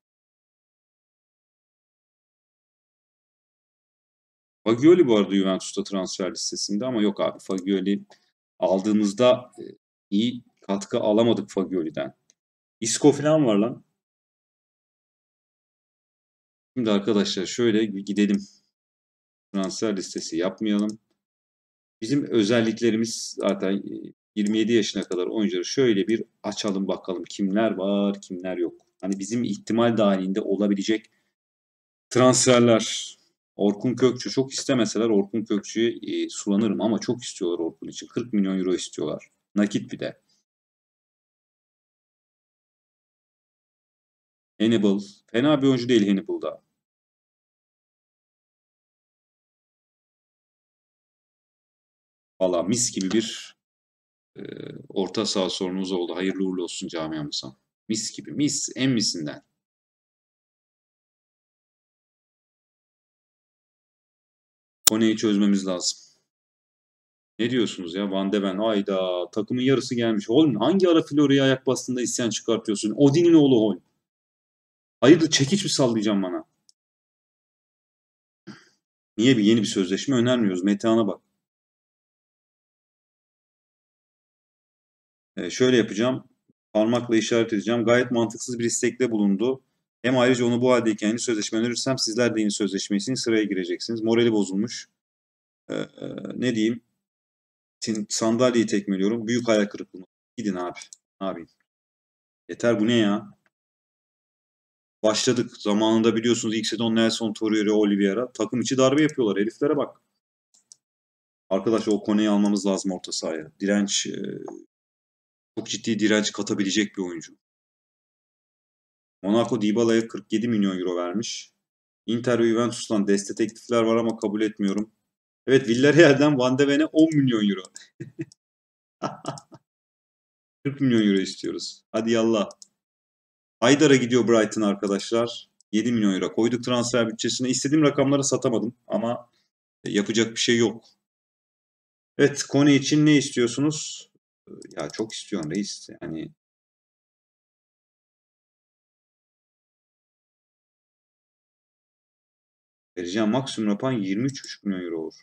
Fagioli bu arada Juventus'ta transfer listesinde ama yok abi. Fagioli aldığımızda iyi katkı alamadık Fagioli'den. Isco falan var lan. Şimdi arkadaşlar şöyle gidelim. Transfer listesi yapmayalım. Bizim özelliklerimiz zaten 27 yaşına kadar oyuncuları şöyle bir açalım bakalım kimler var kimler yok. Hani bizim ihtimal dahilinde olabilecek transferler. Orkun Kökçü çok istemeseler Orkun Kökçü'ye sulanırım ama çok istiyorlar Orkun için. 40 milyon euro istiyorlar. Nakit bir de. Hannibal. Fena bir oyuncu değil Hannibal'da. Valla mis gibi bir e, orta saha sorunumuz oldu. Hayırlı uğurlu olsun camiamıza. Mis gibi. Mis. En misinden. Koneyi çözmemiz lazım. Ne diyorsunuz ya Van de Ven? Ayda takımın yarısı gelmiş. Oğlum hangi ara Florya'ya ayak bastığında isyan çıkartıyorsun? Odin'in oğlu Holm. Hayırdır çekiç mi sallayacağım bana? Niye yeni bir sözleşme önermiyoruz? Metehan'a bak. Şöyle yapacağım. Parmakla işaret edeceğim. Gayet mantıksız bir istekte bulundu. Hem ayrıca onu bu haldeyken yeni sözleşme önerirsem sizler de yeni sözleşme için sıraya gireceksiniz. Morali bozulmuş. Ee, e, ne diyeyim? Sandalyeyi tekmeliyorum. Büyük hayal kırıklığı. Gidin abi. Ne yapayım? Yeter bu ne ya? Başladık. Zamanında biliyorsunuz ilk sezon Nelson Torreira, Oliveira. Takım içi darbe yapıyorlar. Heriflere bak. Arkadaşlar o Kone'yi almamız lazım orta sahaya. Direnç, çok ciddi direnç katabilecek bir oyuncu. Monaco Dybala'ya 47 milyon euro vermiş. Inter ve Juventus'tan deste teklifler var ama kabul etmiyorum. Evet, Villarreal'den Van de Ven'e 10 milyon euro. 40 milyon euro istiyoruz. Hadi yallah. Haydar'a gidiyor Brighton arkadaşlar. 7 milyon euro koyduk transfer bütçesine. İstediğim rakamları satamadım ama yapacak bir şey yok. Evet, Kone için ne istiyorsunuz? Ya çok istiyorsun reis. Yani vereceğim maksimum yapan 23,5 milyon euro olur.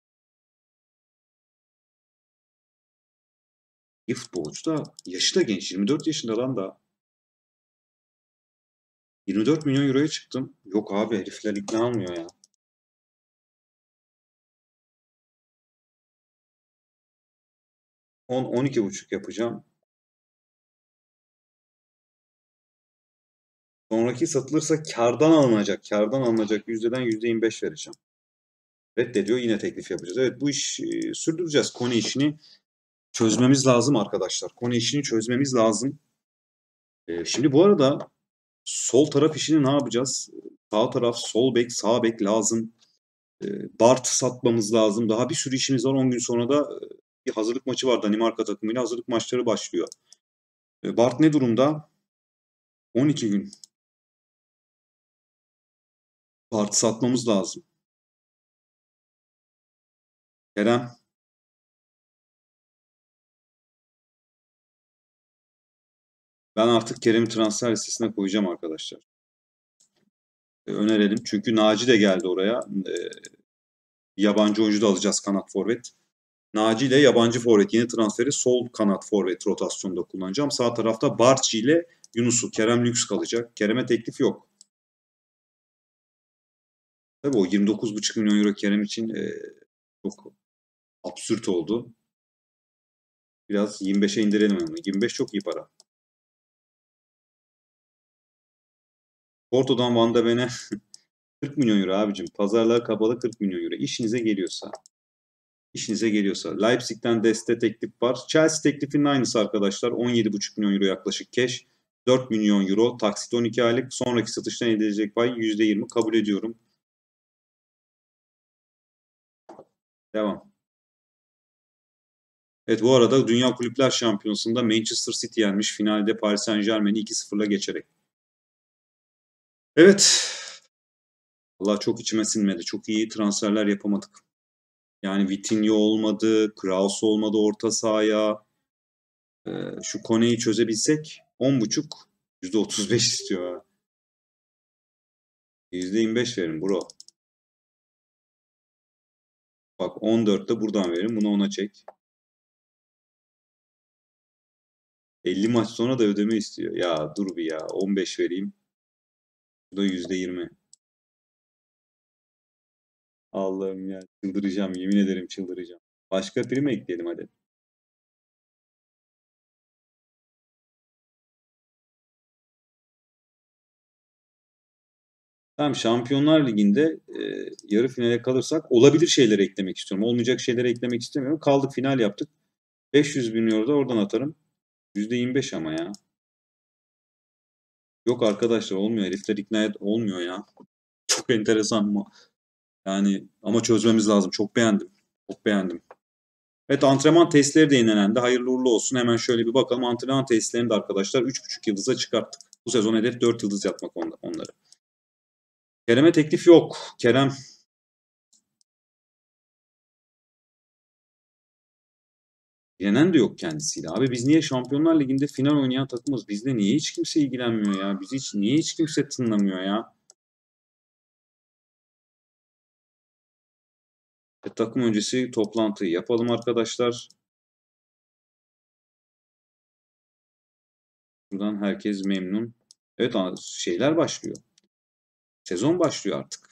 İyi futbolcu da yaşı da genç. 24 yaşında lan da. 24 milyon euroya çıktım. Yok abi herifler ikna almıyor ya. 10-12,5 yapacağım. Sonraki satılırsa kardan alınacak. Kardan alınacak yüzdeden %25 vereceğim. Reddediyor yine teklif yapacağız. Evet bu iş sürdüreceğiz. Kone işini çözmemiz lazım arkadaşlar. Kone işini çözmemiz lazım. Şimdi bu arada sol taraf işini ne yapacağız? Sağ taraf, sol bek, sağ bek lazım. Bart satmamız lazım. Daha bir sürü işimiz var. 10 gün sonra da bir hazırlık maçı var Danimarka takımıyla. Hazırlık maçları başlıyor. Bart ne durumda? 12 gün. Bart'ı satmamız lazım. Kerem, ben artık Kerem'i transfer listesine koyacağım arkadaşlar. Önerelim. Çünkü Naci de geldi oraya. Yabancı oyuncu da alacağız kanat forvet. Naci ile yabancı forvet yeni transferi sol kanat forvet rotasyonda kullanacağım. Sağ tarafta Barçi ile Yunus'u. Kerem lüks kalacak. Kerem'e teklif yok. Tabii o 29,5 milyon euro Kerem için çok absürt oldu. Biraz 25'e indirelim onu. 25 çok iyi para. Porto'dan Van de Ven'e 40 milyon euro abicim. Pazarlar kapalı 40 milyon euro. İşinize geliyorsa. İşinize geliyorsa. Leipzig'ten Deste teklif var. Chelsea teklifinin aynısı arkadaşlar. 17,5 milyon euro yaklaşık cash. 4 milyon euro. Taksit 12 aylık. Sonraki satıştan elde edilecek pay %20 kabul ediyorum. Devam. Evet bu arada Dünya Kulüpler Şampiyonası'nda Manchester City yenmiş. Finalde Paris Saint-Germain'i 2-0'la geçerek. Evet. Allah çok içime sinmedi. Çok iyi transferler yapamadık. Yani Vitinha olmadı, Kraus olmadı orta sahaya. Şu Kone'yi çözebilsek 10,5 %35 istiyor ha. %25 verin bro. Bak 14'te buradan verin. Bunu ona çek. 50 maç sonra da ödeme istiyor. Ya dur bir ya. 15 vereyim. Bu da %20. Allah'ım ya. Çıldıracağım. Yemin ederim çıldıracağım. Başka prim ekleyelim hadi. Tamam Şampiyonlar Ligi'nde yarı finale kalırsak olabilir şeyleri eklemek istiyorum. Olmayacak şeyleri eklemek istemiyorum. Kaldık final yaptık. 500 bin euro da oradan atarım. %25 ama ya. Yok arkadaşlar olmuyor. Herifler ikna olmuyor ya. Çok enteresan mı? Yani ama çözmemiz lazım. Çok beğendim. Çok beğendim. Evet antrenman testleri de yenilendi. Hayırlı uğurlu olsun. Hemen şöyle bir bakalım. Antrenman testlerini de arkadaşlar 3,5 yıldıza çıkarttık. Bu sezon hedef 4 yıldız yapmak onları. Kerem'e teklif yok. Kerem Yenen de yok kendisiyle. Abi biz niye Şampiyonlar Ligi'nde final oynayan takımız? Bizde niye hiç kimse ilgilenmiyor ya? Niye hiç kimse tınlamıyor ya? Takım öncesi toplantıyı yapalım arkadaşlar. Buradan herkes memnun. Evet, şeyler başlıyor. Sezon başlıyor artık.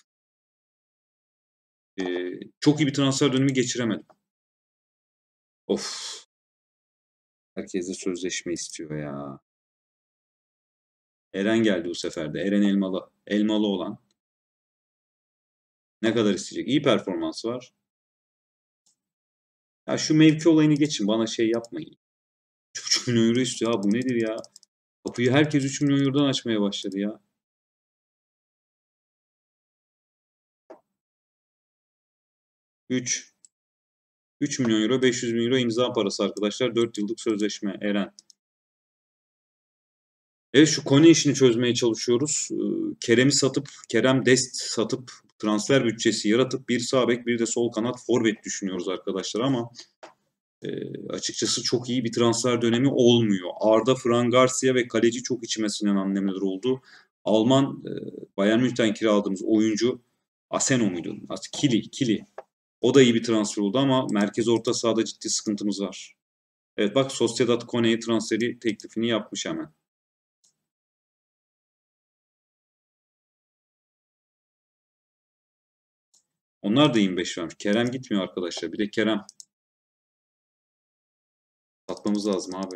Çok iyi bir transfer dönemi geçiremedim. Of. Herkes de sözleşme istiyor ya. Eren geldi bu sefer de. Eren Elmalı. Elmalı olan. Ne kadar isteyecek? İyi performans var. Ya şu mevki olayını geçin. Bana şey yapmayın. 3,5 milyon euro istiyor. Ha, bu nedir ya? Kapıyı herkes 3 milyon eurodan açmaya başladı ya. 3. 3 milyon euro, 500 bin euro imza parası arkadaşlar. 4 yıllık sözleşme Eren. Evet, şu Kone işini çözmeye çalışıyoruz. Kerem'i satıp, Kerem Dest satıp transfer bütçesi yaratıp bir sağ bek bir de sol kanat forvet düşünüyoruz arkadaşlar ama açıkçası çok iyi bir transfer dönemi olmuyor. Arda, Fran Garcia ve kaleci çok içime sinen hamleler oldu. Alman Bayern Münih'ten kiraladığımız oyuncu Aseno muydu? Kili. O da iyi bir transfer oldu ama merkez orta sahada ciddi sıkıntımız var. Evet bak, Sociedad Kone'ye transferi teklifini yapmış hemen. Onlar da 25 vermiş. Kerem gitmiyor arkadaşlar. Bir de Kerem. Satmamız lazım abi.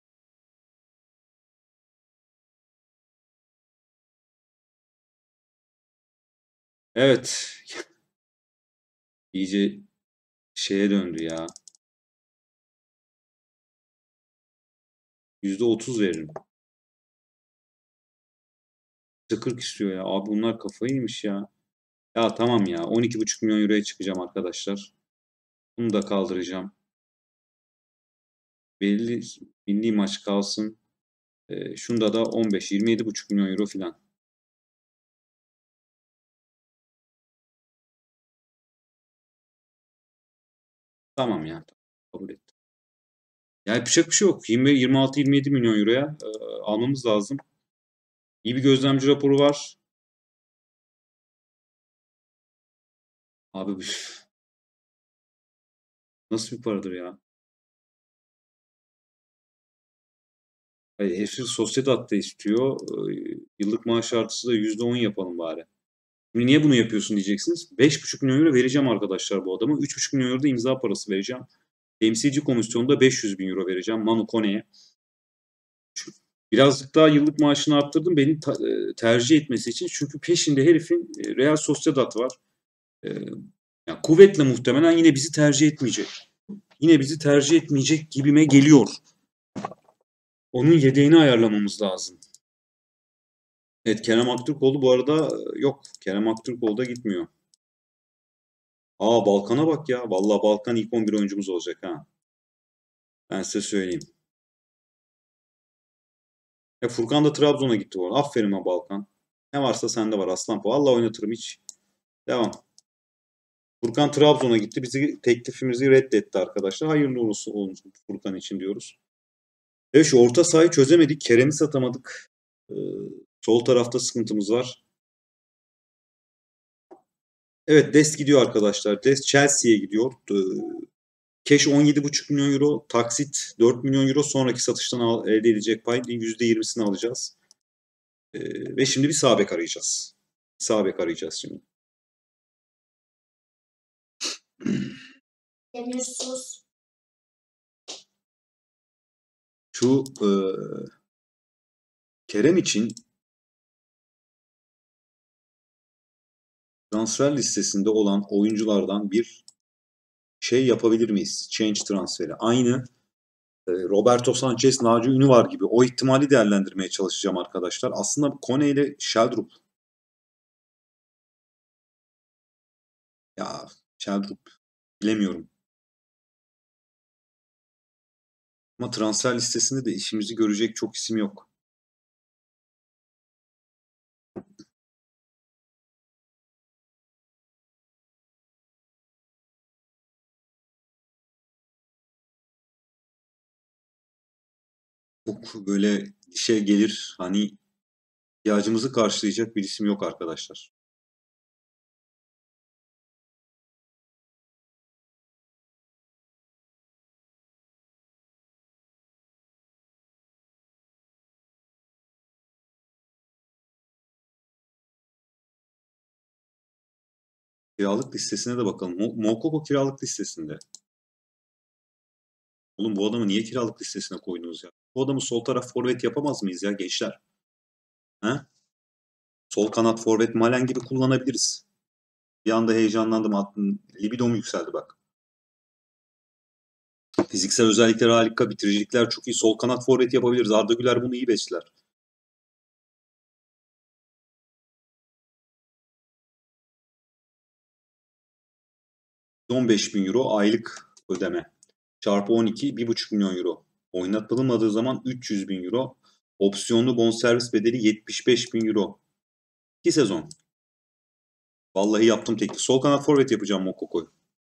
Evet. İyice şeye döndü ya. %30 veririm. %40 istiyor ya. Abi bunlar kafayı yemiş ya. Ya tamam ya. 12,5 milyon euroya çıkacağım arkadaşlar. Bunu da kaldıracağım. Belli milli maç kalsın. Şunda da 15, 27,5 milyon euro falan. Tamam ya. Kabul ettim. Ya yapacak bir şey yok. 20, 26, 27 milyon euroya almamız lazım. İyi bir gözlemci raporu var. Abi nasıl bir paradır ya? Hayır, herifi Sociedad da istiyor. Yıllık maaş artısı da %10 yapalım bari. Şimdi niye bunu yapıyorsun diyeceksiniz. 5,5 milyon euro vereceğim arkadaşlar bu adama. 3,5 milyon euro da imza parası vereceğim. Temsilci komisyonda 500 bin euro vereceğim Manu Kone'ye. Birazcık daha yıllık maaşını arttırdım beni tercih etmesi için. Çünkü peşinde herifin Real Sociedad var. E, Yani kuvvetle muhtemelen yine bizi tercih etmeyecek. Yine bizi tercih etmeyecek gibime geliyor. Onun yedeğini ayarlamamız lazım. Evet, Kerem Aktürkoğlu bu arada yok. Kerem Aktürkoğlu da gitmiyor. Aa, Balkan'a bak ya. Vallahi Balkan ilk 11 oyuncumuz olacak ha. Ben size söyleyeyim. Furkan da Trabzon'a gitti bu arada. Aferin ha Balkan. Ne varsa sende var aslan. Vallahi oynatırım hiç. Devam. Furkan Trabzon'a gitti. Teklifimizi reddetti arkadaşlar. Hayırlı olsun Furkan için diyoruz. Evet, şu orta sahayı çözemedik. Kerem'i satamadık. Ee, Sol tarafta sıkıntımız var. Evet, Dest gidiyor arkadaşlar. Dest Chelsea'ye gidiyor. Cash 17,5 milyon euro. Taksit 4 milyon euro. Sonraki satıştan elde edecek pay %20'sini alacağız. Ve şimdi bir sağ bek arayacağız. Sağ bek arayacağız şimdi. Demirsuz. Şu Kerem için transfer listesinde olan oyunculardan bir şey yapabilir miyiz? Change transferi. Aynı Roberto Sanchez, Naci Ünüvar gibi o ihtimali değerlendirmeye çalışacağım arkadaşlar. Aslında Kone ile Sheldrup. Ya Sheldrup bilemiyorum. Ama transfer listesinde de işimizi görecek çok isim yok. Çok böyle işe gelir, hani ihtiyacımızı karşılayacak bir isim yok arkadaşlar. Kiralık listesine de bakalım. Moukoko kiralık listesinde. Oğlum bu adamı niye kiralık listesine koydunuz ya? Bu adamı sol taraf forvet yapamaz mıyız ya gençler? He? Sol kanat forvet Malen gibi kullanabiliriz. Bir anda heyecanlandım. Libidom yükseldi bak. Fiziksel özellikleri harika. Bitiricilikler çok iyi. Sol kanat forvet yapabiliriz. Arda Güler bunu iyi besler. 15 bin euro aylık ödeme. Çarpı 12, 1,5 milyon euro. Oynatılmadığı zaman 300 bin euro. Opsiyonlu bonservis bedeli 75 bin euro. 2 sezon. Vallahi yaptım teklif. Sol kanat forvet yapacağım Mokoko'yu.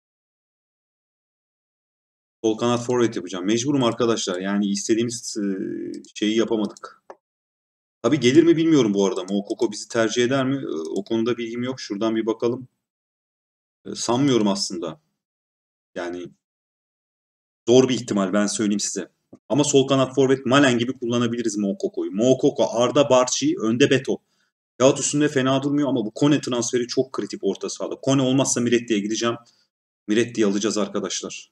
Sol kanat forvet yapacağım. Mecburum arkadaşlar. Yani istediğimiz şeyi yapamadık. Tabii gelir mi bilmiyorum bu arada. Mokoko bizi tercih eder mi? O konuda bilgim yok. Şuradan bir bakalım. Sanmıyorum aslında. Yani zor bir ihtimal ben söyleyeyim size. Ama sol kanat forvet Malen gibi kullanabiliriz Mokoko'yu. Mokoko, Arda Barçi, önde Beto. Kağıt üstünde fena durmuyor ama bu Kone transferi çok kritik orta sahada. Kone olmazsa Miretti'ye gideceğim. Miretti'yi alacağız arkadaşlar.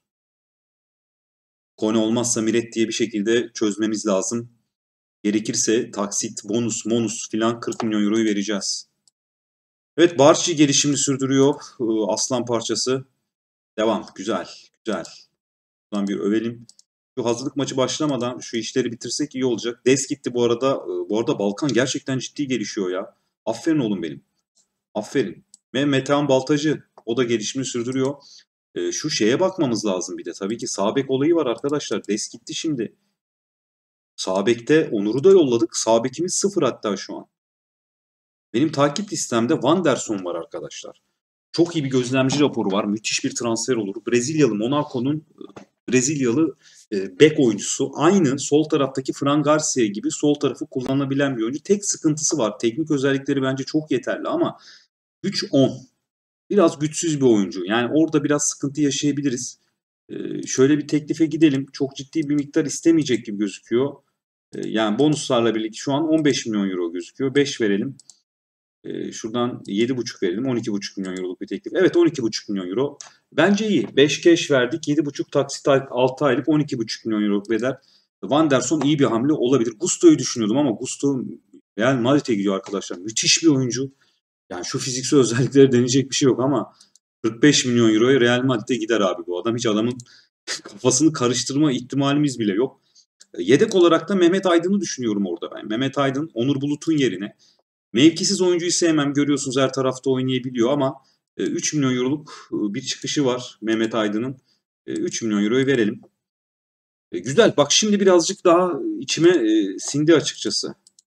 Kone olmazsa Miretti'ye bir şekilde çözmemiz lazım. Gerekirse taksit, bonus, monus filan 40 milyon euroyu vereceğiz. Evet Barçi gelişimini sürdürüyor. Aslan parçası. Devam. Güzel. Güzel. Buradan bir övelim. Şu hazırlık maçı başlamadan şu işleri bitirsek iyi olacak. Des gitti bu arada. Bu arada Balkan gerçekten ciddi gelişiyor ya. Aferin oğlum benim. Aferin. Ve Metehan Baltacı. O da gelişimini sürdürüyor. Şu şeye bakmamız lazım bir de. Tabii ki sağ bek olayı var arkadaşlar. Des gitti şimdi. Sağ bekte Onur'u da yolladık. Sağ bekimiz 0 hatta şu an. Benim takip listemde Van der Son var arkadaşlar. Çok iyi bir gözlemci raporu var. Müthiş bir transfer olur. Brezilyalı Monaco'nun Brezilyalı bek oyuncusu. Aynı sol taraftaki Fran Garcia gibi sol tarafı kullanabilen bir oyuncu. Tek sıkıntısı var. Teknik özellikleri bence çok yeterli ama güç 10. Biraz güçsüz bir oyuncu. Yani orada biraz sıkıntı yaşayabiliriz. Şöyle bir teklife gidelim. Çok ciddi bir miktar istemeyecek gibi gözüküyor. Yani bonuslarla birlikte şu an 15 milyon euro gözüküyor. 5 verelim. Şuradan 7,5 verelim. 12,5 milyon euroluk bir teklif. Evet 12,5 milyon euro. Bence iyi. 5 cash verdik. 7,5 taksit 6 aylık 12,5 milyon euroluk bedel. Van der Son iyi bir hamle olabilir. Gusto'yu düşünüyordum ama Gusto Real Madrid'e gidiyor arkadaşlar. Müthiş bir oyuncu. Yani şu fiziksel özellikleri deneyecek bir şey yok ama 45 milyon euroya Real Madrid'e gider abi bu adam. Hiç adamın kafasını karıştırma ihtimalimiz bile yok. Yedek olarak da Mehmet Aydın'ı düşünüyorum orada ben. Mehmet Aydın Onur Bulut'un yerine. Mevkisiz oyuncuyu sevmem. Görüyorsunuz her tarafta oynayabiliyor ama 3 milyon euroluk bir çıkışı var Mehmet Aydın'ın. 3 milyon euroyu verelim. Güzel. Bak şimdi birazcık daha içime sindi açıkçası.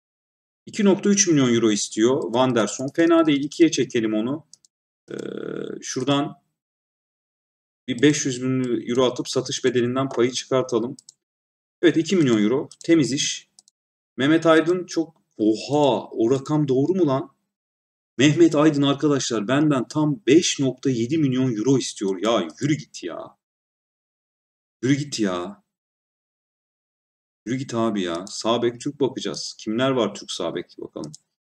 2,3 milyon euro istiyor Van der Son. Fena değil. 2'ye çekelim onu. Şuradan bir 500 bin euro atıp satış bedelinden payı çıkartalım. Evet 2 milyon euro. Temiz iş. Mehmet Aydın çok... Oha o rakam doğru mu lan? Mehmet Aydın arkadaşlar benden tam 5,7 milyon euro istiyor. Ya yürü git ya. Yürü git ya. Yürü git abi ya. Sağ bek Türk bakacağız. Kimler var Türk sağ bek bakalım.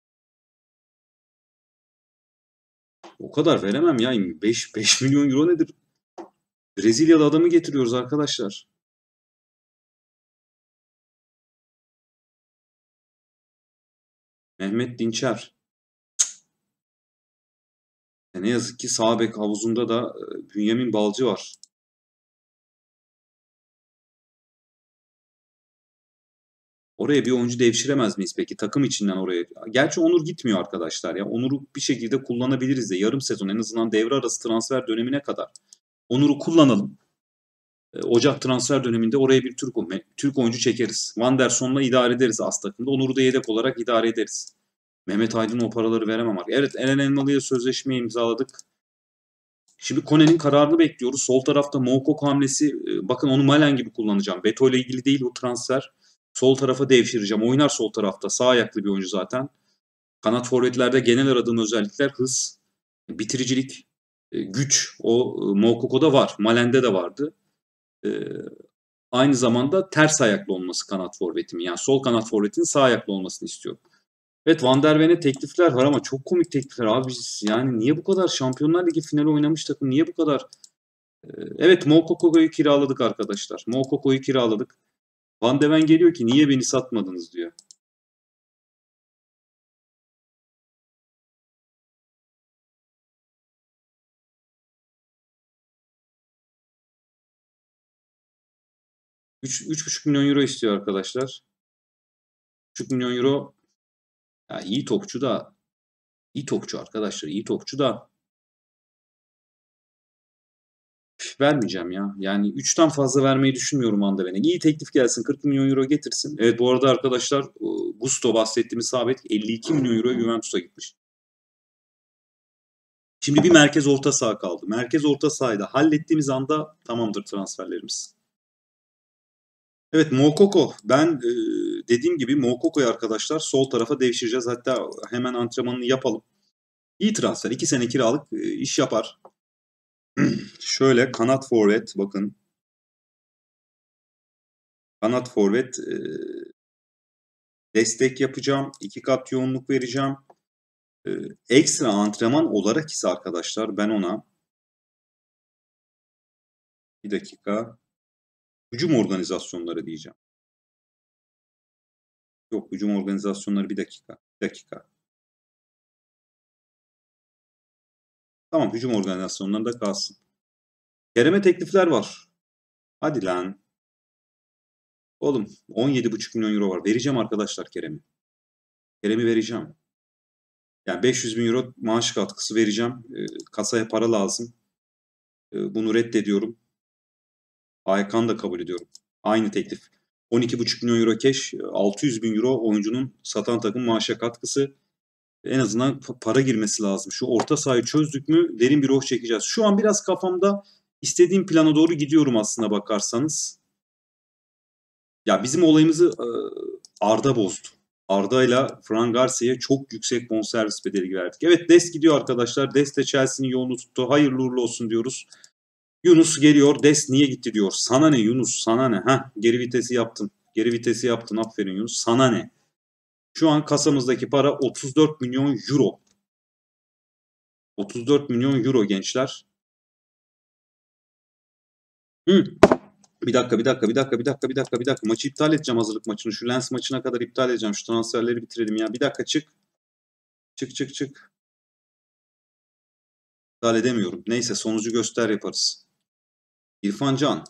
O kadar veremem ya. 5 milyon euro nedir? Brezilyalı adamı getiriyoruz arkadaşlar. Mehmet Dinçer. Ne yazık ki sağ bek havuzunda da Bünyamin Balcı var. Oraya bir oyuncu devşiremez miyiz peki? Takım içinden oraya. Gerçi Onur gitmiyor arkadaşlar ya. Onur'u bir şekilde kullanabiliriz de yarım sezon en azından devre arası transfer dönemine kadar. Onur'u kullanalım. Ocak transfer döneminde oraya bir Türk oyuncu çekeriz. Van der Son'la idare ederiz az takımda. Onur'u da yedek olarak idare ederiz. Mehmet Aydın o paraları veremem artık. Evet Eren Elmalı'ya sözleşme imzaladık. Şimdi Kone'nin kararını bekliyoruz. Sol tarafta Moukoko hamlesi. Bakın onu Malen gibi kullanacağım. Beto ile ilgili değil o transfer. Sol tarafa devşireceğim. Oynar sol tarafta. Sağ ayaklı bir oyuncu zaten. Kanat forvetlerde genel aradığım özellikler hız, bitiricilik, güç. O Moukoko'da var. Malen'de de vardı. E, Aynı zamanda ters ayaklı olması kanat forvetimin. Yani sol kanat forvetinin sağ ayaklı olmasını istiyorum. Evet, Van der Ven'e teklifler var ama çok komik teklifler abi. Yani niye bu kadar Şampiyonlar Ligi finali oynamış takım niye bu kadar? Evet, Moukoko'yu kiraladık arkadaşlar. Moukoko'yu kiraladık. Van de Ven geliyor ki niye beni satmadınız diyor. Üç buçuk milyon euro istiyor arkadaşlar. 3,5 milyon euro, ya iyi topçu da, iyi topçu arkadaşlar, iyi topçu da vermeyeceğim ya. Yani 3'ten fazla vermeyi düşünmüyorum Van de Ven'e. İyi teklif gelsin, 40 milyon euro getirsin. Evet, bu arada arkadaşlar, Gusto bahsettiğimiz sabit 52 milyon euro Juventus'a gitmiş. Şimdi bir merkez orta saha kaldı. Merkez orta sahayı da hallettiğimiz anda tamamdır transferlerimiz. Evet, Moukoko. Ben dediğim gibi Moukoko'yu arkadaşlar sol tarafa devşireceğiz. Hatta hemen antrenmanını yapalım. İyi transfer. 2 sene kiralık iş yapar. Şöyle kanat forvet bakın. Kanat forvet destek yapacağım. 2 kat yoğunluk vereceğim. Ekstra antrenman olarak ise arkadaşlar ben ona bir dakika hücum organizasyonları diyeceğim. Yok, hücum organizasyonları bir dakika. Bir dakika. Tamam, hücum organizasyonlarında kalsın. Kerem'e teklifler var. Hadi lan. Oğlum 17,5 milyon euro var. Vereceğim arkadaşlar Kerem'i. Kerem'i vereceğim. Yani 500 bin euro maaş katkısı vereceğim. Kasaya para lazım. Bunu reddediyorum. Aykan da kabul ediyorum. Aynı teklif. 12,5 milyon euro cash, 600 bin euro oyuncunun satan takım maaşa katkısı. En azından para girmesi lazım. Şu orta sahayı çözdük mü derin bir oh çekeceğiz. Şu an biraz kafamda istediğim plana doğru gidiyorum aslına bakarsanız. Ya bizim olayımızı Arda bozdu. Arda ile Fran Garcia'ya çok yüksek bonservis bedeli verdik. Evet, Dest gidiyor arkadaşlar. Dest de Chelsea'nin yolunu tuttu. Hayırlı uğurlu olsun diyoruz. Yunus geliyor. Dest niye gitti diyor. Sana ne Yunus, sana ne? Heh, geri vitesi yaptın. Geri vitesi yaptın. Aferin Yunus. Sana ne? Şu an kasamızdaki para 34 milyon euro. 34 milyon euro gençler. Hı. Bir dakika. Maçı iptal edeceğim, hazırlık maçını. Şu Lens maçına kadar iptal edeceğim. Şu transferleri bitirelim ya. Bir dakika, çık. Çık. İptal edemiyorum. Neyse, sonucu göster yaparız. İrfan Can.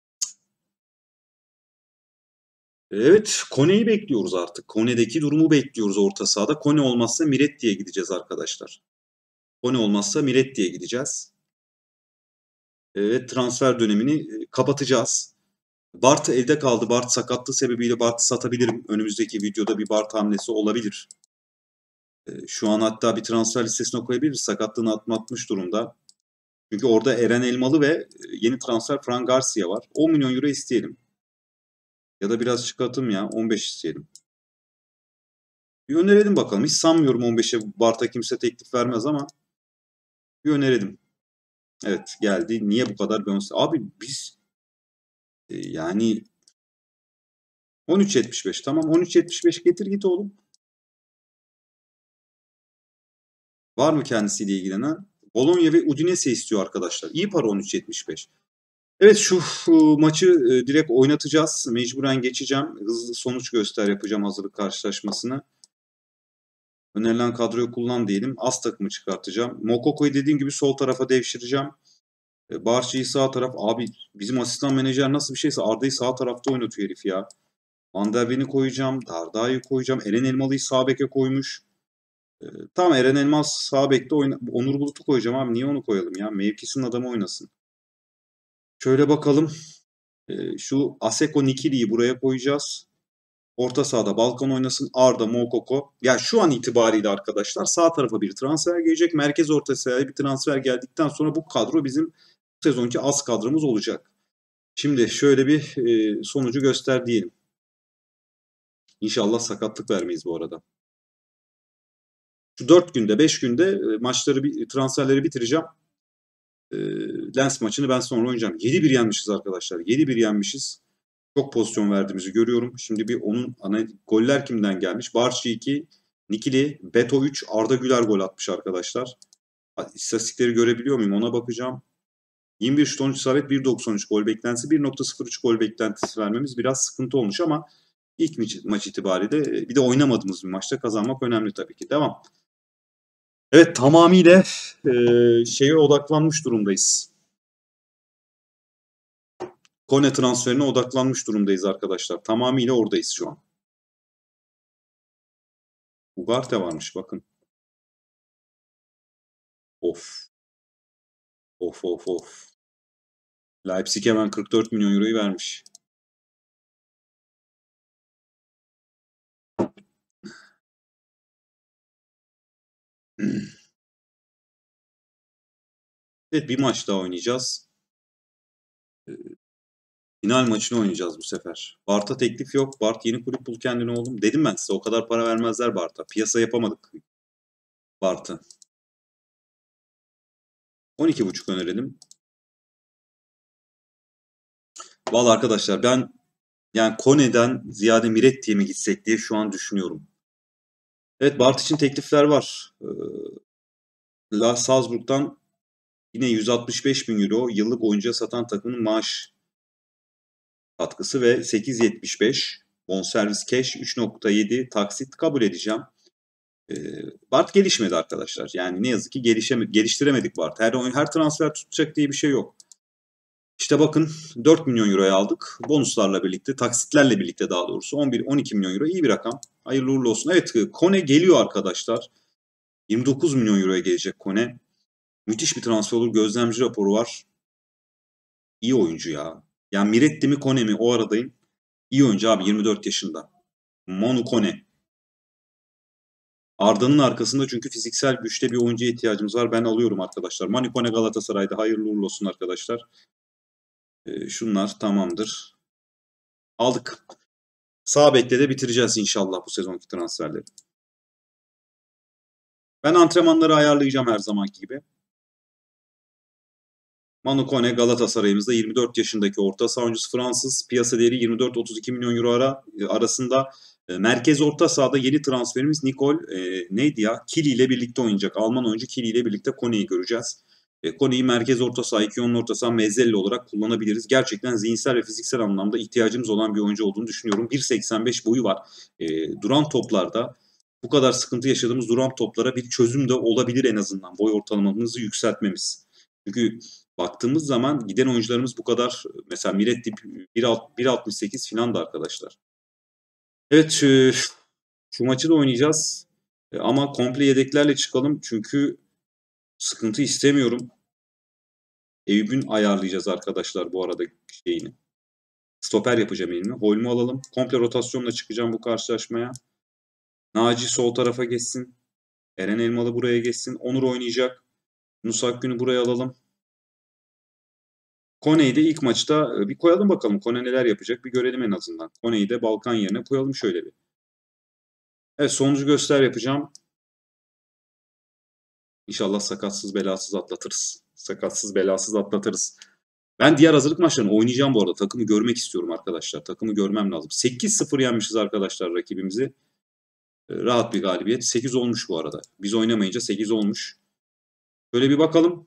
Evet, Kone'yi bekliyoruz artık. Kone'deki durumu bekliyoruz orta sahada. Kone olmazsa Miretti'ye gideceğiz arkadaşlar. Kone olmazsa Miretti'ye gideceğiz. Evet, transfer dönemini kapatacağız. Bart evde kaldı. Bart sakatlığı sebebiyle Bart'ı satabilirim. Önümüzdeki videoda bir Bart hamlesi olabilir. Şu an hatta bir transfer listesine koyabiliriz. Sakatlığını atmış durumda. Çünkü orada Eren Elmalı ve yeni transfer Fran Garcia var. 10 milyon euro isteyelim. Ya da biraz çıkartım ya. 15 isteyelim. Bir önerelim bakalım. Hiç sanmıyorum 15'e Bart'a kimse teklif vermez ama bir önerelim. Evet, geldi. Niye bu kadar bonus? Abi biz yani 13.75, tamam, 13.75 getir git oğlum. Var mı kendisiyle ilgilenen? Bologna ve Udinese istiyor arkadaşlar. İyi para 13.75. Evet, şu maçı direkt oynatacağız. Mecburen geçeceğim. Hızlı sonuç göster yapacağım hazırlık karşılaşmasını. Önerilen kadroyu kullan diyelim. Az takımı çıkartacağım. Mokoko'yu dediğim gibi sol tarafa devşireceğim. Barça'yı sağ taraf. Abi bizim asistan menajer nasıl bir şeyse Arda'yı sağ tarafta oynatıyor herif ya. Van der Ven'i koyacağım. Darda'yı koyacağım. Eren Elmalı'yı sağ beke koymuş. Tamam, Eren Elmas sağ bekte Onur Bulut'u koyacağım abi. Niye onu koyalım ya? Mevkisinin adamı oynasın. Şöyle bakalım. Şu Aseko Nikili'yi buraya koyacağız. Orta sahada Balkan oynasın. Arda, Moukoko. Ya şu an itibariyle arkadaşlar sağ tarafa bir transfer gelecek. Merkez orta sahaya bir transfer geldikten sonra bu kadro bizim bu sezonki az kadromuz olacak. Şimdi şöyle bir sonucu göster diyelim. İnşallah sakatlık vermeyiz bu arada. Şu 4 günde 5 günde maçları transferleri bitireceğim. Lens maçını ben sonra oynayacağım. 7-1 yenmişiz arkadaşlar. 7-1 yenmişiz. Çok pozisyon verdiğimizi görüyorum. Şimdi bir onun goller kimden gelmiş? Barçı 2, Nikili, Beto 3, Arda Güler gol atmış arkadaşlar. İstatistikleri görebiliyor muyum? Ona bakacağım. 21 şut 13 isabet 1.93 gol beklentisi 1.03 gol beklentisi vermemiz biraz sıkıntı olmuş ama ilk maç itibariyle bir de oynamadığımız bir maçta kazanmak önemli tabii ki. Devam. Evet, tamamıyla şeye odaklanmış durumdayız. Kone transferine odaklanmış durumdayız arkadaşlar. Tamamıyla oradayız şu an. Ugarte varmış bakın. Of. Of of of. Leipzig hemen 44 milyon euroyu vermiş. Evet, bir maç daha oynayacağız. Final maçını oynayacağız bu sefer. Bart'a teklif yok. Bart yeni kulüp bul kendine oğlum. Dedim ben size, o kadar para vermezler Bart'a. Piyasa yapamadık Bart'ı. 12,5 önerelim. Vallahi arkadaşlar ben yani Kone'den ziyade Miretti'ye mi gitsek diye şu an düşünüyorum. Evet, Bart için teklifler var. La Salzburg'dan yine 165 bin euro yıllık oyuncuya satan takımın maaş katkısı ve 8.75 bonservis cash 3.7 taksit kabul edeceğim. Bart gelişmedi arkadaşlar. Yani ne yazık ki geliştiremedik Bart. Her transfer tutacak diye bir şey yok. İşte bakın 4 milyon euroya aldık. Bonuslarla birlikte, taksitlerle birlikte daha doğrusu 11-12 milyon euro iyi bir rakam. Hayırlı uğurlu olsun. Evet, Kone geliyor arkadaşlar. 29 milyon euroya gelecek Kone. Müthiş bir transfer olur. Gözlemci raporu var. İyi oyuncu ya. Yani Miretti mi Kone mi o aradayım. İyi oyuncu abi, 24 yaşında. Manu Kone. Arda'nın arkasında çünkü fiziksel güçte bir oyuncuya ihtiyacımız var. Ben alıyorum arkadaşlar. Manu Kone Galatasaray'da. Hayırlı uğurlu olsun arkadaşlar. Şunlar tamamdır. Aldık. Sağ bekle de bitireceğiz inşallah bu sezonki transferleri. Ben antrenmanları ayarlayacağım her zamanki gibi. Manu Kone Galatasaray'ımızda 24 yaşındaki orta saha oyuncusu, Fransız. Piyasa değeri 24-32 milyon euro arasında. Merkez orta sahada yeni transferimiz neydi ya? Kili ile birlikte oynayacak. Alman oyuncu Kili ile birlikte Kone'yi göreceğiz. Kone'yi merkez orta saha, 2-10'lu orta saha mezzelli olarak kullanabiliriz. Gerçekten zihinsel ve fiziksel anlamda ihtiyacımız olan bir oyuncu olduğunu düşünüyorum. 1.85 boyu var. Duran toplarda bu kadar sıkıntı yaşadığımız duran toplara bir çözüm de olabilir en azından. Boy ortalamamızı yükseltmemiz. Çünkü baktığımız zaman giden oyuncularımız bu kadar. Mesela Miretti 1.68 falan da arkadaşlar. Evet, şu maçı da oynayacağız. Ama komple yedeklerle çıkalım. Çünkü sıkıntı istemiyorum. Eyüp'ün ayarlayacağız arkadaşlar bu arada şeyini. Stoper yapacağım elimi. Holm'u alalım. Komple rotasyonla çıkacağım bu karşılaşmaya. Naci sol tarafa geçsin. Eren Elmalı buraya geçsin. Onur oynayacak. Yunus Akgün'ü buraya alalım. Kone'yi de ilk maçta bir koyalım bakalım. Kone neler yapacak bir görelim en azından. Kone'yi de Balkan yerine koyalım şöyle bir. Evet, sonucu göster yapacağım. İnşallah sakatsız belasız atlatırız. Sakatsız belasız atlatırız. Ben diğer hazırlık maçlarını oynayacağım bu arada. Takımı görmek istiyorum arkadaşlar. Takımı görmem lazım. 8-0 yenmişiz arkadaşlar rakibimizi. Rahat bir galibiyet. 8 olmuş bu arada. Biz oynamayınca 8 olmuş. Böyle bir bakalım.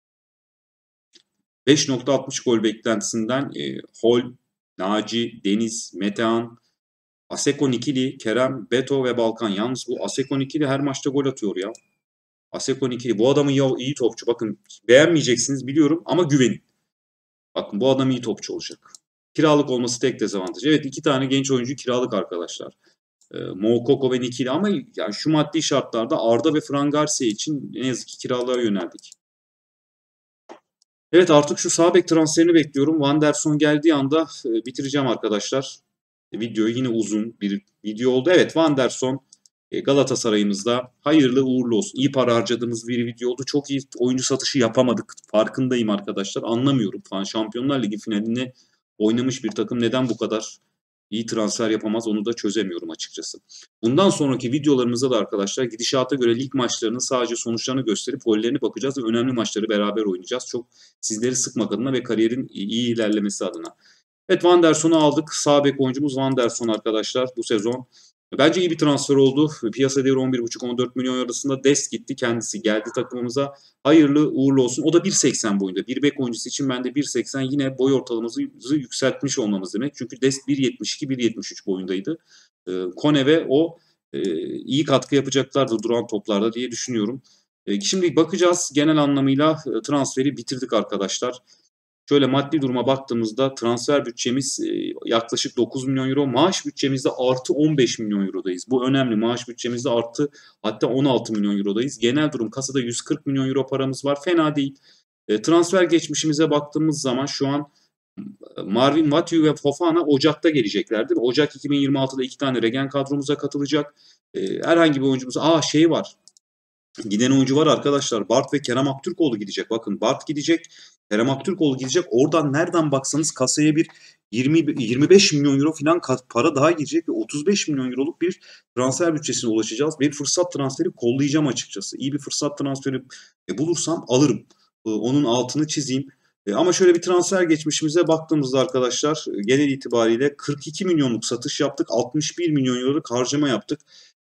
5.60 gol beklentisinden Hol, Naci, Deniz, Metehan, Aseko Nikili, Kerem, Beto ve Balkan. Yalnız bu Aseko Nikili her maçta gol atıyor ya. Aseko Nikili. Bu adam iyi topçu. Bakın, beğenmeyeceksiniz biliyorum ama güvenin. Bakın, bu adam iyi topçu olacak. Kiralık olması tek dezavantajı. Evet, 2 tane genç oyuncu kiralık arkadaşlar. Moukoko ve Nikili ama yani şu maddi şartlarda Arda ve Fran Garcia için ne yazık ki kiralığa yöneldik. Evet, artık şu sağ bek transferini bekliyorum. Van der Son geldiği anda bitireceğim arkadaşlar. Video yine uzun bir video oldu. Evet, Van der Son Galatasaray'ımızda hayırlı uğurlu olsun. İyi para harcadığımız bir video oldu. Çok iyi oyuncu satışı yapamadık. Farkındayım arkadaşlar. Anlamıyorum falan. Şampiyonlar Ligi finalinde oynamış bir takım neden bu kadar iyi transfer yapamaz, onu da çözemiyorum açıkçası. Bundan sonraki videolarımızda da arkadaşlar gidişata göre lig maçlarının sadece sonuçlarını gösterip gollerine bakacağız ve önemli maçları beraber oynayacağız. Çok sizleri sıkmak adına ve kariyerin iyi ilerlemesi adına. Evet, Wanderson'u aldık. Sağ bek oyuncumuz Wanderson arkadaşlar bu sezon. Bence iyi bir transfer oldu. Piyasa değeri 11,5-14 milyon arasında. Dest gitti, kendisi geldi takımımıza. Hayırlı uğurlu olsun. O da 1.80 boyunda. Bir bek oyuncusu için ben de 1.80 yine boy ortalamamızı yükseltmiş olmamız demek. Çünkü Dest 1.72-1.73 boyundaydı. Kone ve o iyi katkı yapacaklardır duran toplarda diye düşünüyorum. Şimdi bakacağız. Genel anlamıyla transferi bitirdik arkadaşlar. Şöyle maddi duruma baktığımızda transfer bütçemiz yaklaşık 9 milyon euro. Maaş bütçemizde artı 15 milyon eurodayız. Bu önemli. Maaş bütçemizde artı hatta 16 milyon eurodayız. Genel durum kasada 140 milyon euro paramız var. Fena değil. Transfer geçmişimize baktığımız zaman şu an Marvin Mathieu ve Fofana Ocak'ta geleceklerdi. Ocak 2026'da 2 tane regen kadromuza katılacak. Herhangi bir oyuncumuz... şey var. Giden oyuncu var arkadaşlar. Bart ve Kerem Aktürkoğlu gidecek. Bakın Bart gidecek. Kerem Aktürkoğlu gidecek. Oradan nereden baksanız kasaya bir 25 milyon euro falan para daha girecek ve 35 milyon euroluk bir transfer bütçesine ulaşacağız. Bir fırsat transferi kollayacağım açıkçası. İyi bir fırsat transferi bulursam alırım. Onun altını çizeyim. Ama şöyle bir transfer geçmişimize baktığımızda arkadaşlar genel itibariyle 42 milyonluk satış yaptık. 61 milyon euroluk harcama yaptık.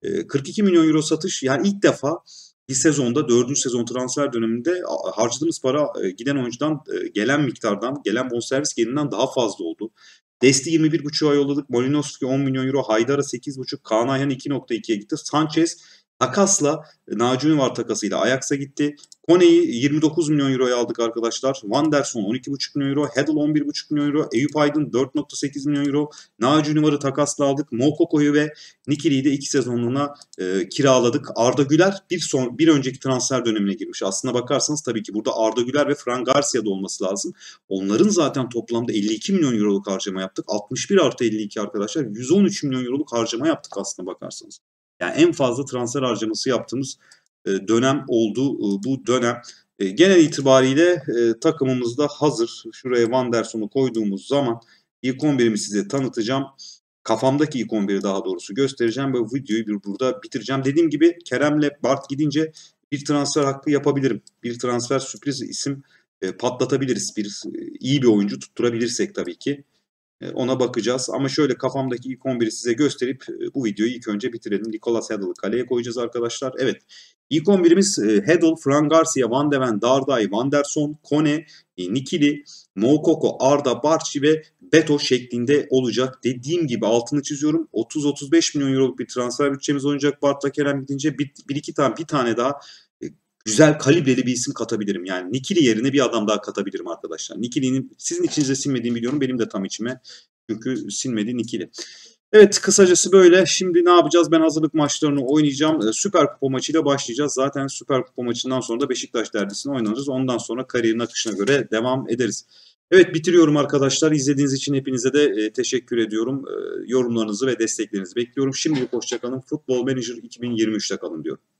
42 milyon euro satış, yani ilk defa bir sezonda, 4. sezon transfer döneminde harcadığımız para giden oyuncudan gelen miktardan, gelen bonservis gelirinden daha fazla oldu. Desti 21,5'a yolladık. Molinovski 10 milyon euro. Haydar'a 8,5. Kaan Ayhan 2,2'ye gitti. Sanchez takasla, Naci Ünvar takasıyla Ajax'a gitti. Kone'yi 29 milyon euroya aldık arkadaşlar. Wanderson 12,5 milyon euro. Hedl 11,5 milyon euro. Eyüp Aydın 4,8 milyon euro. Naci Ünvar'ı takasla aldık. Mokoko'yu ve Nikili'yi de 2 sezonluğuna kiraladık. Arda Güler bir önceki transfer dönemine girmiş. Aslına bakarsanız tabii ki burada Arda Güler ve Fran Garcia'da olması lazım. Onların zaten toplamda 52 milyon euroluk harcama yaptık. 61 artı 52 arkadaşlar. 113 milyon euroluk harcama yaptık aslına bakarsanız. Yani en fazla transfer harcaması yaptığımız dönem oldu bu dönem. Genel itibariyle takımımızda hazır. Şuraya Wanderson'u koyduğumuz zaman ilk 11'imi size tanıtacağım. Kafamdaki ilk 11'i daha doğrusu göstereceğim ve videoyu burada bitireceğim. Dediğim gibi Kerem'le Bart gidince bir transfer hakkı yapabilirim. Bir transfer sürpriz isim patlatabiliriz. İyi bir oyuncu tutturabilirsek tabii ki. Ona bakacağız. Ama şöyle kafamdaki ilk 11'i size gösterip bu videoyu ilk önce bitirelim. Nicolas Hedl'ı kaleye koyacağız arkadaşlar. Evet. İlk 11'imiz Hedl, Fran Garcia, Van de Ven, Dardai, Wanderson, Kone, Nikili, Moukoko, Arda, Barçi ve Beto şeklinde olacak. Dediğim gibi altını çiziyorum. 30-35 milyon euroluk bir transfer bütçemiz olacak. Bart'la Kerem gidince bir tane daha güzel kalibreli bir isim katabilirim. Yani Nikili yerine bir adam daha katabilirim arkadaşlar. Nikili'nin sizin içinize sinmediğini biliyorum. Benim de tam içime. Çünkü sinmedi Nikili. Evet, kısacası böyle. Şimdi ne yapacağız? Ben hazırlık maçlarını oynayacağım. Süper Kupa maçıyla başlayacağız. Zaten Süper Kupa maçından sonra da Beşiktaş derbisini oynarız. Ondan sonra kariyerin akışına göre devam ederiz. Evet, bitiriyorum arkadaşlar. İzlediğiniz için hepinize de teşekkür ediyorum. Yorumlarınızı ve desteklerinizi bekliyorum. Şimdilik hoşça kalın. Futbol Manager 2023'te kalın diyorum.